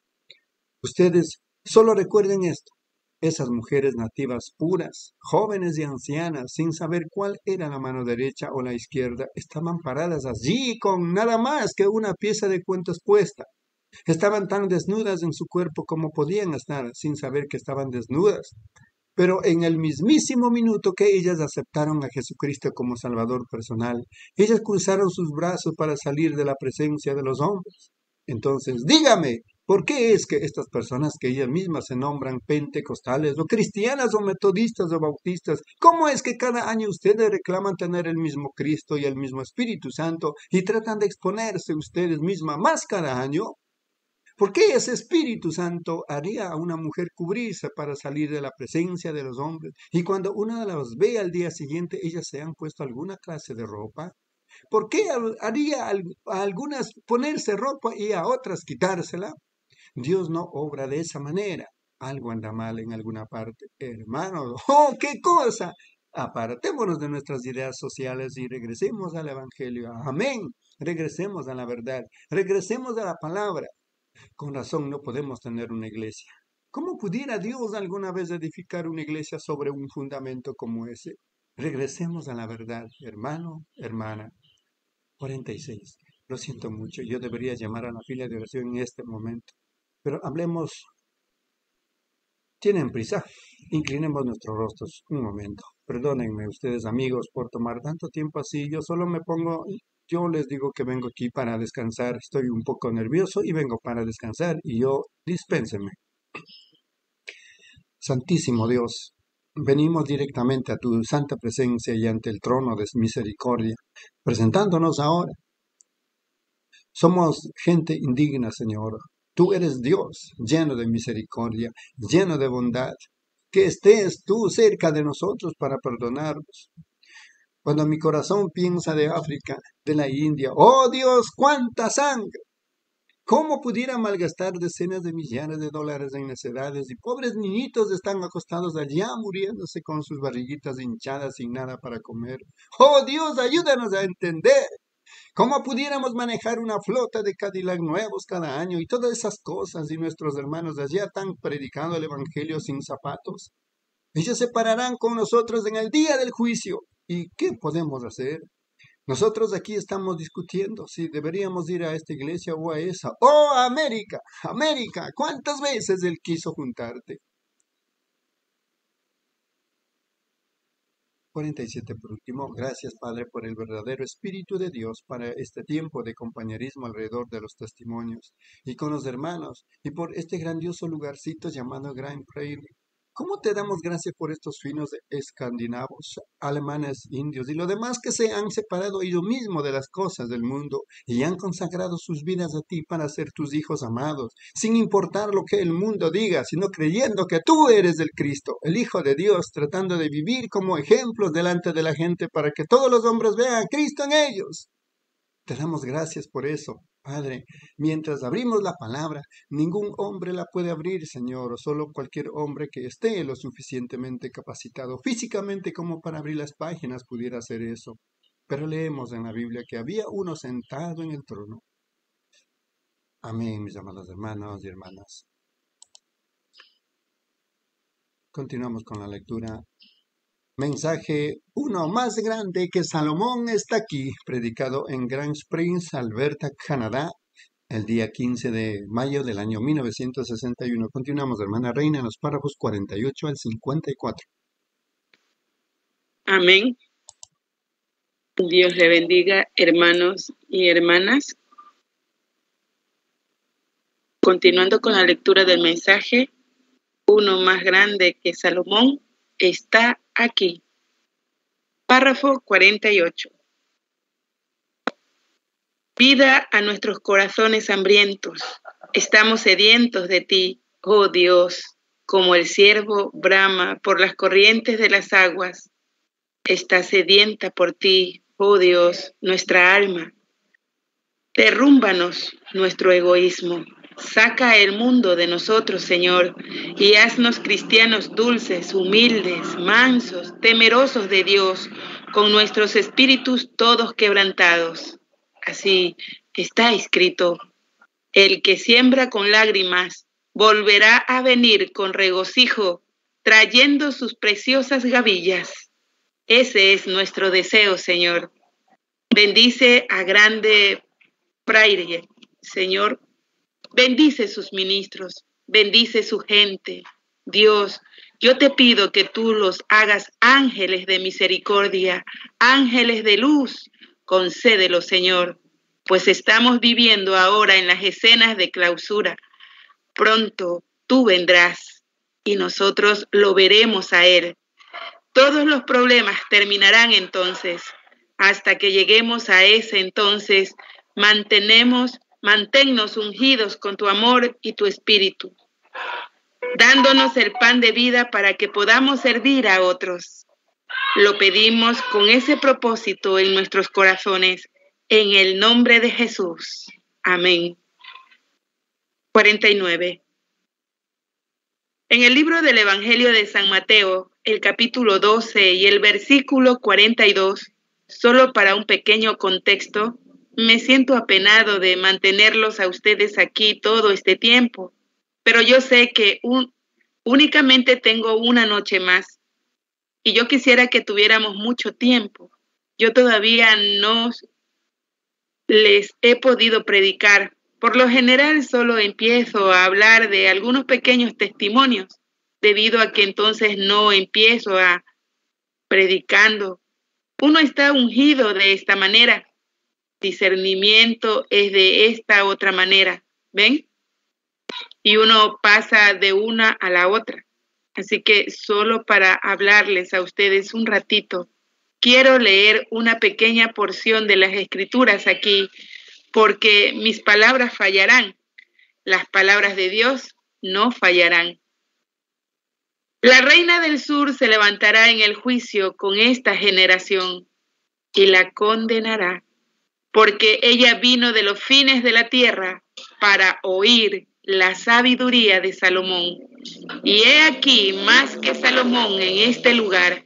Ustedes solo recuerden esto. Esas mujeres nativas puras, jóvenes y ancianas, sin saber cuál era la mano derecha o la izquierda, estaban paradas allí con nada más que una pieza de cuentas puesta. Estaban tan desnudas en su cuerpo como podían estar, sin saber que estaban desnudas. Pero en el mismísimo minuto que ellas aceptaron a Jesucristo como Salvador personal, ellas cruzaron sus brazos para salir de la presencia de los hombres. Entonces, dígame, ¿por qué es que estas personas que ellas mismas se nombran pentecostales o cristianas o metodistas o bautistas, cómo es que cada año ustedes reclaman tener el mismo Cristo y el mismo Espíritu Santo y tratan de exponerse ustedes mismas más cada año? ¿Por qué ese Espíritu Santo haría a una mujer cubrirse para salir de la presencia de los hombres? Y cuando una las ve al día siguiente, ellas se han puesto alguna clase de ropa. ¿Por qué haría a algunas ponerse ropa y a otras quitársela? Dios no obra de esa manera. Algo anda mal en alguna parte. Hermanos, ¡oh, qué cosa! Apartémonos de nuestras ideas sociales y regresemos al Evangelio. Amén. Regresemos a la verdad. Regresemos a la palabra. Con razón no podemos tener una iglesia. ¿Cómo pudiera Dios alguna vez edificar una iglesia sobre un fundamento como ese? Regresemos a la verdad, hermano, hermana. 46. Lo siento mucho, yo debería llamar a la fila de oración en este momento. Pero hablemos. ¿Tienen prisa? Inclinemos nuestros rostros un momento. Perdónenme ustedes amigos por tomar tanto tiempo así. Yo les digo que vengo aquí para descansar. Estoy un poco nervioso y vengo para descansar. Y dispénsenme. Santísimo Dios, venimos directamente a tu santa presencia y ante el trono de misericordia, presentándonos ahora. Somos gente indigna, Señor. Tú eres Dios, lleno de misericordia, lleno de bondad. Que estés tú cerca de nosotros para perdonarnos. Cuando mi corazón piensa de África, de la India, ¡oh Dios, cuánta sangre! ¿Cómo pudiera malgastar decenas de millares de dólares en necedades y pobres niñitos están acostados allá muriéndose con sus barriguitas hinchadas sin nada para comer? ¡Oh Dios, ayúdanos a entender! ¿Cómo pudiéramos manejar una flota de Cadillac nuevos cada año y todas esas cosas y nuestros hermanos de allá están predicando el Evangelio sin zapatos? Ellos se pararán con nosotros en el día del juicio. ¿Y qué podemos hacer? Nosotros aquí estamos discutiendo si deberíamos ir a esta iglesia o a esa. ¡Oh, América! ¡América! ¿Cuántas veces Él quiso juntarte? 47 por último. Gracias, Padre, por el verdadero Espíritu de Dios para este tiempo de compañerismo alrededor de los testimonios y con los hermanos y por este grandioso lugarcito llamado Grand Prairie. ¿Cómo te damos gracias por estos finos escandinavos, alemanes, indios y lo demás que se han separado ellos mismos de las cosas del mundo y han consagrado sus vidas a ti para ser tus hijos amados, sin importar lo que el mundo diga, sino creyendo que tú eres el Cristo, el Hijo de Dios, tratando de vivir como ejemplos delante de la gente para que todos los hombres vean a Cristo en ellos? Te damos gracias por eso, Padre. Mientras abrimos la palabra, ningún hombre la puede abrir, Señor, o solo cualquier hombre que esté lo suficientemente capacitado físicamente como para abrir las páginas pudiera hacer eso. Pero leemos en la Biblia que había uno sentado en el trono. Amén, mis amados hermanos y hermanas. Continuamos con la lectura. Mensaje: uno más grande que Salomón está aquí, predicado en Grand Springs, Alberta, Canadá, el día 15 de mayo del año 1961. Continuamos, hermana Reina, en los párrafos 48 al 54. Amén. Dios le bendiga, hermanos y hermanas. Continuando con la lectura del mensaje, uno más grande que Salomón está aquí. Párrafo 48. Vida a nuestros corazones hambrientos. Estamos sedientos de ti, oh Dios, como el ciervo brama por las corrientes de las aguas. Está sedienta por ti, oh Dios, nuestra alma. Derrúmbanos nuestro egoísmo. Saca el mundo de nosotros, Señor, y haznos cristianos dulces, humildes, mansos, temerosos de Dios, con nuestros espíritus todos quebrantados. Así está escrito: el que siembra con lágrimas volverá a venir con regocijo, trayendo sus preciosas gavillas. Ese es nuestro deseo, Señor. Bendice a Grande Prairie, Señor. Bendice sus ministros, bendice su gente. Dios, yo te pido que tú los hagas ángeles de misericordia, ángeles de luz. Concédelo, Señor, pues estamos viviendo ahora en las escenas de clausura. Pronto tú vendrás y nosotros lo veremos a Él. Todos los problemas terminarán entonces. Hasta que lleguemos a ese entonces, manténnos ungidos con tu amor y tu espíritu, dándonos el pan de vida para que podamos servir a otros. Lo pedimos con ese propósito en nuestros corazones, en el nombre de Jesús. Amén. 49. En el libro del Evangelio de San Mateo, el capítulo 12 y el versículo 42, solo para un pequeño contexto, me siento apenado de mantenerlos a ustedes aquí todo este tiempo, pero yo sé que únicamente tengo una noche más y yo quisiera que tuviéramos mucho tiempo. Yo todavía no les he podido predicar. Por lo general solo empiezo a hablar de algunos pequeños testimonios, debido a que entonces no empiezo a predicando. Uno está ungido de esta manera. Discernimiento es de esta otra manera, ¿ven? Y uno pasa de una a la otra. Así que solo para hablarles a ustedes un ratito, quiero leer una pequeña porción de las Escrituras aquí, porque mis palabras fallarán. Las palabras de Dios no fallarán. La reina del sur se levantará en el juicio con esta generación y la condenará, porque ella vino de los fines de la tierra para oír la sabiduría de Salomón. Y he aquí más que Salomón en este lugar.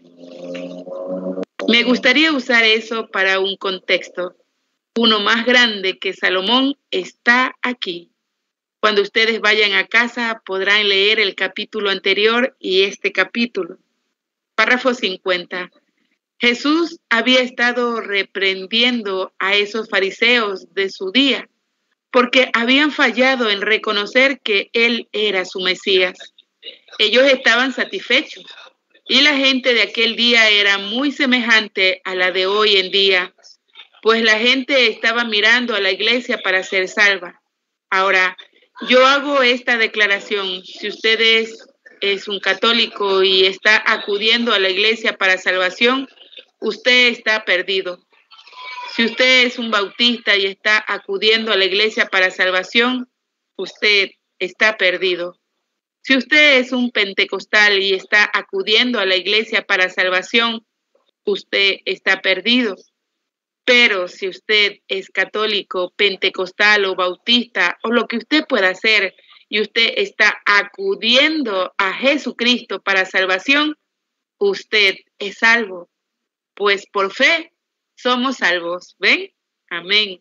Me gustaría usar eso para un contexto. Uno más grande que Salomón está aquí. Cuando ustedes vayan a casa podrán leer el capítulo anterior y este capítulo. Párrafo 50. Jesús había estado reprendiendo a esos fariseos de su día porque habían fallado en reconocer que Él era su Mesías. Ellos estaban satisfechos y la gente de aquel día era muy semejante a la de hoy en día, pues la gente estaba mirando a la iglesia para ser salva. Ahora, yo hago esta declaración: si usted es un católico y está acudiendo a la iglesia para salvación, usted está perdido. Si usted es un bautista y está acudiendo a la iglesia para salvación, usted está perdido. Si usted es un pentecostal y está acudiendo a la iglesia para salvación, usted está perdido. Pero si usted es católico, pentecostal o bautista o lo que usted pueda hacer y usted está acudiendo a Jesucristo para salvación, usted es salvo. Pues por fe somos salvos. ¿Ven? Amén.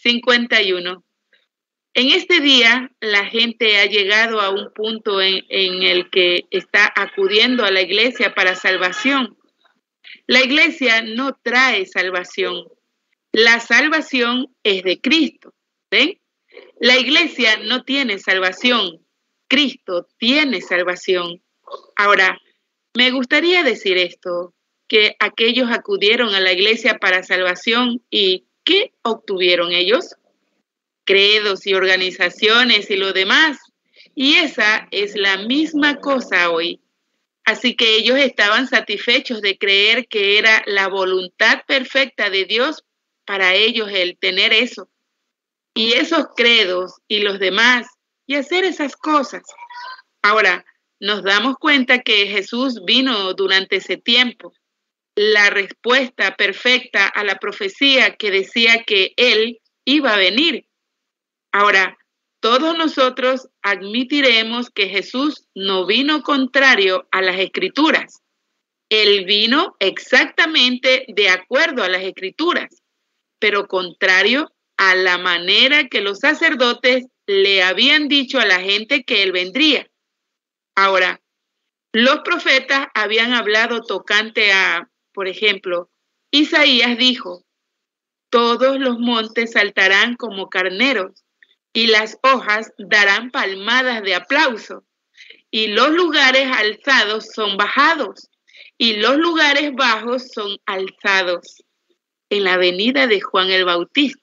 51. En este día la gente ha llegado a un punto en el que está acudiendo a la iglesia para salvación. La iglesia no trae salvación. La salvación es de Cristo. ¿Ven? La iglesia no tiene salvación. Cristo tiene salvación. Ahora, me gustaría decir esto, que aquellos acudieron a la iglesia para salvación y ¿qué obtuvieron ellos? Credos y organizaciones y lo demás. Y esa es la misma cosa hoy. Así que ellos estaban satisfechos de creer que era la voluntad perfecta de Dios para ellos el tener eso. Y esos credos y los demás y hacer esas cosas. Ahora, nos damos cuenta que Jesús vino durante ese tiempo. La respuesta perfecta a la profecía que decía que Él iba a venir. Ahora, todos nosotros admitiremos que Jesús no vino contrario a las Escrituras. Él vino exactamente de acuerdo a las Escrituras, pero contrario a la manera que los sacerdotes le habían dicho a la gente que Él vendría. Ahora, los profetas habían hablado tocante a, por ejemplo, Isaías dijo: todos los montes saltarán como carneros, y las hojas darán palmadas de aplauso, y los lugares alzados son bajados, y los lugares bajos son alzados. En la venida de Juan el Bautista.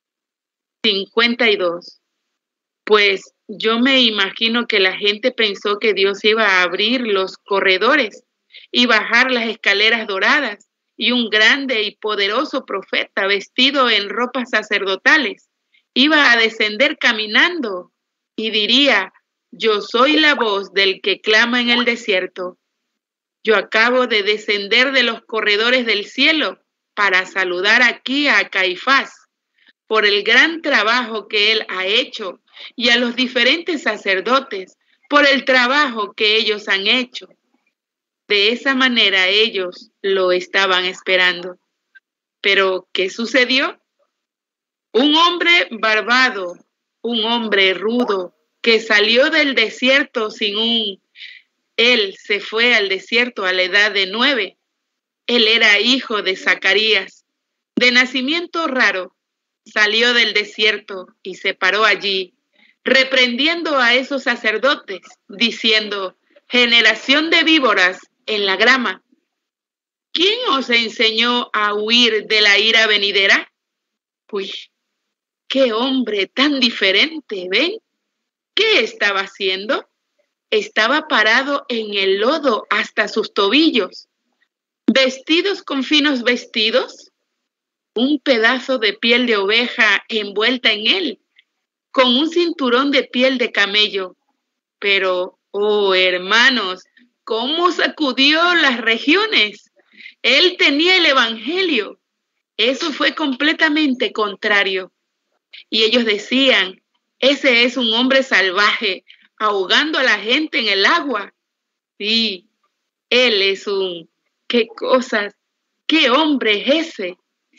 52. Pues yo me imagino que la gente pensó que Dios iba a abrir los corredores y bajar las escaleras doradas, y un grande y poderoso profeta vestido en ropas sacerdotales iba a descender caminando y diría: yo soy la voz del que clama en el desierto. Yo acabo de descender de los corredores del cielo para saludar aquí a Caifás por el gran trabajo que él ha hecho, y a los diferentes sacerdotes por el trabajo que ellos han hecho. De esa manera ellos lo estaban esperando. Pero, ¿qué sucedió? Un hombre barbado, un hombre rudo, que salió del desierto Él se fue al desierto a la edad de 9. Él era hijo de Zacarías, de nacimiento raro. Salió del desierto y se paró allí, reprendiendo a esos sacerdotes, diciendo: generación de víboras en la grama, ¿quién os enseñó a huir de la ira venidera? Uy, qué hombre tan diferente, ¿ven? ¿Qué estaba haciendo? estaba parado en el lodo hasta sus tobillos, vestidos con finos vestidos, un pedazo de piel de oveja envuelta en él, con un cinturón de piel de camello. Pero, oh hermanos, ¿cómo sacudió las regiones? Él tenía el evangelio. Eso fue completamente contrario. Y ellos decían, ese es un hombre salvaje, ahogando a la gente en el agua. Sí, él es ¿qué cosas? ¿Qué hombre es ese?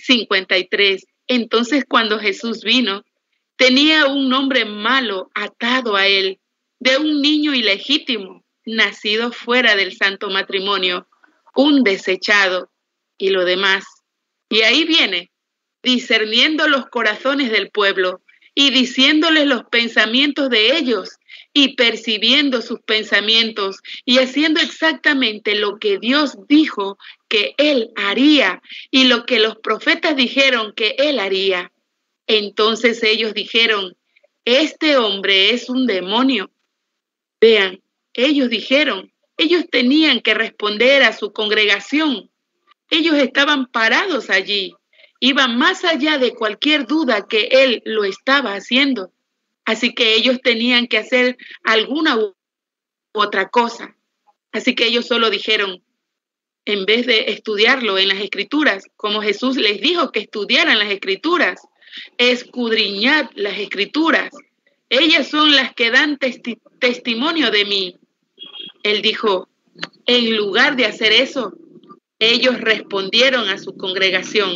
53. Entonces cuando Jesús vino, tenía un hombre malo atado a él, de un niño ilegítimo, nacido fuera del santo matrimonio, un desechado y lo demás. Y ahí viene, discerniendo los corazones del pueblo y diciéndoles los pensamientos de ellos y percibiendo sus pensamientos y haciendo exactamente lo que Dios dijo que él haría y lo que los profetas dijeron que él haría. Entonces ellos dijeron, este hombre es un demonio. Vean, ellos dijeron, ellos tenían que responder a su congregación. Ellos estaban parados allí, iban más allá de cualquier duda que él lo estaba haciendo. Así que ellos tenían que hacer alguna u otra cosa. Así que ellos solo dijeron, en vez de estudiarlo en las Escrituras, como Jesús les dijo que estudiaran las Escrituras, escudriñad las Escrituras. Ellas son las que dan testimonio de mí. Él dijo, en lugar de hacer eso, ellos respondieron a su congregación,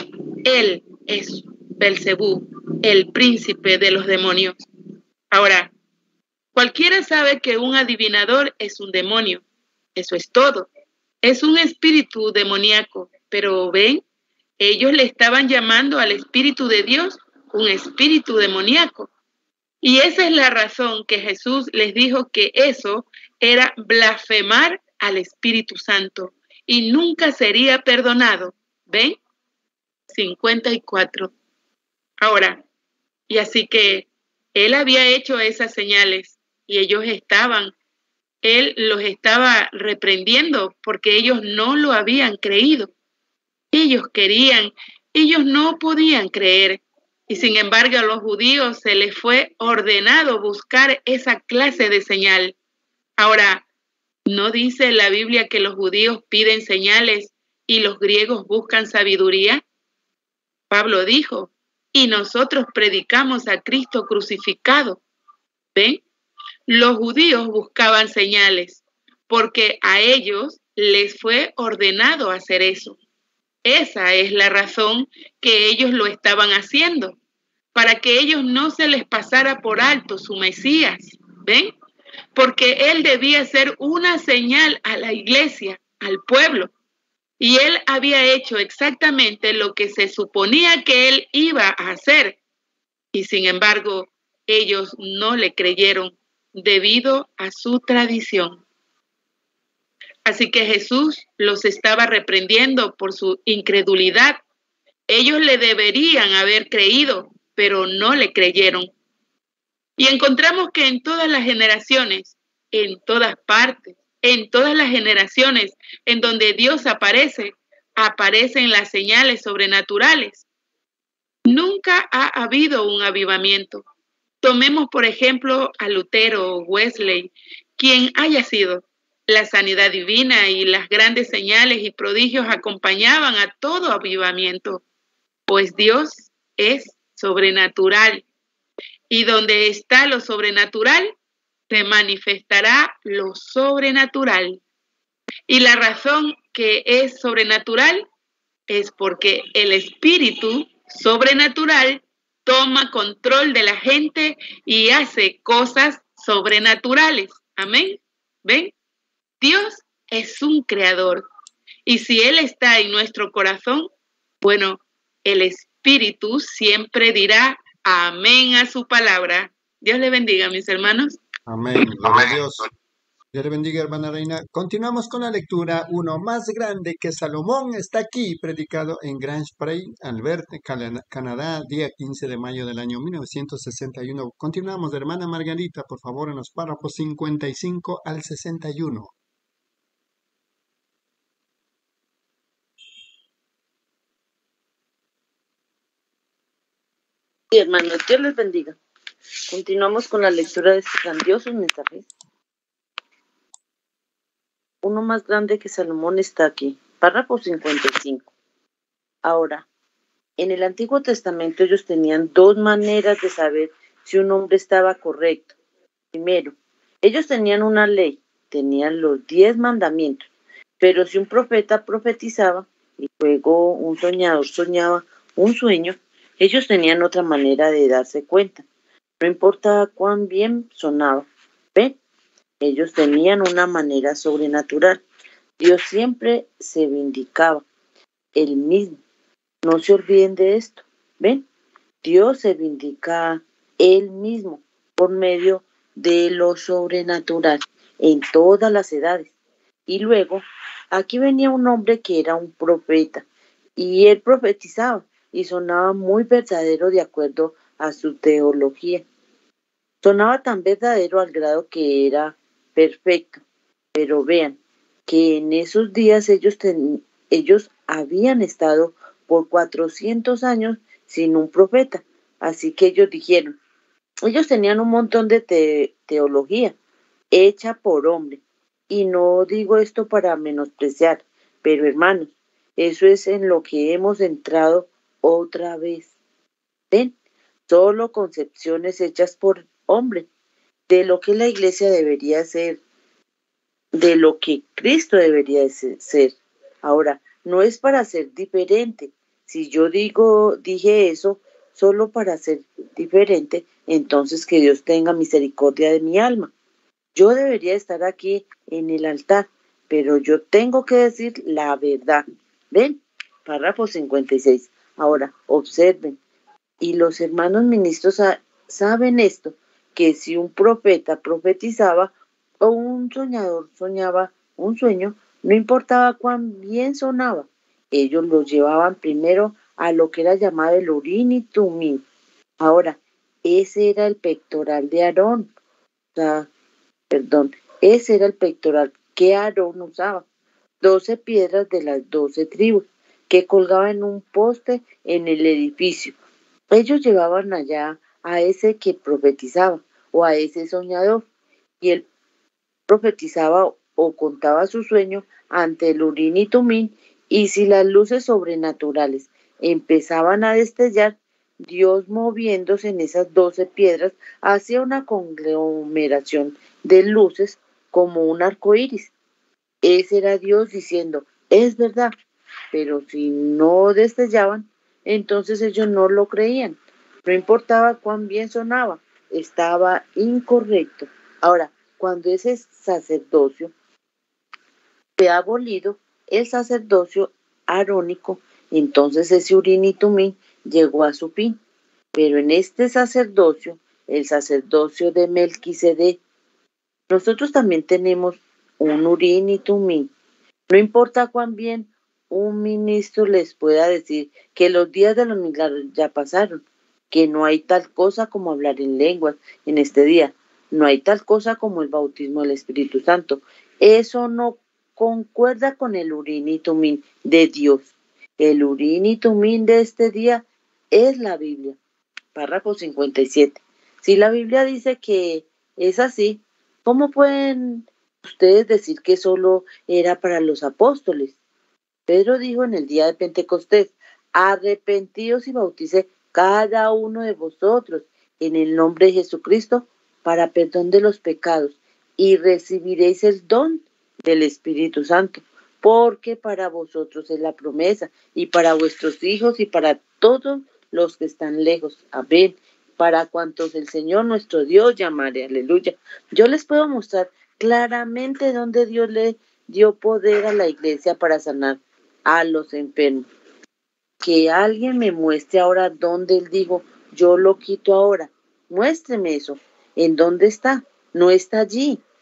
él es Belcebú, el príncipe de los demonios. Ahora, cualquiera sabe que un adivinador es un demonio. Eso es todo. Es un espíritu demoníaco. Pero ven, ellos le estaban llamando al Espíritu de Dios un espíritu demoníaco. Y esa es la razón que Jesús les dijo que eso era blasfemar al Espíritu Santo y nunca sería perdonado. ¿Ven? 54. Ahora, y así que él había hecho esas señales y él los estaba reprendiendo porque ellos no lo habían creído. Ellos no podían creer. Y sin embargo a los judíos se les fue ordenado buscar esa clase de señal. Ahora, ¿no dice la Biblia que los judíos piden señales y los griegos buscan sabiduría? Pablo dijo, y nosotros predicamos a Cristo crucificado. ¿Ven? Los judíos buscaban señales porque a ellos les fue ordenado hacer eso. Esa es la razón que ellos lo estaban haciendo, para que ellos no se les pasara por alto su Mesías. ¿Ven? Porque él debía ser una señal a la iglesia, al pueblo. Y él había hecho exactamente lo que se suponía que él iba a hacer. Y sin embargo, ellos no le creyeron debido a su tradición. Así que Jesús los estaba reprendiendo por su incredulidad. Ellos le deberían haber creído, pero no le creyeron. Y encontramos que en todas las generaciones, en todas partes, en todas las generaciones en donde Dios aparecen las señales sobrenaturales. Nunca ha habido un avivamiento. Tomemos, por ejemplo, a Lutero o Wesley, quien haya sido. La sanidad divina y las grandes señales y prodigios acompañaban a todo avivamiento, pues Dios es sobrenatural. Y donde está lo sobrenatural, se manifestará lo sobrenatural. Y la razón que es sobrenatural es porque el espíritu sobrenatural toma control de la gente y hace cosas sobrenaturales. Amén. ¿Ven? Dios es un creador. Y si Él está en nuestro corazón, bueno, el espíritu siempre dirá amén a su palabra. Dios le bendiga, mis hermanos. Amén. Gloria a Dios. Dios le bendiga, hermana Reina. Continuamos con la lectura. Uno más grande que Salomón está aquí, predicado en Grand Prairie, Alberta, Canadá, día 15 de mayo del año 1961. Continuamos, hermana Margarita, por favor, en los párrafos 55 al 61. Sí, hermanos, Dios les bendiga. Continuamos con la lectura de estos grandiosos mensajes. Uno más grande que Salomón está aquí. Párrafo 55. Ahora, en el Antiguo Testamento ellos tenían dos maneras de saber si un hombre estaba correcto. Primero, ellos tenían una ley, tenían los 10 mandamientos, pero si un profeta profetizaba y luego un soñador soñaba un sueño, ellos tenían otra manera de darse cuenta. No importaba cuán bien sonaba. ¿Ven? Ellos tenían una manera sobrenatural. Dios siempre se vindicaba, Él mismo. No se olviden de esto. ¿Ven? Dios se vindica Él mismo por medio de lo sobrenatural en todas las edades. Y luego, aquí venía un hombre que era un profeta, y él profetizaba y sonaba muy verdadero de acuerdo a su teología. Sonaba tan verdadero al grado que era perfecto. Pero vean que en esos días ellos habían estado por 400 años sin un profeta. Así que ellos dijeron, ellos tenían un montón de teología hecha por hombre. Y no digo esto para menospreciar, pero hermanos, eso es en lo que hemos entrado otra vez. ¿Ven? Solo concepciones hechas por hombre, de lo que la iglesia debería ser, de lo que Cristo debería ser. Ahora, no es para ser diferente. Si yo dije eso solo para ser diferente, entonces que Dios tenga misericordia de mi alma. Yo debería estar aquí en el altar, pero yo tengo que decir la verdad. ¿Ven? Párrafo 56. Ahora, observen. Y los hermanos ministros saben esto, que si un profeta profetizaba o un soñador soñaba un sueño, no importaba cuán bien sonaba, ellos lo llevaban primero a lo que era llamado el Urim y Tumim. Ahora, ese era el pectoral de Aarón. Ese era el pectoral que Aarón usaba. 12 piedras de las 12 tribus que colgaban en un poste en el edificio. Ellos llevaban allá a ese que profetizaba o a ese soñador, y él profetizaba o contaba su sueño ante el Urim y Tumim, y si las luces sobrenaturales empezaban a destellar, Dios moviéndose en esas 12 piedras hacía una conglomeración de luces como un arco iris. Ese era Dios diciendo, es verdad, pero si no destellaban, entonces ellos no lo creían. No importaba cuán bien sonaba, estaba incorrecto. Ahora, cuando ese sacerdocio fue abolido, el sacerdocio arónico, entonces ese Urim y Tumim llegó a su fin. Pero en este sacerdocio, el sacerdocio de Melquisedec, nosotros también tenemos un Urim y Tumim. No importa cuán bien un ministro les pueda decir que los días de los milagros ya pasaron, que no hay tal cosa como hablar en lenguas en este día, no hay tal cosa como el bautismo del Espíritu Santo. Eso no concuerda con el Urim y Tumim de Dios. El Urim y Tumim de este día es la Biblia. Párrafo 57. Si la Biblia dice que es así, ¿cómo pueden ustedes decir que solo era para los apóstoles? Pedro dijo en el día de Pentecostés, arrepentíos y bauticé cada uno de vosotros en el nombre de Jesucristo para perdón de los pecados, y recibiréis el don del Espíritu Santo, porque para vosotros es la promesa, y para vuestros hijos y para todos los que están lejos. Amén. Para cuantos el Señor nuestro Dios llamare. Aleluya. Yo les puedo mostrar claramente dónde Dios le dio poder a la iglesia para sanar a los enfermos. Que alguien me muestre ahora dónde Él dijo, yo lo quito ahora. Muéstreme eso. ¿En dónde está? No está allí.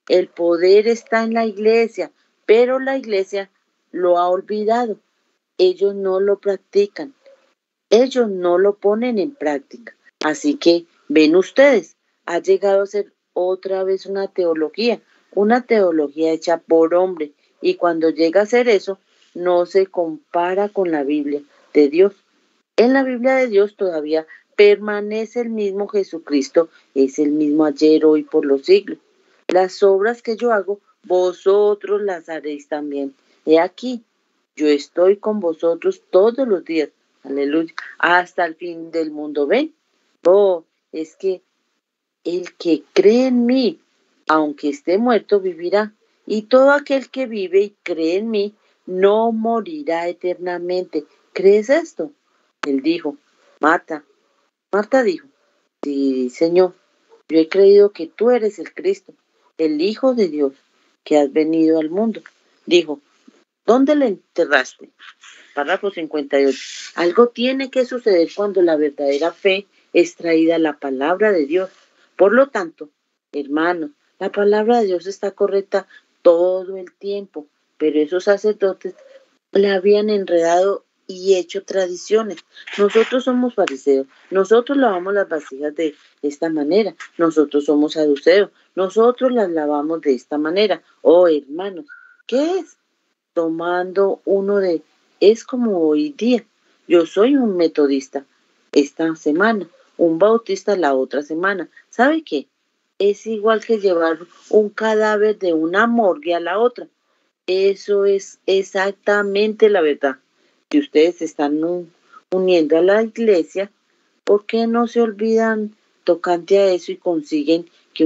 El poder está en la iglesia, pero la iglesia lo ha olvidado. Ellos no lo practican. Ellos no lo ponen en práctica. Así que, ven ustedes, ha llegado a ser otra vez una teología hecha por hombre. Y cuando llega a ser eso, no se compara con la Biblia de Dios. En la Biblia de Dios todavía permanece el mismo Jesucristo, es el mismo ayer, hoy, por los siglos. Las obras que yo hago, vosotros las haréis también. He aquí, yo estoy con vosotros todos los días, aleluya, hasta el fin del mundo. ¿Ven? Oh, es que el que cree en mí, aunque esté muerto, vivirá. Y todo aquel que vive y cree en mí, no morirá eternamente. ¿Crees esto? Él dijo, Marta dijo, sí, Señor, yo he creído que tú eres el Cristo, el Hijo de Dios, que has venido al mundo. Dijo, ¿dónde le enterraste? Párrafo 58. Algo tiene que suceder cuando la verdadera fe es traída a la palabra de Dios. Por lo tanto, hermanos, la palabra de Dios está correcta todo el tiempo, pero esos sacerdotes la habían enredado y hecho tradiciones. Nosotros somos fariseos, nosotros lavamos las vasijas de esta manera, nosotros somos saduceos, nosotros las lavamos de esta manera. Oh, hermanos, ¿qué es? Tomando es como hoy día. Yo soy un metodista esta semana, un bautista la otra semana. ¿Sabe qué? Es igual que llevar un cadáver de una morgue a la otra. Eso es exactamente la verdad. Si ustedes se están uniendo a la iglesia, ¿por qué no se olvidan tocante a eso y consiguen que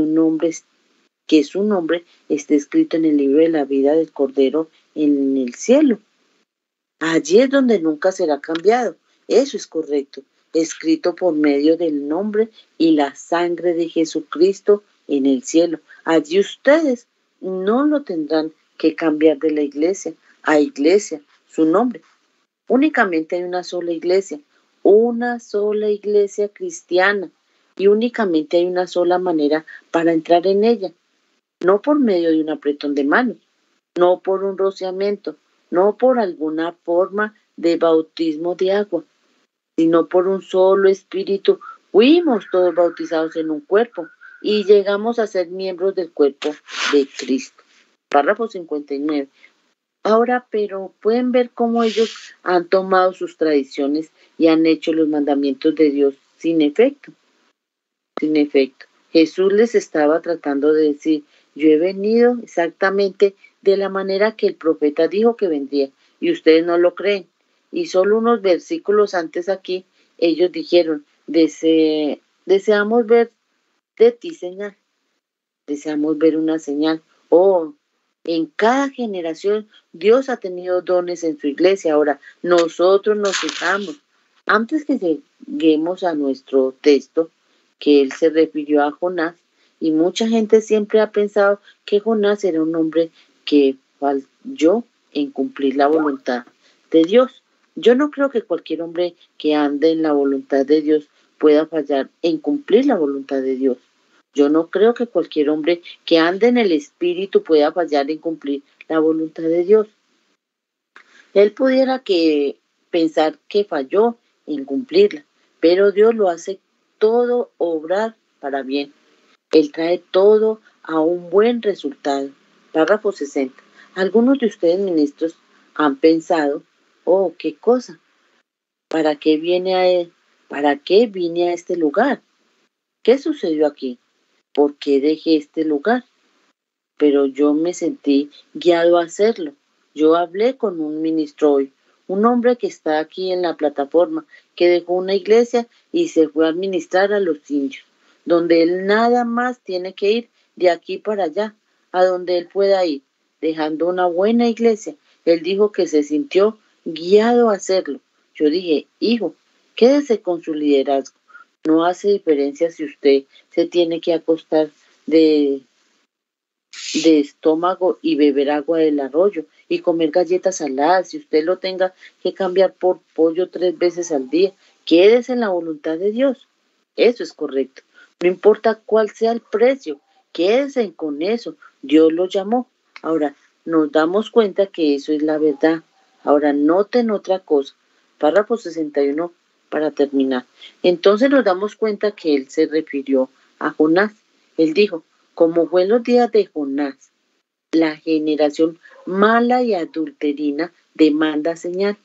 su nombre esté escrito en el libro de la vida del Cordero en el cielo? Allí es donde nunca será cambiado. Eso es correcto. Escrito por medio del nombre y la sangre de Jesucristo en el cielo. Allí ustedes no lo tendrán que cambiar de la iglesia a iglesia, su nombre. Únicamente hay una sola iglesia cristiana, y únicamente hay una sola manera para entrar en ella, no por medio de un apretón de manos, no por un rociamiento, no por alguna forma de bautismo de agua, sino por un solo espíritu. Fuimos todos bautizados en un cuerpo y llegamos a ser miembros del cuerpo de Cristo. Párrafo 59. Ahora, pero pueden ver cómo ellos han tomado sus tradiciones y han hecho los mandamientos de Dios sin efecto. Sin efecto. Jesús les estaba tratando de decir, yo he venido exactamente de la manera que el profeta dijo que vendría, y ustedes no lo creen. Y solo unos versículos antes aquí, ellos dijeron, deseamos ver de ti señal. Deseamos ver una señal. Oh, en cada generación Dios ha tenido dones en su iglesia. Ahora, nosotros nos fijamos. Antes que lleguemos a nuestro texto, que él se refirió a Jonás, y mucha gente siempre ha pensado que Jonás era un hombre que falló en cumplir la voluntad de Dios. Yo no creo que cualquier hombre que ande en la voluntad de Dios pueda fallar en cumplir la voluntad de Dios. Yo no creo que cualquier hombre que ande en el Espíritu pueda fallar en cumplir la voluntad de Dios. Él pudiera pensar que falló en cumplirla, pero Dios lo hace todo obrar para bien. Él trae todo a un buen resultado. Párrafo 60. Algunos de ustedes, ministros, han pensado, oh, qué cosa, ¿para qué vine a este lugar? ¿Qué sucedió aquí? ¿Por qué dejé este lugar? Pero yo me sentí guiado a hacerlo. Yo hablé con un ministro hoy, un hombre que está aquí en la plataforma, que dejó una iglesia y se fue a administrar a los indios, donde él nada más tiene que ir de aquí para allá, a donde él pueda ir, dejando una buena iglesia. Él dijo que se sintió guiado a hacerlo. Yo dije, hijo, quédese con su liderazgo. No hace diferencia si usted se tiene que acostar de estómago y beber agua del arroyo y comer galletas saladas, si usted lo tenga que cambiar por pollo 3 veces al día. Quédese en la voluntad de Dios. Eso es correcto. No importa cuál sea el precio, quédese con eso. Dios lo llamó. Ahora, nos damos cuenta que eso es la verdad. Ahora, noten otra cosa. Párrafo 61 para terminar. Entonces nos damos cuenta que él se refirió a Jonás. Él dijo, como fue en los días de Jonás, la generación mala y adulterina demanda señal.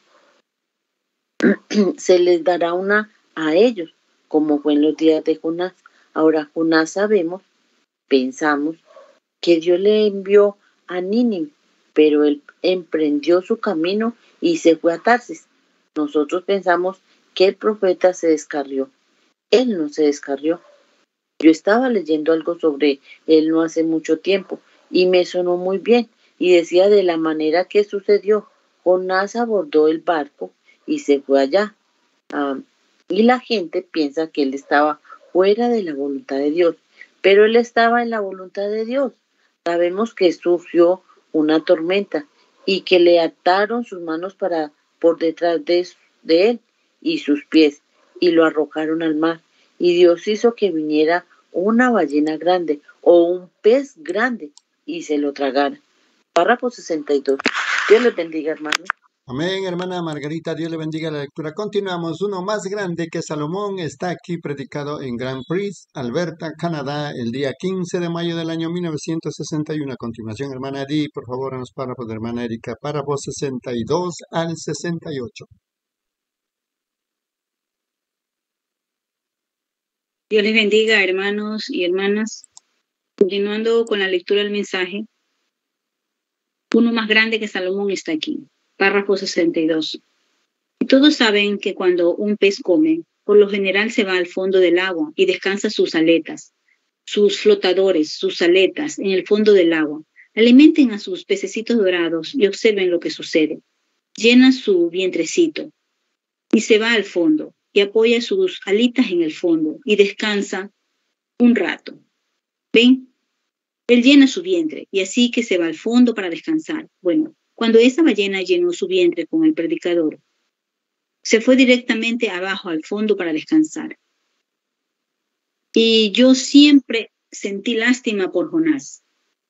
Se les dará una a ellos, como fue en los días de Jonás. Ahora, Jonás pensamos que Dios le envió a Nínive, pero él emprendió su camino y se fue a Tarsis. Nosotros pensamos que el profeta se descarrió. Él no se descarrió. Yo estaba leyendo algo sobre él no hace mucho tiempo y me sonó muy bien y decía de la manera que sucedió. Jonás abordó el barco y se fue allá. Y la gente piensa que él estaba fuera de la voluntad de Dios, pero él estaba en la voluntad de Dios. Sabemos que sufrió una tormenta y que le ataron sus manos por detrás de él y sus pies y lo arrojaron al mar. Y Dios hizo que viniera una ballena grande o un pez grande y se lo tragara. Párrafo 62. Dios les bendiga, hermanos. Amén, hermana Margarita, Dios le bendiga la lectura. Continuamos. Uno más grande que Salomón está aquí predicado en Grand Prix, Alberta, Canadá, el día 15 de mayo del año 1961. A continuación, hermana Edith, por favor, en los párrafos de hermana Erika, párrafos 62 al 68. Dios les bendiga, hermanos y hermanas. Continuando con la lectura del mensaje, uno más grande que Salomón está aquí. Párrafo 62. Y todos saben que cuando un pez come, por lo general se va al fondo del agua y descansa sus aletas, sus flotadores, sus aletas en el fondo del agua. Alimenten a sus pececitos dorados y observen lo que sucede. Llena su vientrecito y se va al fondo y apoya sus alitas en el fondo y descansa un rato. ¿Ven? Él llena su vientre y así que se va al fondo para descansar. Bueno, cuando esa ballena llenó su vientre con el predicador, se fue directamente abajo al fondo para descansar. Y yo siempre sentí lástima por Jonás.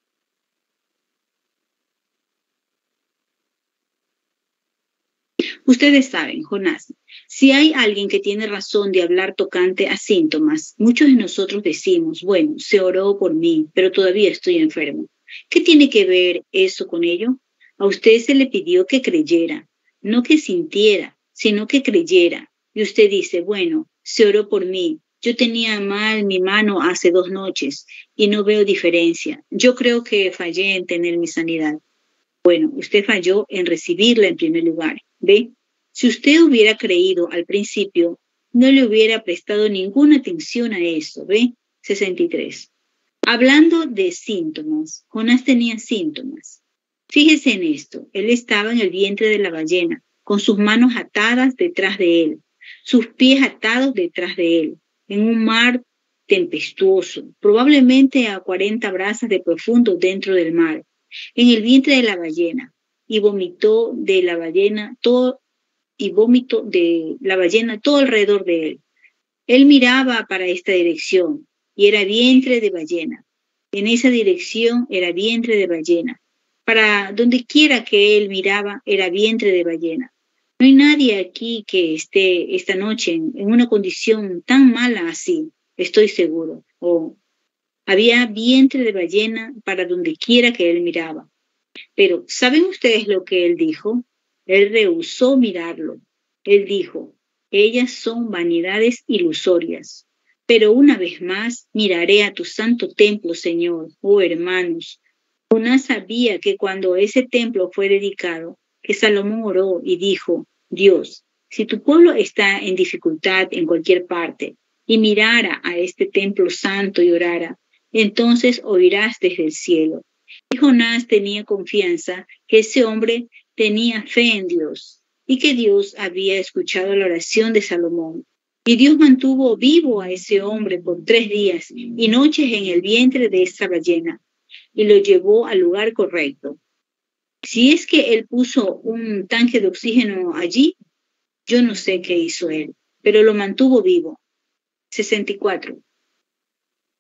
Ustedes saben, Jonás, si hay alguien que tiene razón de hablar tocante a síntomas, muchos de nosotros decimos, bueno, se oró por mí, pero todavía estoy enfermo. ¿Qué tiene que ver eso con ello? A usted se le pidió que creyera, no que sintiera, sino que creyera. Y usted dice, bueno, se oró por mí. Yo tenía mal mi mano hace 2 noches y no veo diferencia. Yo creo que fallé en tener mi sanidad. Bueno, usted falló en recibirla en primer lugar. ¿Ve? Si usted hubiera creído al principio, no le hubiera prestado ninguna atención a eso. ¿Ve? 63. Hablando de síntomas, Jonás tenía síntomas. Fíjese en esto. Él estaba en el vientre de la ballena, con sus manos atadas detrás de él, sus pies atados detrás de él, en un mar tempestuoso, probablemente a 40 brazas de profundo dentro del mar, en el vientre de la ballena, y vomitó de la ballena todo alrededor de él. Él miraba para esta dirección y era vientre de ballena. En esa dirección era vientre de ballena. Para donde quiera que él miraba era vientre de ballena. No hay nadie aquí que esté esta noche en una condición tan mala así, estoy seguro. Había vientre de ballena para donde quiera que él miraba. Pero, ¿saben ustedes lo que él dijo? Él rehusó mirarlo. Él dijo, ellas son vanidades ilusorias. Pero una vez más miraré a tu santo templo, Señor. Oh, hermanos, Jonás sabía que cuando ese templo fue dedicado, que Salomón oró y dijo, Dios, si tu pueblo está en dificultad en cualquier parte y mirara a este templo santo y orara, entonces oirás desde el cielo. Y Jonás tenía confianza que ese hombre tenía fe en Dios y que Dios había escuchado la oración de Salomón. Y Dios mantuvo vivo a ese hombre por 3 días y noches en el vientre de esa ballena y lo llevó al lugar correcto. Si es que él puso un tanque de oxígeno allí, yo no sé qué hizo él, pero lo mantuvo vivo. 64.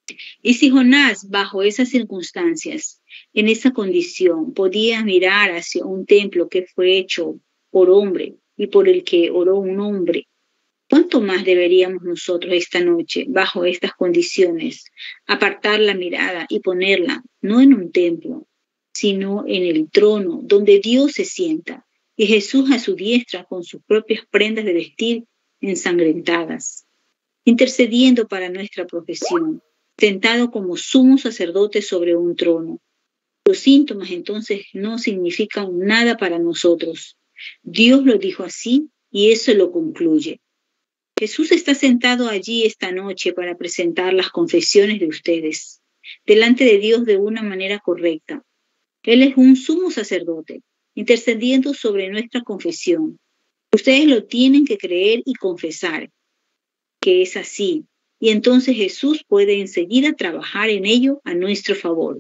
Y si Jonás, bajo esas circunstancias, en esa condición, podía mirar hacia un templo que fue hecho por hombre y por el que oró un hombre, ¿cuánto más deberíamos nosotros esta noche, bajo estas condiciones, apartar la mirada y ponerla no en un templo, sino en el trono donde Dios se sienta y Jesús a su diestra con sus propias prendas de vestir ensangrentadas, intercediendo para nuestra profesión, sentado como sumo sacerdote sobre un trono? Los síntomas entonces no significan nada para nosotros. Dios lo dijo así y eso lo concluye. Jesús está sentado allí esta noche para presentar las confesiones de ustedes delante de Dios de una manera correcta. Él es un sumo sacerdote, intercediendo sobre nuestra confesión. Ustedes lo tienen que creer y confesar que es así, y entonces Jesús puede enseguida trabajar en ello a nuestro favor.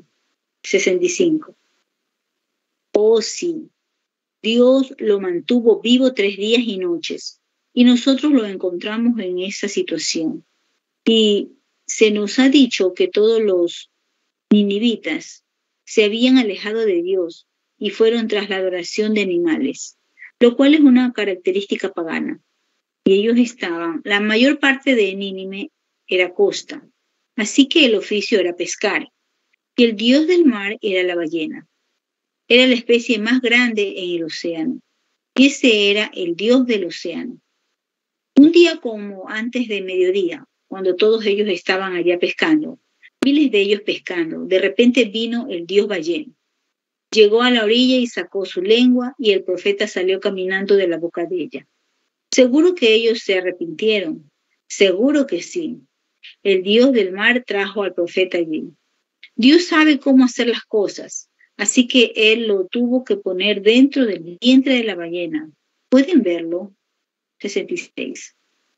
65. Oh sí, Dios lo mantuvo vivo 3 días y noches, y nosotros lo encontramos en esa situación. Y se nos ha dicho que todos los ninivitas se habían alejado de Dios y fueron tras la adoración de animales, lo cual es una característica pagana. Y ellos estaban, la mayor parte de Nínive era costa, así que el oficio era pescar, y el dios del mar era la ballena. Era la especie más grande en el océano, y ese era el dios del océano. Un día como antes de mediodía, cuando todos ellos estaban allá pescando, miles de ellos pescando, de repente vino el dios ballena. Llegó a la orilla y sacó su lengua, y el profeta salió caminando de la boca de ella. Seguro que ellos se arrepintieron, seguro que sí. El dios del mar trajo al profeta allí. Dios sabe cómo hacer las cosas, así que él lo tuvo que poner dentro del vientre de la ballena. ¿Pueden verlo? 66.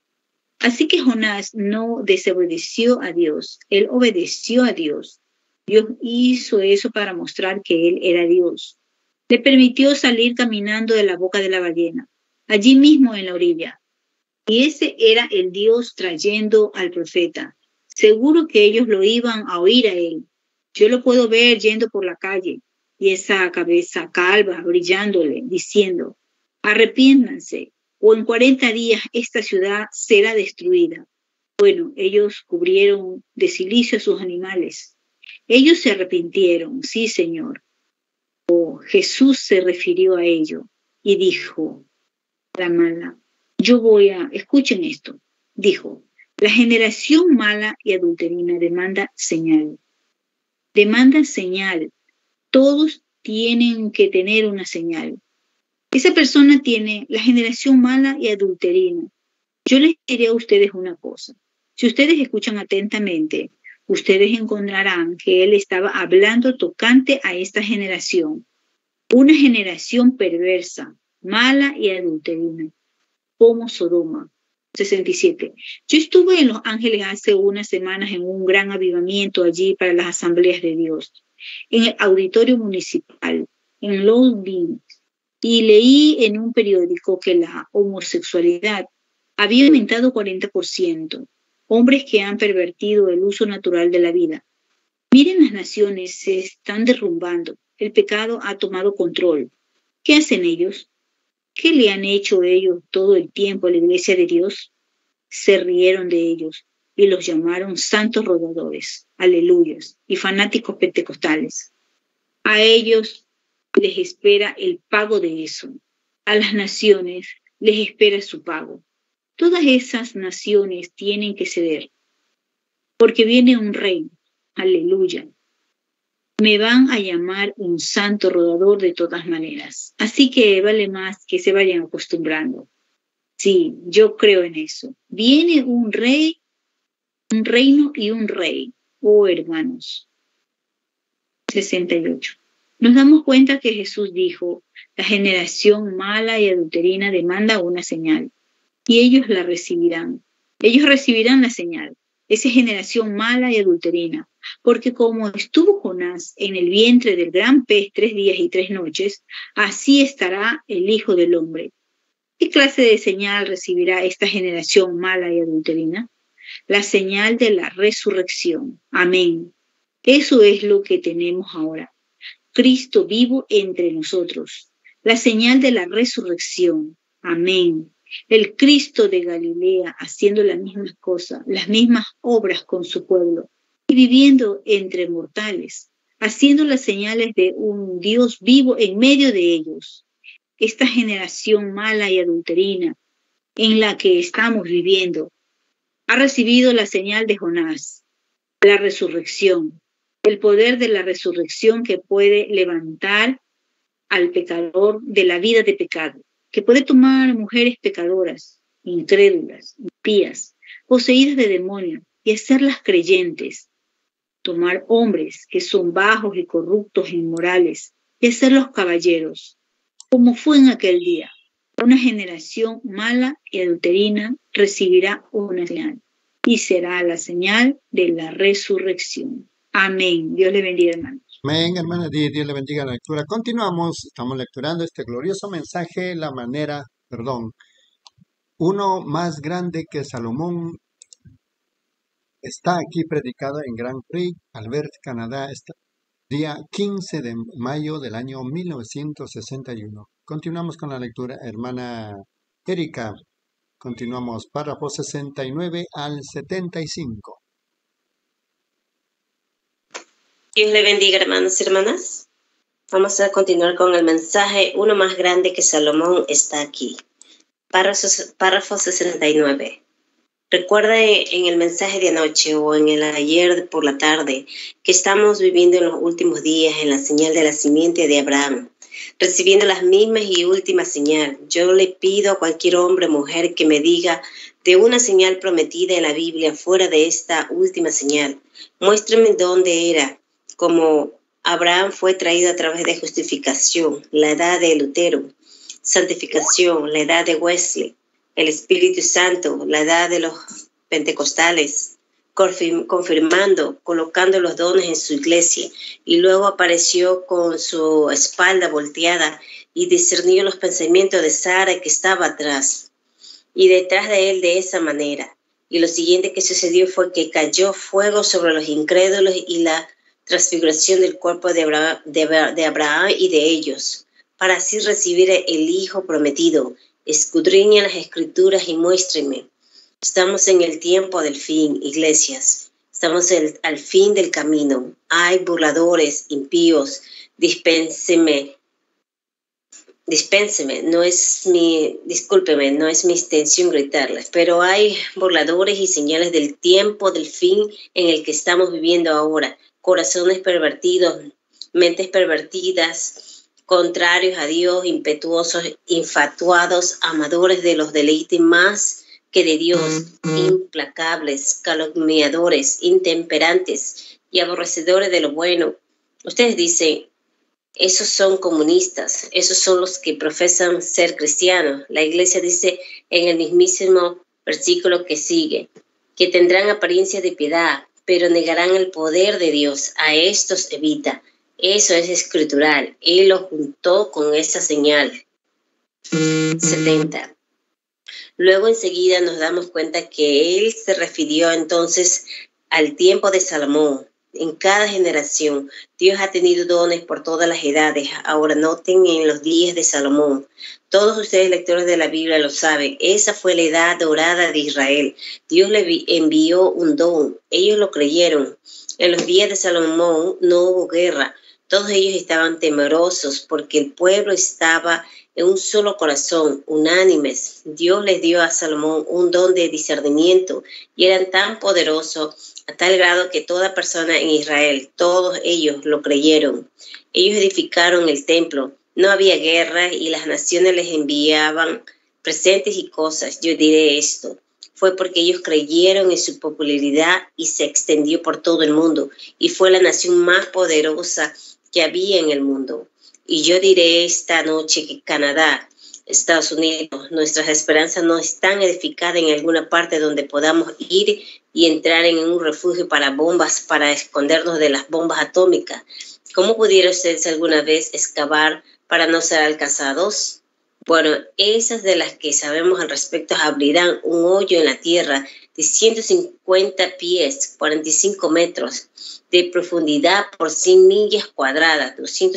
Así que Jonás no desobedeció a Dios, él obedeció a Dios. Dios hizo eso para mostrar que él era Dios. Le permitió salir caminando de la boca de la ballena, allí mismo en la orilla. Y ese era el Dios trayendo al profeta. Seguro que ellos lo iban a oír a él. Yo lo puedo ver yendo por la calle y esa cabeza calva brillándole, diciendo, arrepiéntanse, o en 40 días esta ciudad será destruida. Bueno, ellos cubrieron de silicio a sus animales. Ellos se arrepintieron, sí, Señor. Oh, Jesús se refirió a ello y dijo, la mala, escuchen esto, dijo, la generación mala y adulterina demanda señal. Demanda señal. Todos tienen que tener una señal. Esa persona tiene la generación mala y adulterina. Yo les diré a ustedes una cosa. Si ustedes escuchan atentamente, ustedes encontrarán que él estaba hablando tocante a esta generación. Una generación perversa, mala y adulterina, como Sodoma. 67. Yo estuve en Los Ángeles hace unas semanas en un gran avivamiento allí para las asambleas de Dios, en el auditorio municipal, en Long Beach, y leí en un periódico que la homosexualidad había aumentado 40%, hombres que han pervertido el uso natural de la vida. Miren, las naciones se están derrumbando, el pecado ha tomado control. ¿Qué hacen ellos? ¿Qué le han hecho ellos todo el tiempo a la iglesia de Dios? Se rieron de ellos y los llamaron santos rodadores, aleluyas, y fanáticos pentecostales. A ellos les espera el pago de eso. A las naciones les espera su pago. Todas esas naciones tienen que ceder, porque viene un rey, aleluya. Me van a llamar un santo rodador de todas maneras. Así que vale más que se vayan acostumbrando. Sí, yo creo en eso. Viene un rey, un reino y un rey. Oh, hermanos. 68. Nos damos cuenta que Jesús dijo, la generación mala y adulterina demanda una señal. Y ellos la recibirán. Ellos recibirán la señal. Esa generación mala y adulterina. Porque como estuvo Jonás en el vientre del gran pez 3 días y 3 noches, así estará el Hijo del Hombre. ¿Qué clase de señal recibirá esta generación mala y adulterina? la señal de la resurrección. Amén. Eso es lo que tenemos ahora. Cristo vivo entre nosotros, la señal de la resurrección. Amén. El Cristo de Galilea haciendo las mismas cosas, las mismas obras con su pueblo y viviendo entre mortales, haciendo las señales de un Dios vivo en medio de ellos. Esta generación mala y adulterina en la que estamos viviendo ha recibido la señal de Jonás, la resurrección, el poder de la resurrección que puede levantar al pecador de la vida de pecado, que puede tomar mujeres pecadoras, incrédulas, impías, poseídas de demonios y hacerlas creyentes, tomar hombres que son bajos y corruptos e inmorales y hacerlos caballeros, como fue en aquel día. Una generación mala y adulterina recibirá una señal y será la señal de la resurrección. Amén. Dios le bendiga, hermanos. Amén, hermanas, Dios le bendiga la lectura. Continuamos, estamos lecturando este glorioso mensaje, uno más grande que Salomón, está aquí predicado en Grand Prix, Albert, Canadá, día 15 de mayo del año 1961. Continuamos con la lectura, hermana Erika. Continuamos, párrafo 69 al 75. Dios le bendiga, hermanos y hermanas. Vamos a continuar con el mensaje. Uno más grande que Salomón está aquí. Párrafo 69. Recuerda en el mensaje de anoche o en el ayer por la tarde que estamos viviendo en los últimos días en la señal de la simiente de Abraham, recibiendo las mismas y últimas señales. Yo le pido a cualquier hombre o mujer que me diga de una señal prometida en la Biblia fuera de esta última señal. Muéstrame dónde era. Como Abraham fue traído a través de justificación, la edad de Lutero, santificación, la edad de Wesley, el Espíritu Santo, la edad de los pentecostales, confirmando, colocando los dones en su iglesia, y luego apareció con su espalda volteada y discernió los pensamientos de Sara que estaba atrás y detrás de él de esa manera. Y lo siguiente que sucedió fue que cayó fuego sobre los incrédulos y la transfiguración del cuerpo de Abraham y de ellos, para así recibir el Hijo prometido. Escudriña las Escrituras y muéstrenme. Estamos en el tiempo del fin, iglesias. Estamos al fin del camino. Hay burladores, impíos. Dispénseme, no es mi intención gritarles, pero hay burladores y señales del tiempo del fin en el que estamos viviendo ahora. Corazones pervertidos, mentes pervertidas, contrarios a Dios, impetuosos, infatuados, amadores de los deleites más que de Dios, implacables, calumniadores, intemperantes y aborrecedores de lo bueno. Ustedes dicen, esos son comunistas, esos son los que profesan ser cristianos. La iglesia dice en el mismísimo versículo que sigue, que tendrán apariencia de piedad, pero negarán el poder de Dios. A estos evita. Eso es escritural. Él lo juntó con esa señal. 70. Luego enseguida nos damos cuenta que él se refirió entonces al tiempo de Salomón. En cada generación, Dios ha tenido dones por todas las edades. Ahora noten en los días de Salomón. Todos ustedes lectores de la Biblia lo saben. Esa fue la edad dorada de Israel. Dios le envió un don. Ellos lo creyeron. En los días de Salomón no hubo guerra. Todos ellos estaban temerosos porque el pueblo estaba en un solo corazón, unánimes. Dios les dio a Salomón un don de discernimiento y eran tan poderosos a tal grado que toda persona en Israel, todos ellos lo creyeron. Ellos edificaron el templo. No había guerra y las naciones les enviaban presentes y cosas. Yo diré esto. Fue porque ellos creyeron en su popularidad y se extendió por todo el mundo. Y fue la nación más poderosa que había en el mundo. Y yo diré esta noche que Canadá, Estados Unidos, nuestras esperanzas no están edificadas en alguna parte donde podamos ir y entrar en un refugio para bombas, para escondernos de las bombas atómicas. ¿Cómo pudieron ustedes alguna vez excavar para no ser alcanzados? Bueno, esas de las que sabemos al respecto abrirán un hoyo en la tierra de 150 pies, 45 metros de profundidad por 100 millas cuadradas,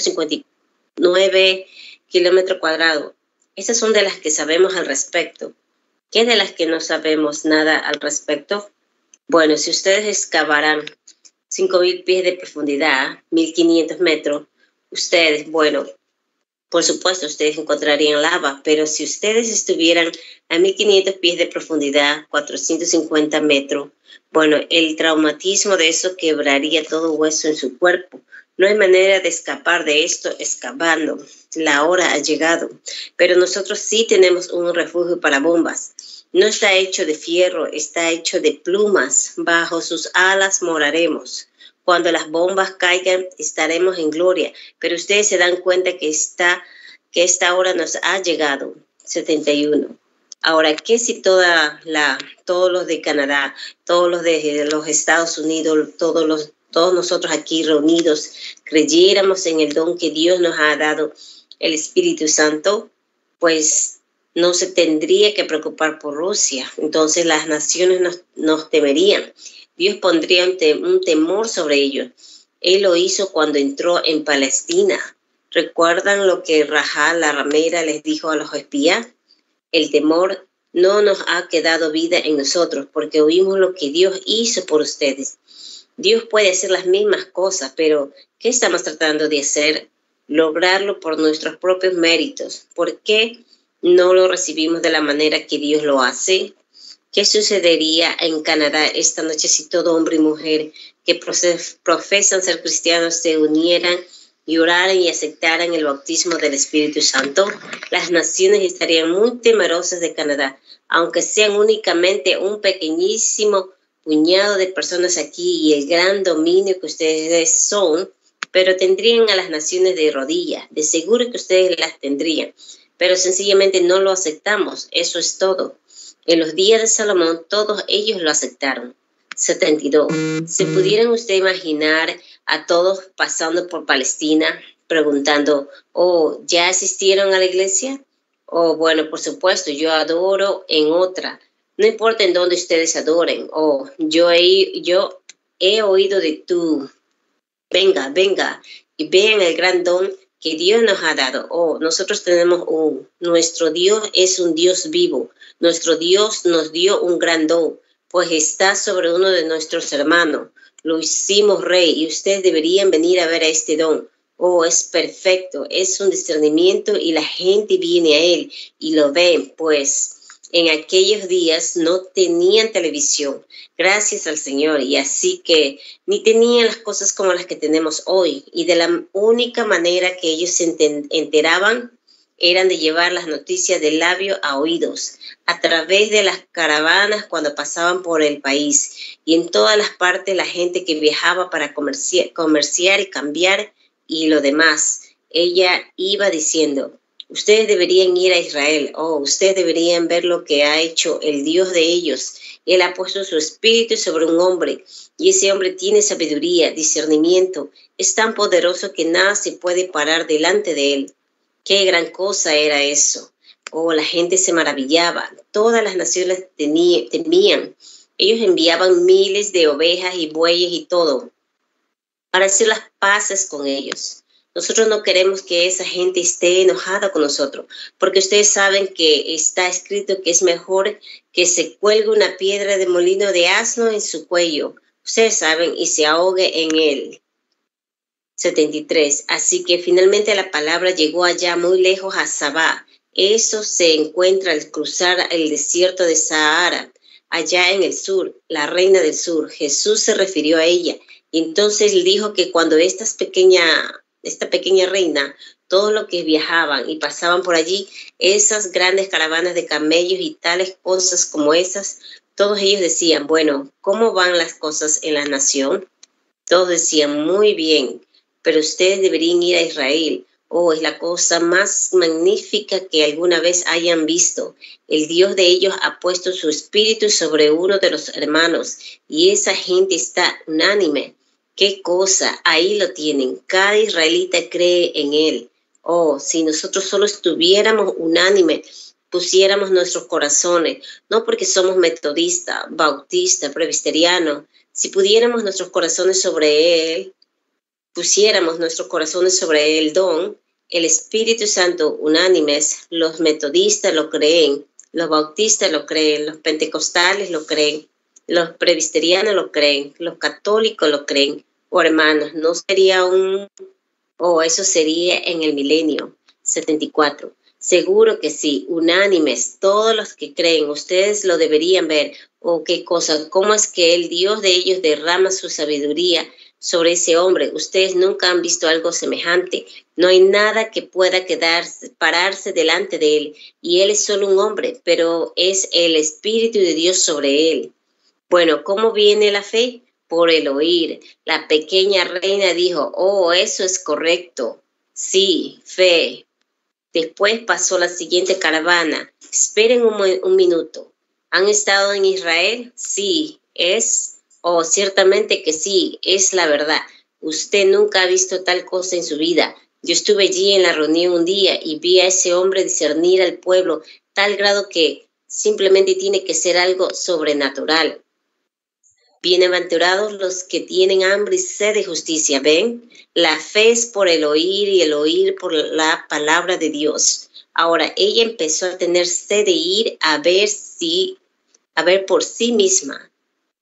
259 kilómetros cuadrados. Esas son de las que sabemos al respecto. ¿Qué de las que no sabemos nada al respecto? Bueno, si ustedes excavaran 5.000 pies de profundidad, 1.500 metros, ustedes, bueno, por supuesto, ustedes encontrarían lava, pero si ustedes estuvieran a 1.500 pies de profundidad, 450 metros, bueno, el traumatismo de eso quebraría todo hueso en su cuerpo. No hay manera de escapar de esto excavando. La hora ha llegado. Pero nosotros sí tenemos un refugio para bombas. No está hecho de fierro, está hecho de plumas. Bajo sus alas moraremos. Cuando las bombas caigan, estaremos en gloria. Pero ustedes se dan cuenta que esta hora nos ha llegado. 71. Ahora, ¿qué si todos los de Canadá, todos los de los Estados Unidos, todos nosotros aquí reunidos creyéramos en el don que Dios nos ha dado, el Espíritu Santo? Pues no se tendría que preocupar por Rusia. Entonces las naciones nos temerían. Dios pondría un temor sobre ellos. Él lo hizo cuando entró en Palestina. ¿Recuerdan lo que Rahab, la ramera, les dijo a los espías? El temor no nos ha quedado vida en nosotros porque oímos lo que Dios hizo por ustedes. Dios puede hacer las mismas cosas, pero ¿qué estamos tratando de hacer? Lograrlo por nuestros propios méritos. ¿Por qué no lo recibimos de la manera que Dios lo hace? ¿Qué sucedería en Canadá esta noche si todo hombre y mujer que profesan ser cristianos se unieran y oraran y aceptaran el bautismo del Espíritu Santo? Las naciones estarían muy temerosas de Canadá, aunque sean únicamente un pequeñísimo puñado de personas aquí y el gran dominio que ustedes son, pero tendrían a las naciones de rodillas. De seguro que ustedes las tendrían, pero sencillamente no lo aceptamos. Eso es todo. En los días de Salomón, todos ellos lo aceptaron. 72. ¿Se pudieran ustedes imaginar a todos pasando por Palestina preguntando, ¿ya asistieron a la iglesia? Bueno, por supuesto, yo adoro en otra. No importa en dónde ustedes adoren. Yo he oído de tú. Venga, y vean el gran don que Dios nos ha dado. Nosotros tenemos nuestro Dios es un Dios vivo. Nuestro Dios nos dio un gran don, pues está sobre uno de nuestros hermanos. Lo hicimos rey y ustedes deberían venir a ver a este don. Es perfecto, es un discernimiento y la gente viene a él y lo ven, pues en aquellos días no tenían televisión, gracias al Señor, y así que ni tenían las cosas como las que tenemos hoy. Y de la única manera que ellos se enteraban eran de llevar las noticias de labio a oídos, a través de las caravanas cuando pasaban por el país. Y en todas las partes la gente que viajaba para comerciar y cambiar y lo demás, ella iba diciendo, ustedes deberían ir a Israel. Ustedes deberían ver lo que ha hecho el Dios de ellos. Él ha puesto su espíritu sobre un hombre y ese hombre tiene sabiduría, discernimiento. Es tan poderoso que nada se puede parar delante de él. Qué gran cosa era eso. La gente se maravillaba. Todas las naciones temían. Ellos enviaban miles de ovejas y bueyes y todo para hacer las paces con ellos. Nosotros no queremos que esa gente esté enojada con nosotros, porque ustedes saben que está escrito que es mejor que se cuelgue una piedra de molino de asno en su cuello. Ustedes saben, y se ahogue en él. 73. Así que finalmente la palabra llegó allá muy lejos a Sabá. Eso se encuentra al cruzar el desierto de Sahara, allá en el sur, la reina del sur. Jesús se refirió a ella. Y entonces dijo que cuando esta pequeña reina, todos los que viajaban y pasaban por allí, esas grandes caravanas de camellos y tales cosas como esas, todos ellos decían, bueno, ¿cómo van las cosas en la nación? Todos decían, muy bien, pero ustedes deberían ir a Israel. Es la cosa más magnífica que alguna vez hayan visto. El Dios de ellos ha puesto su espíritu sobre uno de los hermanos y esa gente está unánime. ¡Qué cosa! Ahí lo tienen. Cada israelita cree en él. Si nosotros solo estuviéramos unánime pusiéramos nuestros corazones, no porque somos metodistas, bautistas, presbiterianos, si pudiéramos nuestros corazones sobre Él, pusiéramos nuestros corazones sobre el don, el Espíritu Santo unánimes, los metodistas lo creen, los bautistas lo creen, los pentecostales lo creen, los presbiterianos lo creen, los católicos lo creen. O hermanos, no sería eso sería en el milenio 74. Seguro que sí, unánimes, todos los que creen, ustedes lo deberían ver. O qué cosa, cómo es que el Dios de ellos derrama su sabiduría sobre ese hombre. Ustedes nunca han visto algo semejante. No hay nada que pueda pararse delante de él. Y él es solo un hombre, pero es el Espíritu de Dios sobre él. Bueno, ¿cómo viene la fe? Por el oír. La pequeña reina dijo, oh, eso es correcto. Sí, fe. Después pasó la siguiente caravana. Esperen un minuto. ¿Han estado en Israel? Sí, es. Oh, ciertamente que sí, es la verdad. Usted nunca ha visto tal cosa en su vida. Yo estuve allí en la reunión un día y vi a ese hombre discernir al pueblo tal grado que simplemente tiene que ser algo sobrenatural. Bienaventurados los que tienen hambre y sed de justicia, ¿ven? La fe es por el oír y el oír por la palabra de Dios. Ahora, ella empezó a tener sed de ir a ver por sí misma.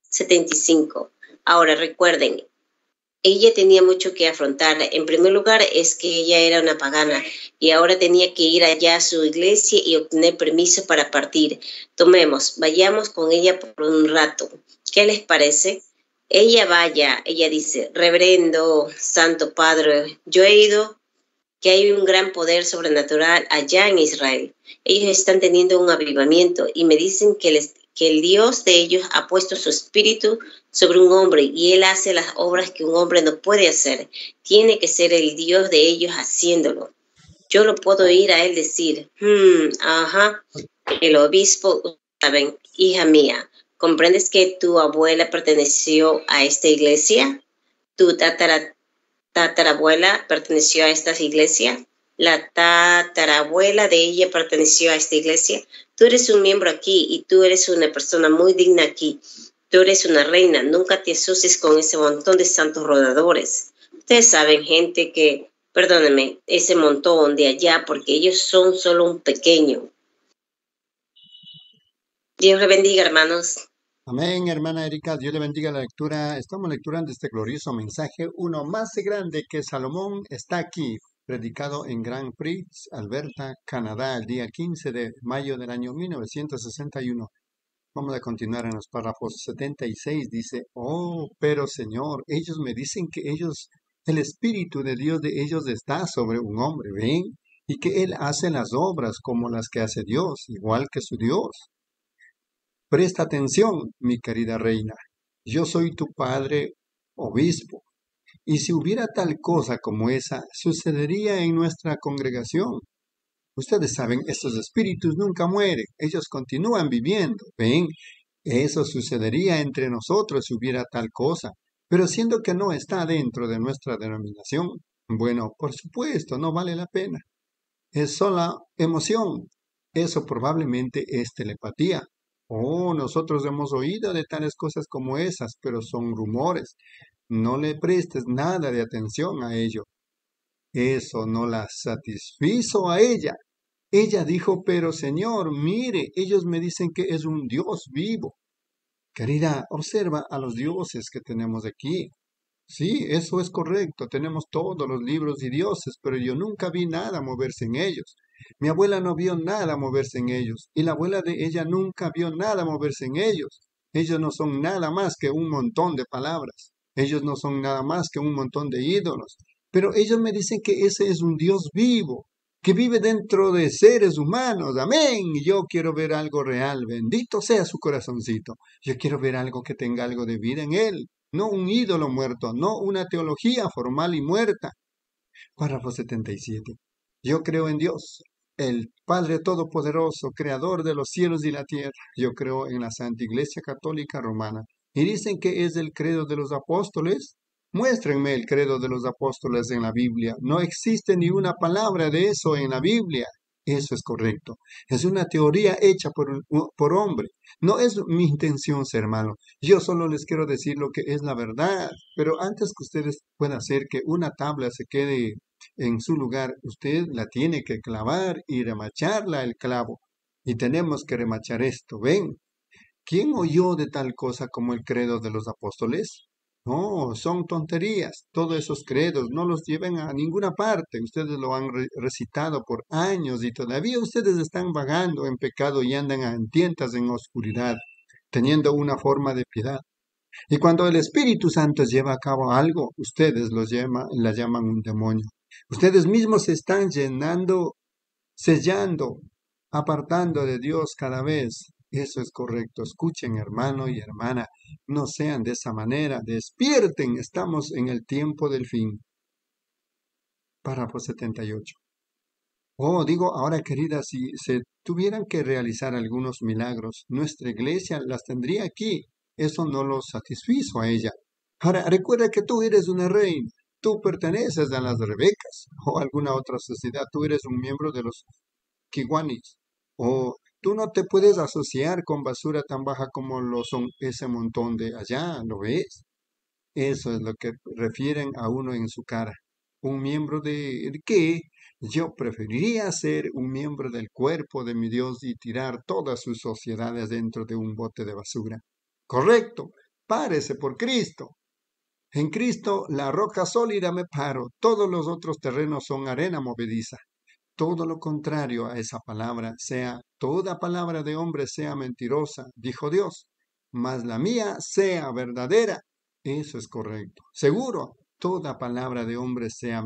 75. Ahora, recuerden, ella tenía mucho que afrontar. En primer lugar, es que ella era una pagana y ahora tenía que ir allá a su iglesia y obtener permiso para partir. Vayamos con ella por un rato. ¿Qué les parece? Ella dice, Reverendo Santo Padre, yo he oído que hay un gran poder sobrenatural allá en Israel. Ellos están teniendo un avivamiento y me dicen que el Dios de ellos ha puesto su espíritu sobre un hombre y él hace las obras que un hombre no puede hacer. Tiene que ser el Dios de ellos haciéndolo. Yo lo puedo oír a él decir, el obispo, ¿saben? Hija mía, ¿comprendes que tu abuela perteneció a esta iglesia? ¿Tu tatarabuela perteneció a esta iglesia? La tatarabuela de ella perteneció a esta iglesia. Tú eres un miembro aquí y tú eres una persona muy digna aquí. Tú eres una reina. Nunca te asocies con ese montón de santos rodadores. Ustedes saben, gente, que, perdónenme, ese montón de allá, porque ellos son solo un pequeño. Dios le bendiga, hermanos. Amén, hermana Erika, Dios le bendiga la lectura. Estamos lecturando este glorioso mensaje. Uno más grande que Salomón está aquí, predicado en Grand Prix, Alberta, Canadá, el día 15 de mayo del año 1961. Vamos a continuar en los párrafos 76. Dice, oh, pero Señor, ellos me dicen que el Espíritu de Dios de ellos está sobre un hombre, ¿ven? Y que él hace las obras como las que hace Dios, igual que su Dios. Presta atención, mi querida reina. Yo soy tu padre obispo. Y si hubiera tal cosa como esa, sucedería en nuestra congregación. Ustedes saben, estos espíritus nunca mueren, ellos continúan viviendo, ¿ven? Eso sucedería entre nosotros si hubiera tal cosa, pero siendo que no está dentro de nuestra denominación, bueno, por supuesto, no vale la pena. Es sola emoción. Eso probablemente es telepatía. Oh, nosotros hemos oído de tales cosas como esas, pero son rumores. No le prestes nada de atención a ello. Eso no la satisfizo a ella. Ella dijo, pero Señor, mire, ellos me dicen que es un Dios vivo. Querida, observa a los dioses que tenemos aquí. Sí, eso es correcto, tenemos todos los libros y dioses, pero yo nunca vi nada moverse en ellos. Mi abuela no vio nada moverse en ellos, y la abuela de ella nunca vio nada moverse en ellos. Ellos no son nada más que un montón de palabras. Ellos no son nada más que un montón de ídolos. Pero ellos me dicen que ese es un Dios vivo, que vive dentro de seres humanos. Amén. Yo quiero ver algo real. Bendito sea su corazoncito. Yo quiero ver algo que tenga algo de vida en él. No un ídolo muerto, no una teología formal y muerta. Párrafo 77. Yo creo en Dios, el Padre Todopoderoso, Creador de los cielos y la tierra. Yo creo en la Santa Iglesia Católica Romana. Y dicen que es el credo de los apóstoles. Muéstrenme el credo de los apóstoles en la Biblia. No existe ni una palabra de eso en la Biblia. Eso es correcto. Es una teoría hecha por hombre. No es mi intención ser malo. Yo solo les quiero decir lo que es la verdad. Pero antes que ustedes puedan hacer que una tabla se quede en su lugar, usted la tiene que clavar y remacharla el clavo. Y tenemos que remachar esto. ¿Ven? ¿Quién oyó de tal cosa como el credo de los apóstoles? No, son tonterías. Todos esos credos no los lleven a ninguna parte. Ustedes lo han recitado por años y todavía ustedes están vagando en pecado y andan a tientas en oscuridad, teniendo una forma de piedad. Y cuando el Espíritu Santo lleva a cabo algo, ustedes la llaman un demonio. Ustedes mismos se están llenando, sellando, apartando de Dios cada vez. Eso es correcto. Escuchen, hermano y hermana, no sean de esa manera. Despierten, estamos en el tiempo del fin. Párrafo 78. Oh, digo, ahora querida, si se tuvieran que realizar algunos milagros, nuestra iglesia las tendría aquí. Eso no lo satisfizo a ella. Ahora, recuerda que tú eres una reina. Tú perteneces a las Rebecas o a alguna otra sociedad. Tú eres un miembro de los Kiwanis. O tú no te puedes asociar con basura tan baja como lo son ese montón de allá, ¿lo ves? Eso es lo que refieren a uno en su cara. ¿Un miembro de qué? Yo preferiría ser un miembro del cuerpo de mi Dios y tirar todas sus sociedades dentro de un bote de basura. Correcto, párese por Cristo. En Cristo, la roca sólida me paro. Todos los otros terrenos son arena movediza. Todo lo contrario a esa palabra, toda palabra de hombre sea mentirosa, dijo Dios, mas la mía sea verdadera. Eso es correcto. Seguro, toda palabra de hombre sea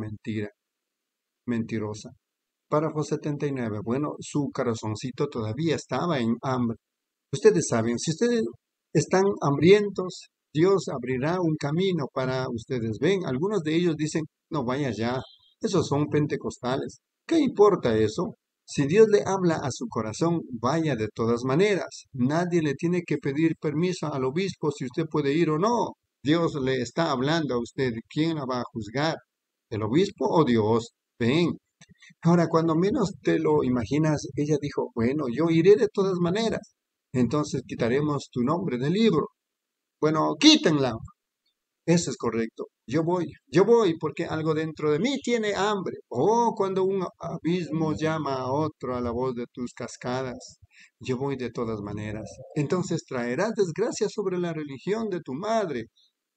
mentirosa. Párrafo 79. Bueno, su corazoncito todavía estaba en hambre. Ustedes saben, si ustedes están hambrientos, Dios abrirá un camino para ustedes. Ven, algunos de ellos dicen, no vaya ya, esos son pentecostales. ¿Qué importa eso? Si Dios le habla a su corazón, vaya de todas maneras. Nadie le tiene que pedir permiso al obispo si usted puede ir o no. Dios le está hablando a usted. ¿Quién la va a juzgar? ¿El obispo o Dios? Ven. Ahora, cuando menos te lo imaginas, ella dijo, bueno, yo iré de todas maneras. Entonces quitaremos tu nombre del libro. Bueno, quítenla. Eso es correcto. Yo voy porque algo dentro de mí tiene hambre. Oh, cuando un abismo llama a otro a la voz de tus cascadas. Yo voy de todas maneras. Entonces traerás desgracia sobre la religión de tu madre.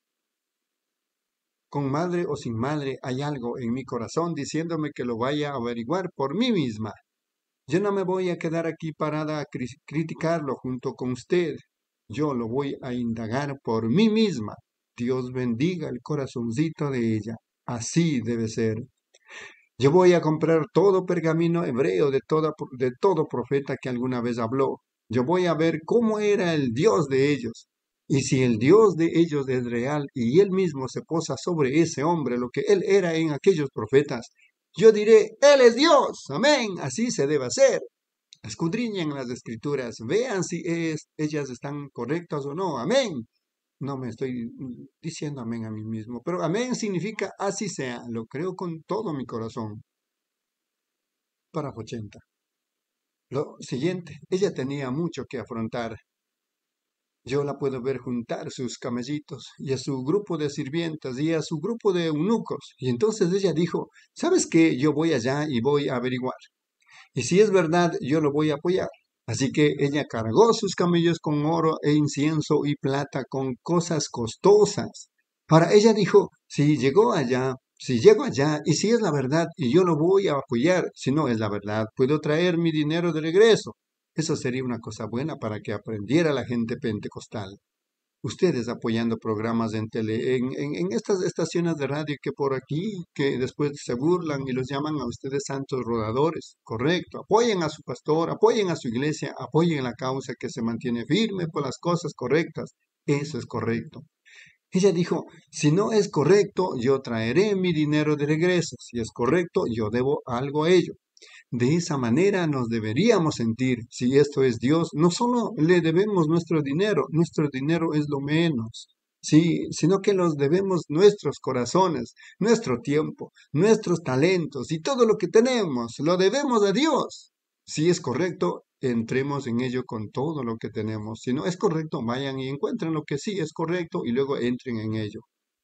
Con madre o sin madre hay algo en mi corazón diciéndome que lo vaya a averiguar por mí misma. Yo no me voy a quedar aquí parada a criticarlo junto con usted. Yo lo voy a indagar por mí misma. Dios bendiga el corazoncito de ella. Así debe ser. Yo voy a comprar todo pergamino hebreo de todo profeta que alguna vez habló. Yo voy a ver cómo era el Dios de ellos. Y si el Dios de ellos es real y él mismo se posa sobre ese hombre, lo que él era en aquellos profetas, yo diré, él es Dios. Amén. Así se debe hacer. Escudriñen las escrituras. Vean si ellas están correctas o no. Amén. No me estoy diciendo amén a mí mismo, pero amén significa así sea, lo creo con todo mi corazón. Párrafo 80. Lo siguiente, ella tenía mucho que afrontar. Yo la puedo ver juntar sus camellitos y a su grupo de sirvientas y a su grupo de eunucos. Y entonces ella dijo, ¿sabes qué? Yo voy allá y voy a averiguar. Y si es verdad, yo lo voy a apoyar. Así que ella cargó sus camellos con oro e incienso y plata, con cosas costosas. Ahora ella dijo, si llego allá, y si es la verdad, y yo lo voy a apoyar, si no es la verdad, puedo traer mi dinero de regreso. Eso sería una cosa buena para que aprendiera la gente pentecostal. Ustedes apoyando programas en estas estaciones de radio que por aquí, que después se burlan y los llaman a ustedes santos rodadores. Correcto. Apoyen a su pastor, apoyen a su iglesia, apoyen la causa que se mantiene firme por las cosas correctas. Eso es correcto. Ella dijo, si no es correcto, yo traeré mi dinero de regreso. Si es correcto, yo debo algo a ello. De esa manera nos deberíamos sentir. Si esto es Dios, no solo le debemos nuestro dinero es lo menos, sí, sino que nos debemos nuestros corazones, nuestro tiempo, nuestros talentos y todo lo que tenemos, lo debemos a Dios. Si es correcto, entremos en ello con todo lo que tenemos. Si no es correcto, vayan y encuentren lo que sí es correcto y luego entren en ello.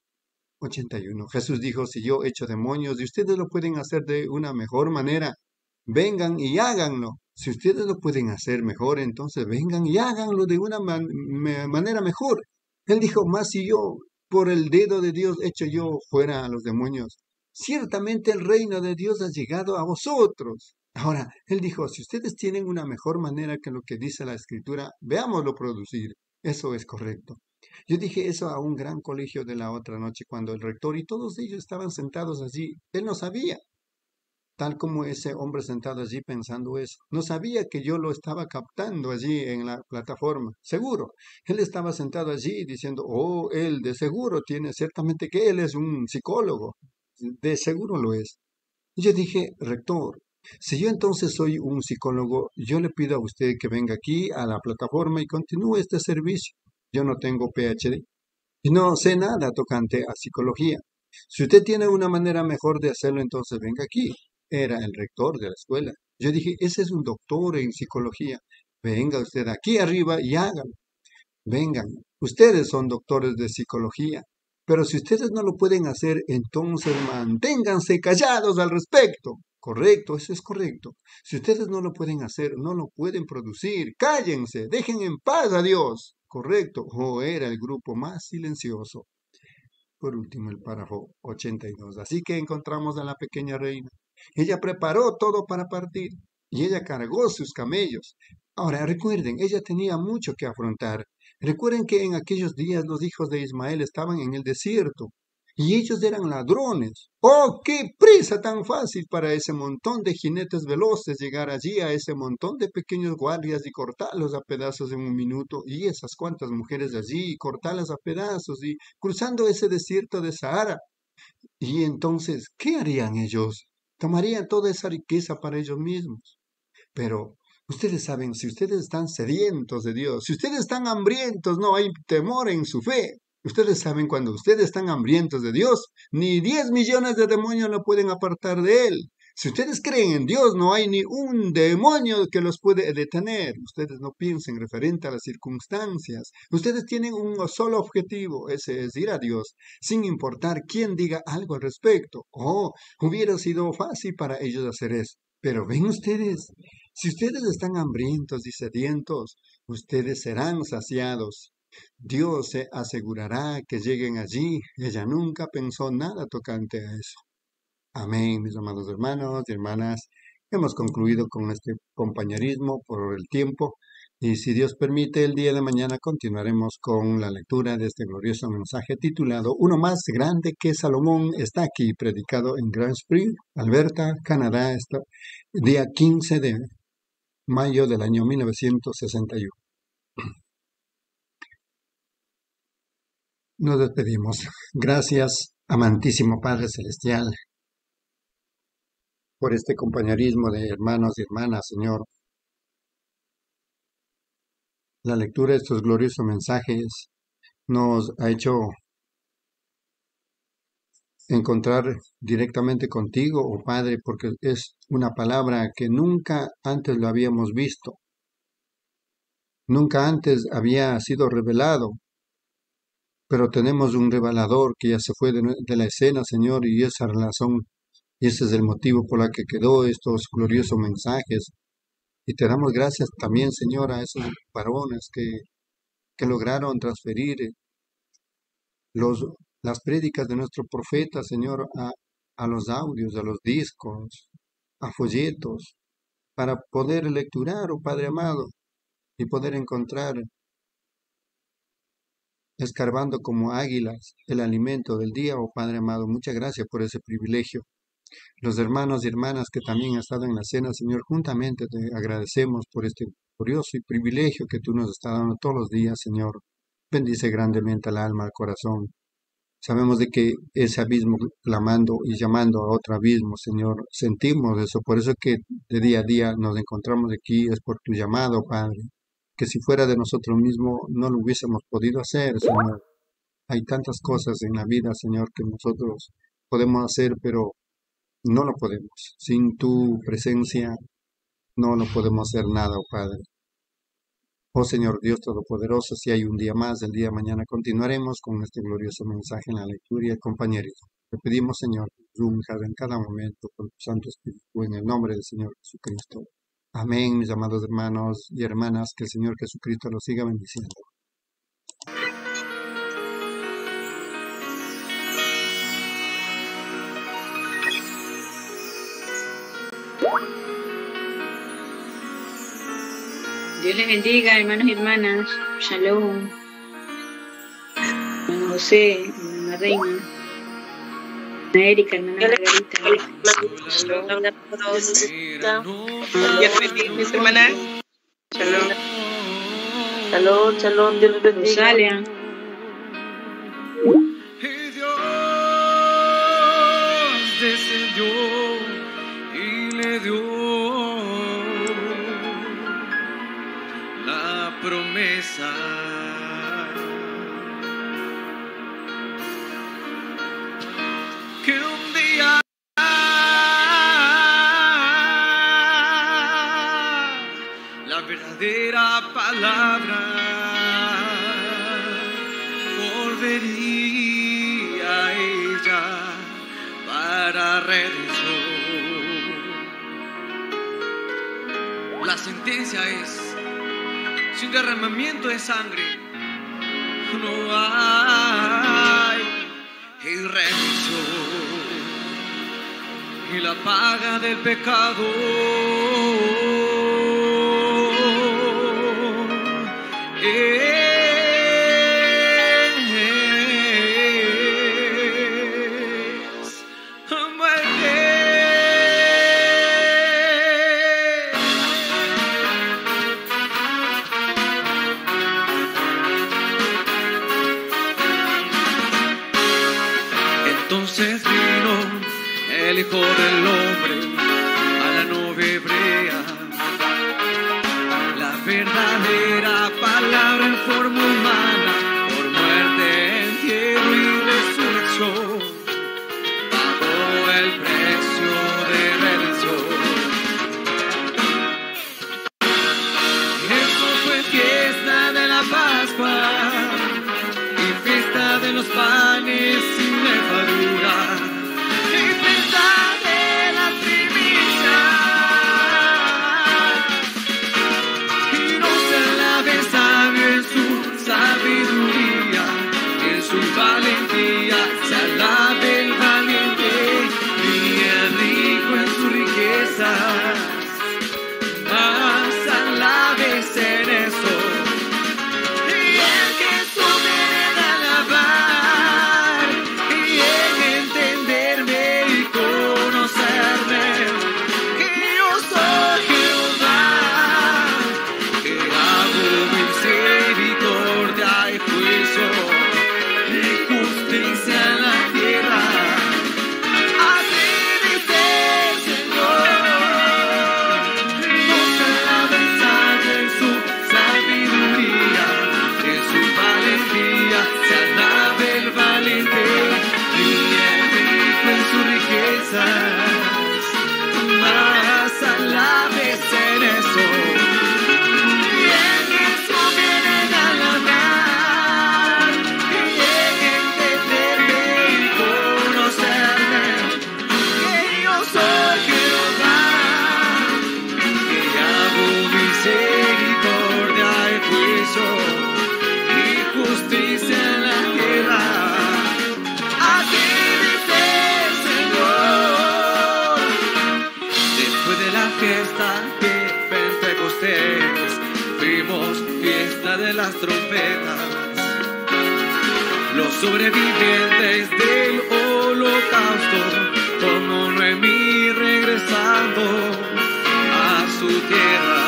81. Jesús dijo, si yo echo demonios y ustedes lo pueden hacer de una mejor manera, vengan y háganlo. Si ustedes lo pueden hacer mejor, entonces vengan y háganlo de una manera mejor. Él dijo, más si yo por el dedo de Dios echo yo fuera a los demonios, ciertamente el reino de Dios ha llegado a vosotros. Ahora, él dijo, si ustedes tienen una mejor manera que lo que dice la Escritura, veámoslo producir. Eso es correcto. Yo dije eso a un gran colegio de la otra noche cuando el rector y todos ellos estaban sentados allí. Él no sabía, tal como ese hombre sentado allí pensando eso. No sabía que yo lo estaba captando allí en la plataforma. Seguro. Él estaba sentado allí diciendo, oh, él de seguro tiene, ciertamente que él es un psicólogo. De seguro lo es. Y yo dije, rector, si yo entonces soy un psicólogo, yo le pido a usted que venga aquí a la plataforma y continúe este servicio. Yo no tengo PhD y no sé nada tocante a psicología. Si usted tiene una manera mejor de hacerlo, entonces venga aquí. Era el rector de la escuela. Yo dije, ese es un doctor en psicología. Venga usted aquí arriba y hágalo. Vengan, ustedes son doctores de psicología. Pero si ustedes no lo pueden hacer, entonces manténganse callados al respecto. Correcto, eso es correcto. Si ustedes no lo pueden hacer, no lo pueden producir, cállense, dejen en paz a Dios. Correcto, era el grupo más silencioso. Por último, el párrafo 82. Así que encontramos a la pequeña reina. Ella preparó todo para partir y ella cargó sus camellos. Ahora, recuerden, ella tenía mucho que afrontar. Recuerden que en aquellos días los hijos de Ismael estaban en el desierto y ellos eran ladrones. ¡Oh, qué prisa tan fácil para ese montón de jinetes veloces llegar allí a ese montón de pequeños guardias y cortarlos a pedazos en un minuto! Y esas cuantas mujeres allí, cortarlas a pedazos y cruzando ese desierto de Sahara. Y entonces, ¿qué harían ellos? Tomarían toda esa riqueza para ellos mismos. Pero ustedes saben, si ustedes están sedientos de Dios, si ustedes están hambrientos, no hay temor en su fe. Ustedes saben, cuando ustedes están hambrientos de Dios, ni 10 millones de demonios lo pueden apartar de Él. Si ustedes creen en Dios, no hay ni un demonio que los puede detener. Ustedes no piensen referente a las circunstancias. Ustedes tienen un solo objetivo, ese es ir a Dios, sin importar quién diga algo al respecto. Oh, hubiera sido fácil para ellos hacer eso. Pero ven ustedes, si ustedes están hambrientos y sedientos, ustedes serán saciados. Dios se asegurará que lleguen allí. Ella nunca pensó nada tocante a eso. Amén, mis amados hermanos y hermanas. Hemos concluido con este compañerismo por el tiempo y si Dios permite, el día de mañana continuaremos con la lectura de este glorioso mensaje titulado Uno más grande que Salomón. Está aquí predicado en Grand Spring, Alberta, Canadá, día 15 de mayo del año 1961. Nos despedimos. Gracias, amantísimo Padre Celestial, por este compañerismo de hermanos y hermanas, Señor. La lectura de estos gloriosos mensajes nos ha hecho encontrar directamente contigo, oh Padre, porque es una palabra que nunca antes lo habíamos visto. Nunca antes había sido revelado. Pero tenemos un revelador que ya se fue de la escena, Señor, y esa razón, y ese es el motivo por el que quedó estos gloriosos mensajes. Y te damos gracias también, Señor, a esos varones que lograron transferir las prédicas de nuestro profeta, Señor, a los audios, a los discos, a folletos, para poder lecturar, oh Padre amado, y poder encontrar, escarbando como águilas, el alimento del día, oh Padre amado. Muchas gracias por ese privilegio. Los hermanos y hermanas que también han estado en la cena, Señor, juntamente te agradecemos por este glorioso y privilegio que tú nos estás dando todos los días, Señor. Bendice grandemente al alma, al corazón. Sabemos de que ese abismo clamando y llamando a otro abismo, Señor, sentimos eso. Por eso que de día a día nos encontramos aquí, es por tu llamado, Padre. Que si fuera de nosotros mismos no lo hubiésemos podido hacer, Señor. Hay tantas cosas en la vida, Señor, que nosotros podemos hacer, pero no lo podemos. Sin tu presencia, no podemos hacer nada, oh Padre. Oh Señor Dios Todopoderoso, si hay un día más, el día de mañana continuaremos con este glorioso mensaje en la lectura y el compañerismo. Te pedimos, Señor, unja en cada momento con tu Santo Espíritu, en el nombre del Señor Jesucristo. Amén, mis amados hermanos y hermanas, que el Señor Jesucristo los siga bendiciendo. Dios les bendiga, hermanos y hermanas. Shalom. Hermano José, hermana Reina, hermana Erika, hermana Margarita. Shalom. Dios bendiga, mis hermanas. Shalom. Shalom, shalom, Dios les bendiga. Rosalia. Y Dios descendió y le dio la promesa. Que un día la verdadera palabra volvería a ella para redención. La sentencia es: sin derramamiento de sangre no hay redención. Y la paga del pecado es muerte. Entonces vino el Hijo del Hombre a la novia hebrea, la verdadera palabra en forma humana, por muerte, entierro y resurrección, pagó el precio de redención. Eso fue fiesta de la Pascua y fiesta de los panes sin levadura. Valentía, se alabe el valiente y el rico en sus riquezas, más alabes en eso. Y el que supiere alabar y en entenderme y conocerme, que yo soy Jehová, que hago misericordia y juicio, justicia en la tierra. Así dice el Señor. No se alabe en su sabiduría, en su valentía se alabe el valiente y el rico en sus riquezas, más alabes en eso. Y en eso vienen a alabar y soy Jehová, que hago misericordia y juicio y justicia en la tierra. Así dice el Señor. Después de la fiesta de Pentecostés, fuimos fiesta de las trompetas. Los sobrevivientes del holocausto, como Noemí regresando a su tierra,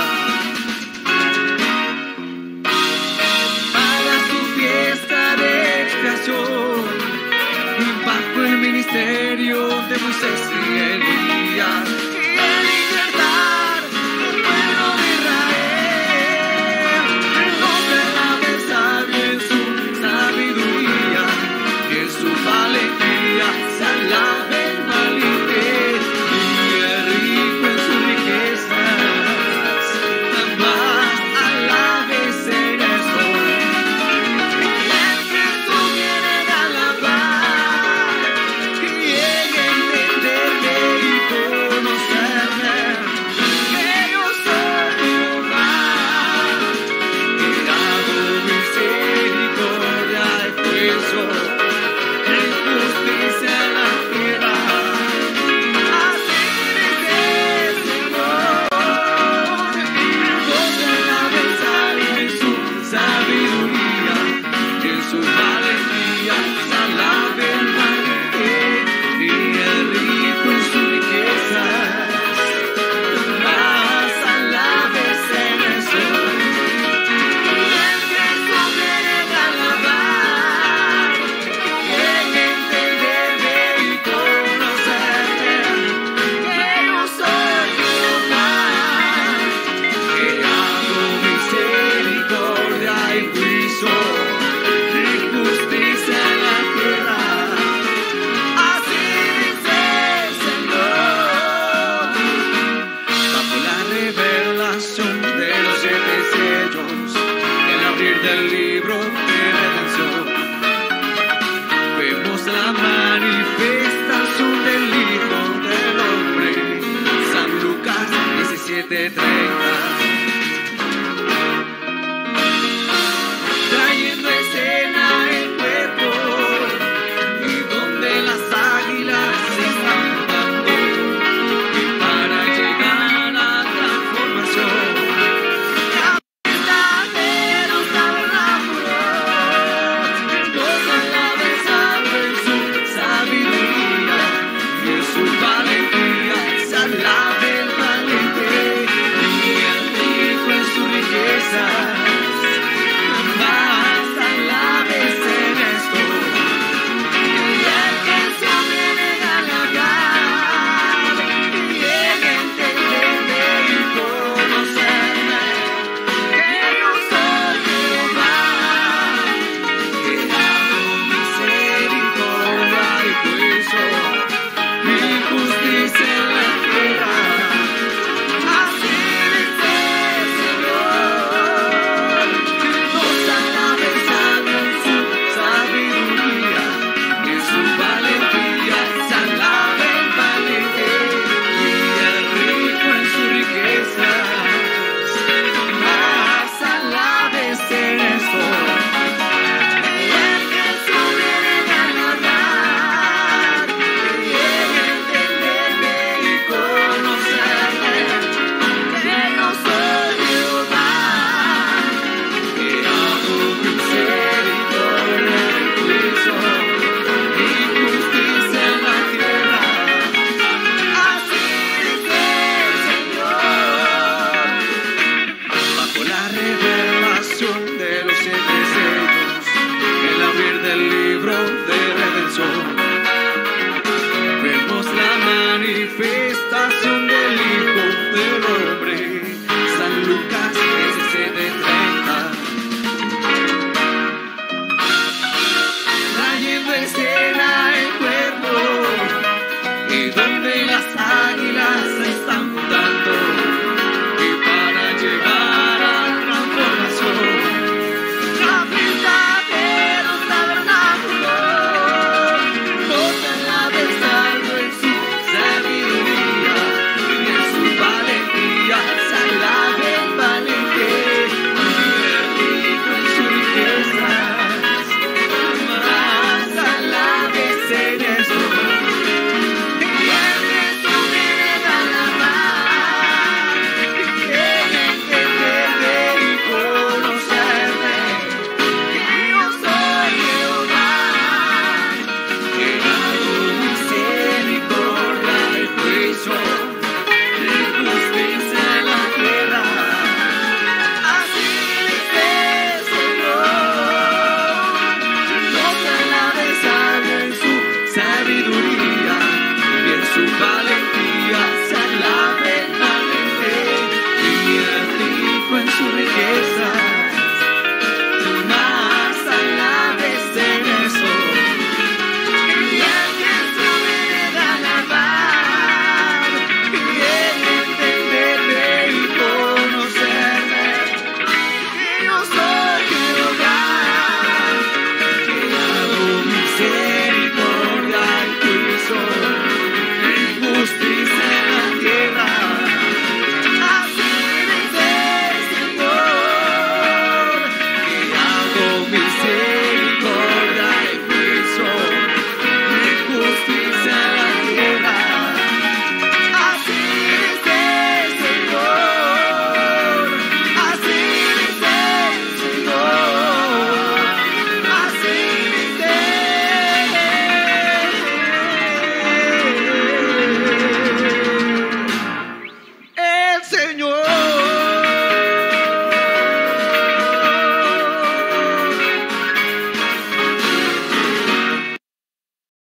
para su fiesta de expiación, bajo el ministerio de Moisés y Elías, y a libertar el pueblo de Israel. No se alabe sabio en su sabiduría, y en su valentía se alabe el valiente y el rico en su riqueza. valentía se alabe el valiente y el rico en sus riquezas. Más alábese en eso. Y el que sobre alabar, quien entender y conocer que yo soy Jehová, que hago misericordia y juicio y justicia en la tierra. Así dice el Señor. Bajo la revelación de los 7 sellos, el abrir del libro de redención, vemos la manifestación del Hijo del Hombre. San Lucas 17:30. Trayendo escena el cuerpo y donde las águilas se están dando, y para llegar a la transformación, los tabernáculos, los alaben, salven su sabiduría y en su valentía se alabe el valiente y el rico en su riqueza. Más alábese en esto. Y el que se viene a halagar, y el entender y conocerme, que yo soy Jehová, que hago misericordia y juicio y justicia en la tierra. Así dice el Señor. Los alabes salven su sabiduría y en su valentía se alabe el valiente y el rico en su riqueza. Más alábese en esto. Y el que se viene a alabar, y el entenderme y conocerme, que yo soy Jehová, que hago misericordia y juicio y justicia en la tierra. Así dice el Señor. Bajo la revelación de los 7 sellos, el abrir del libro de redención, vemos la manifestación del Hijo del Hombre. San Lucas 17:30. Trayendo escena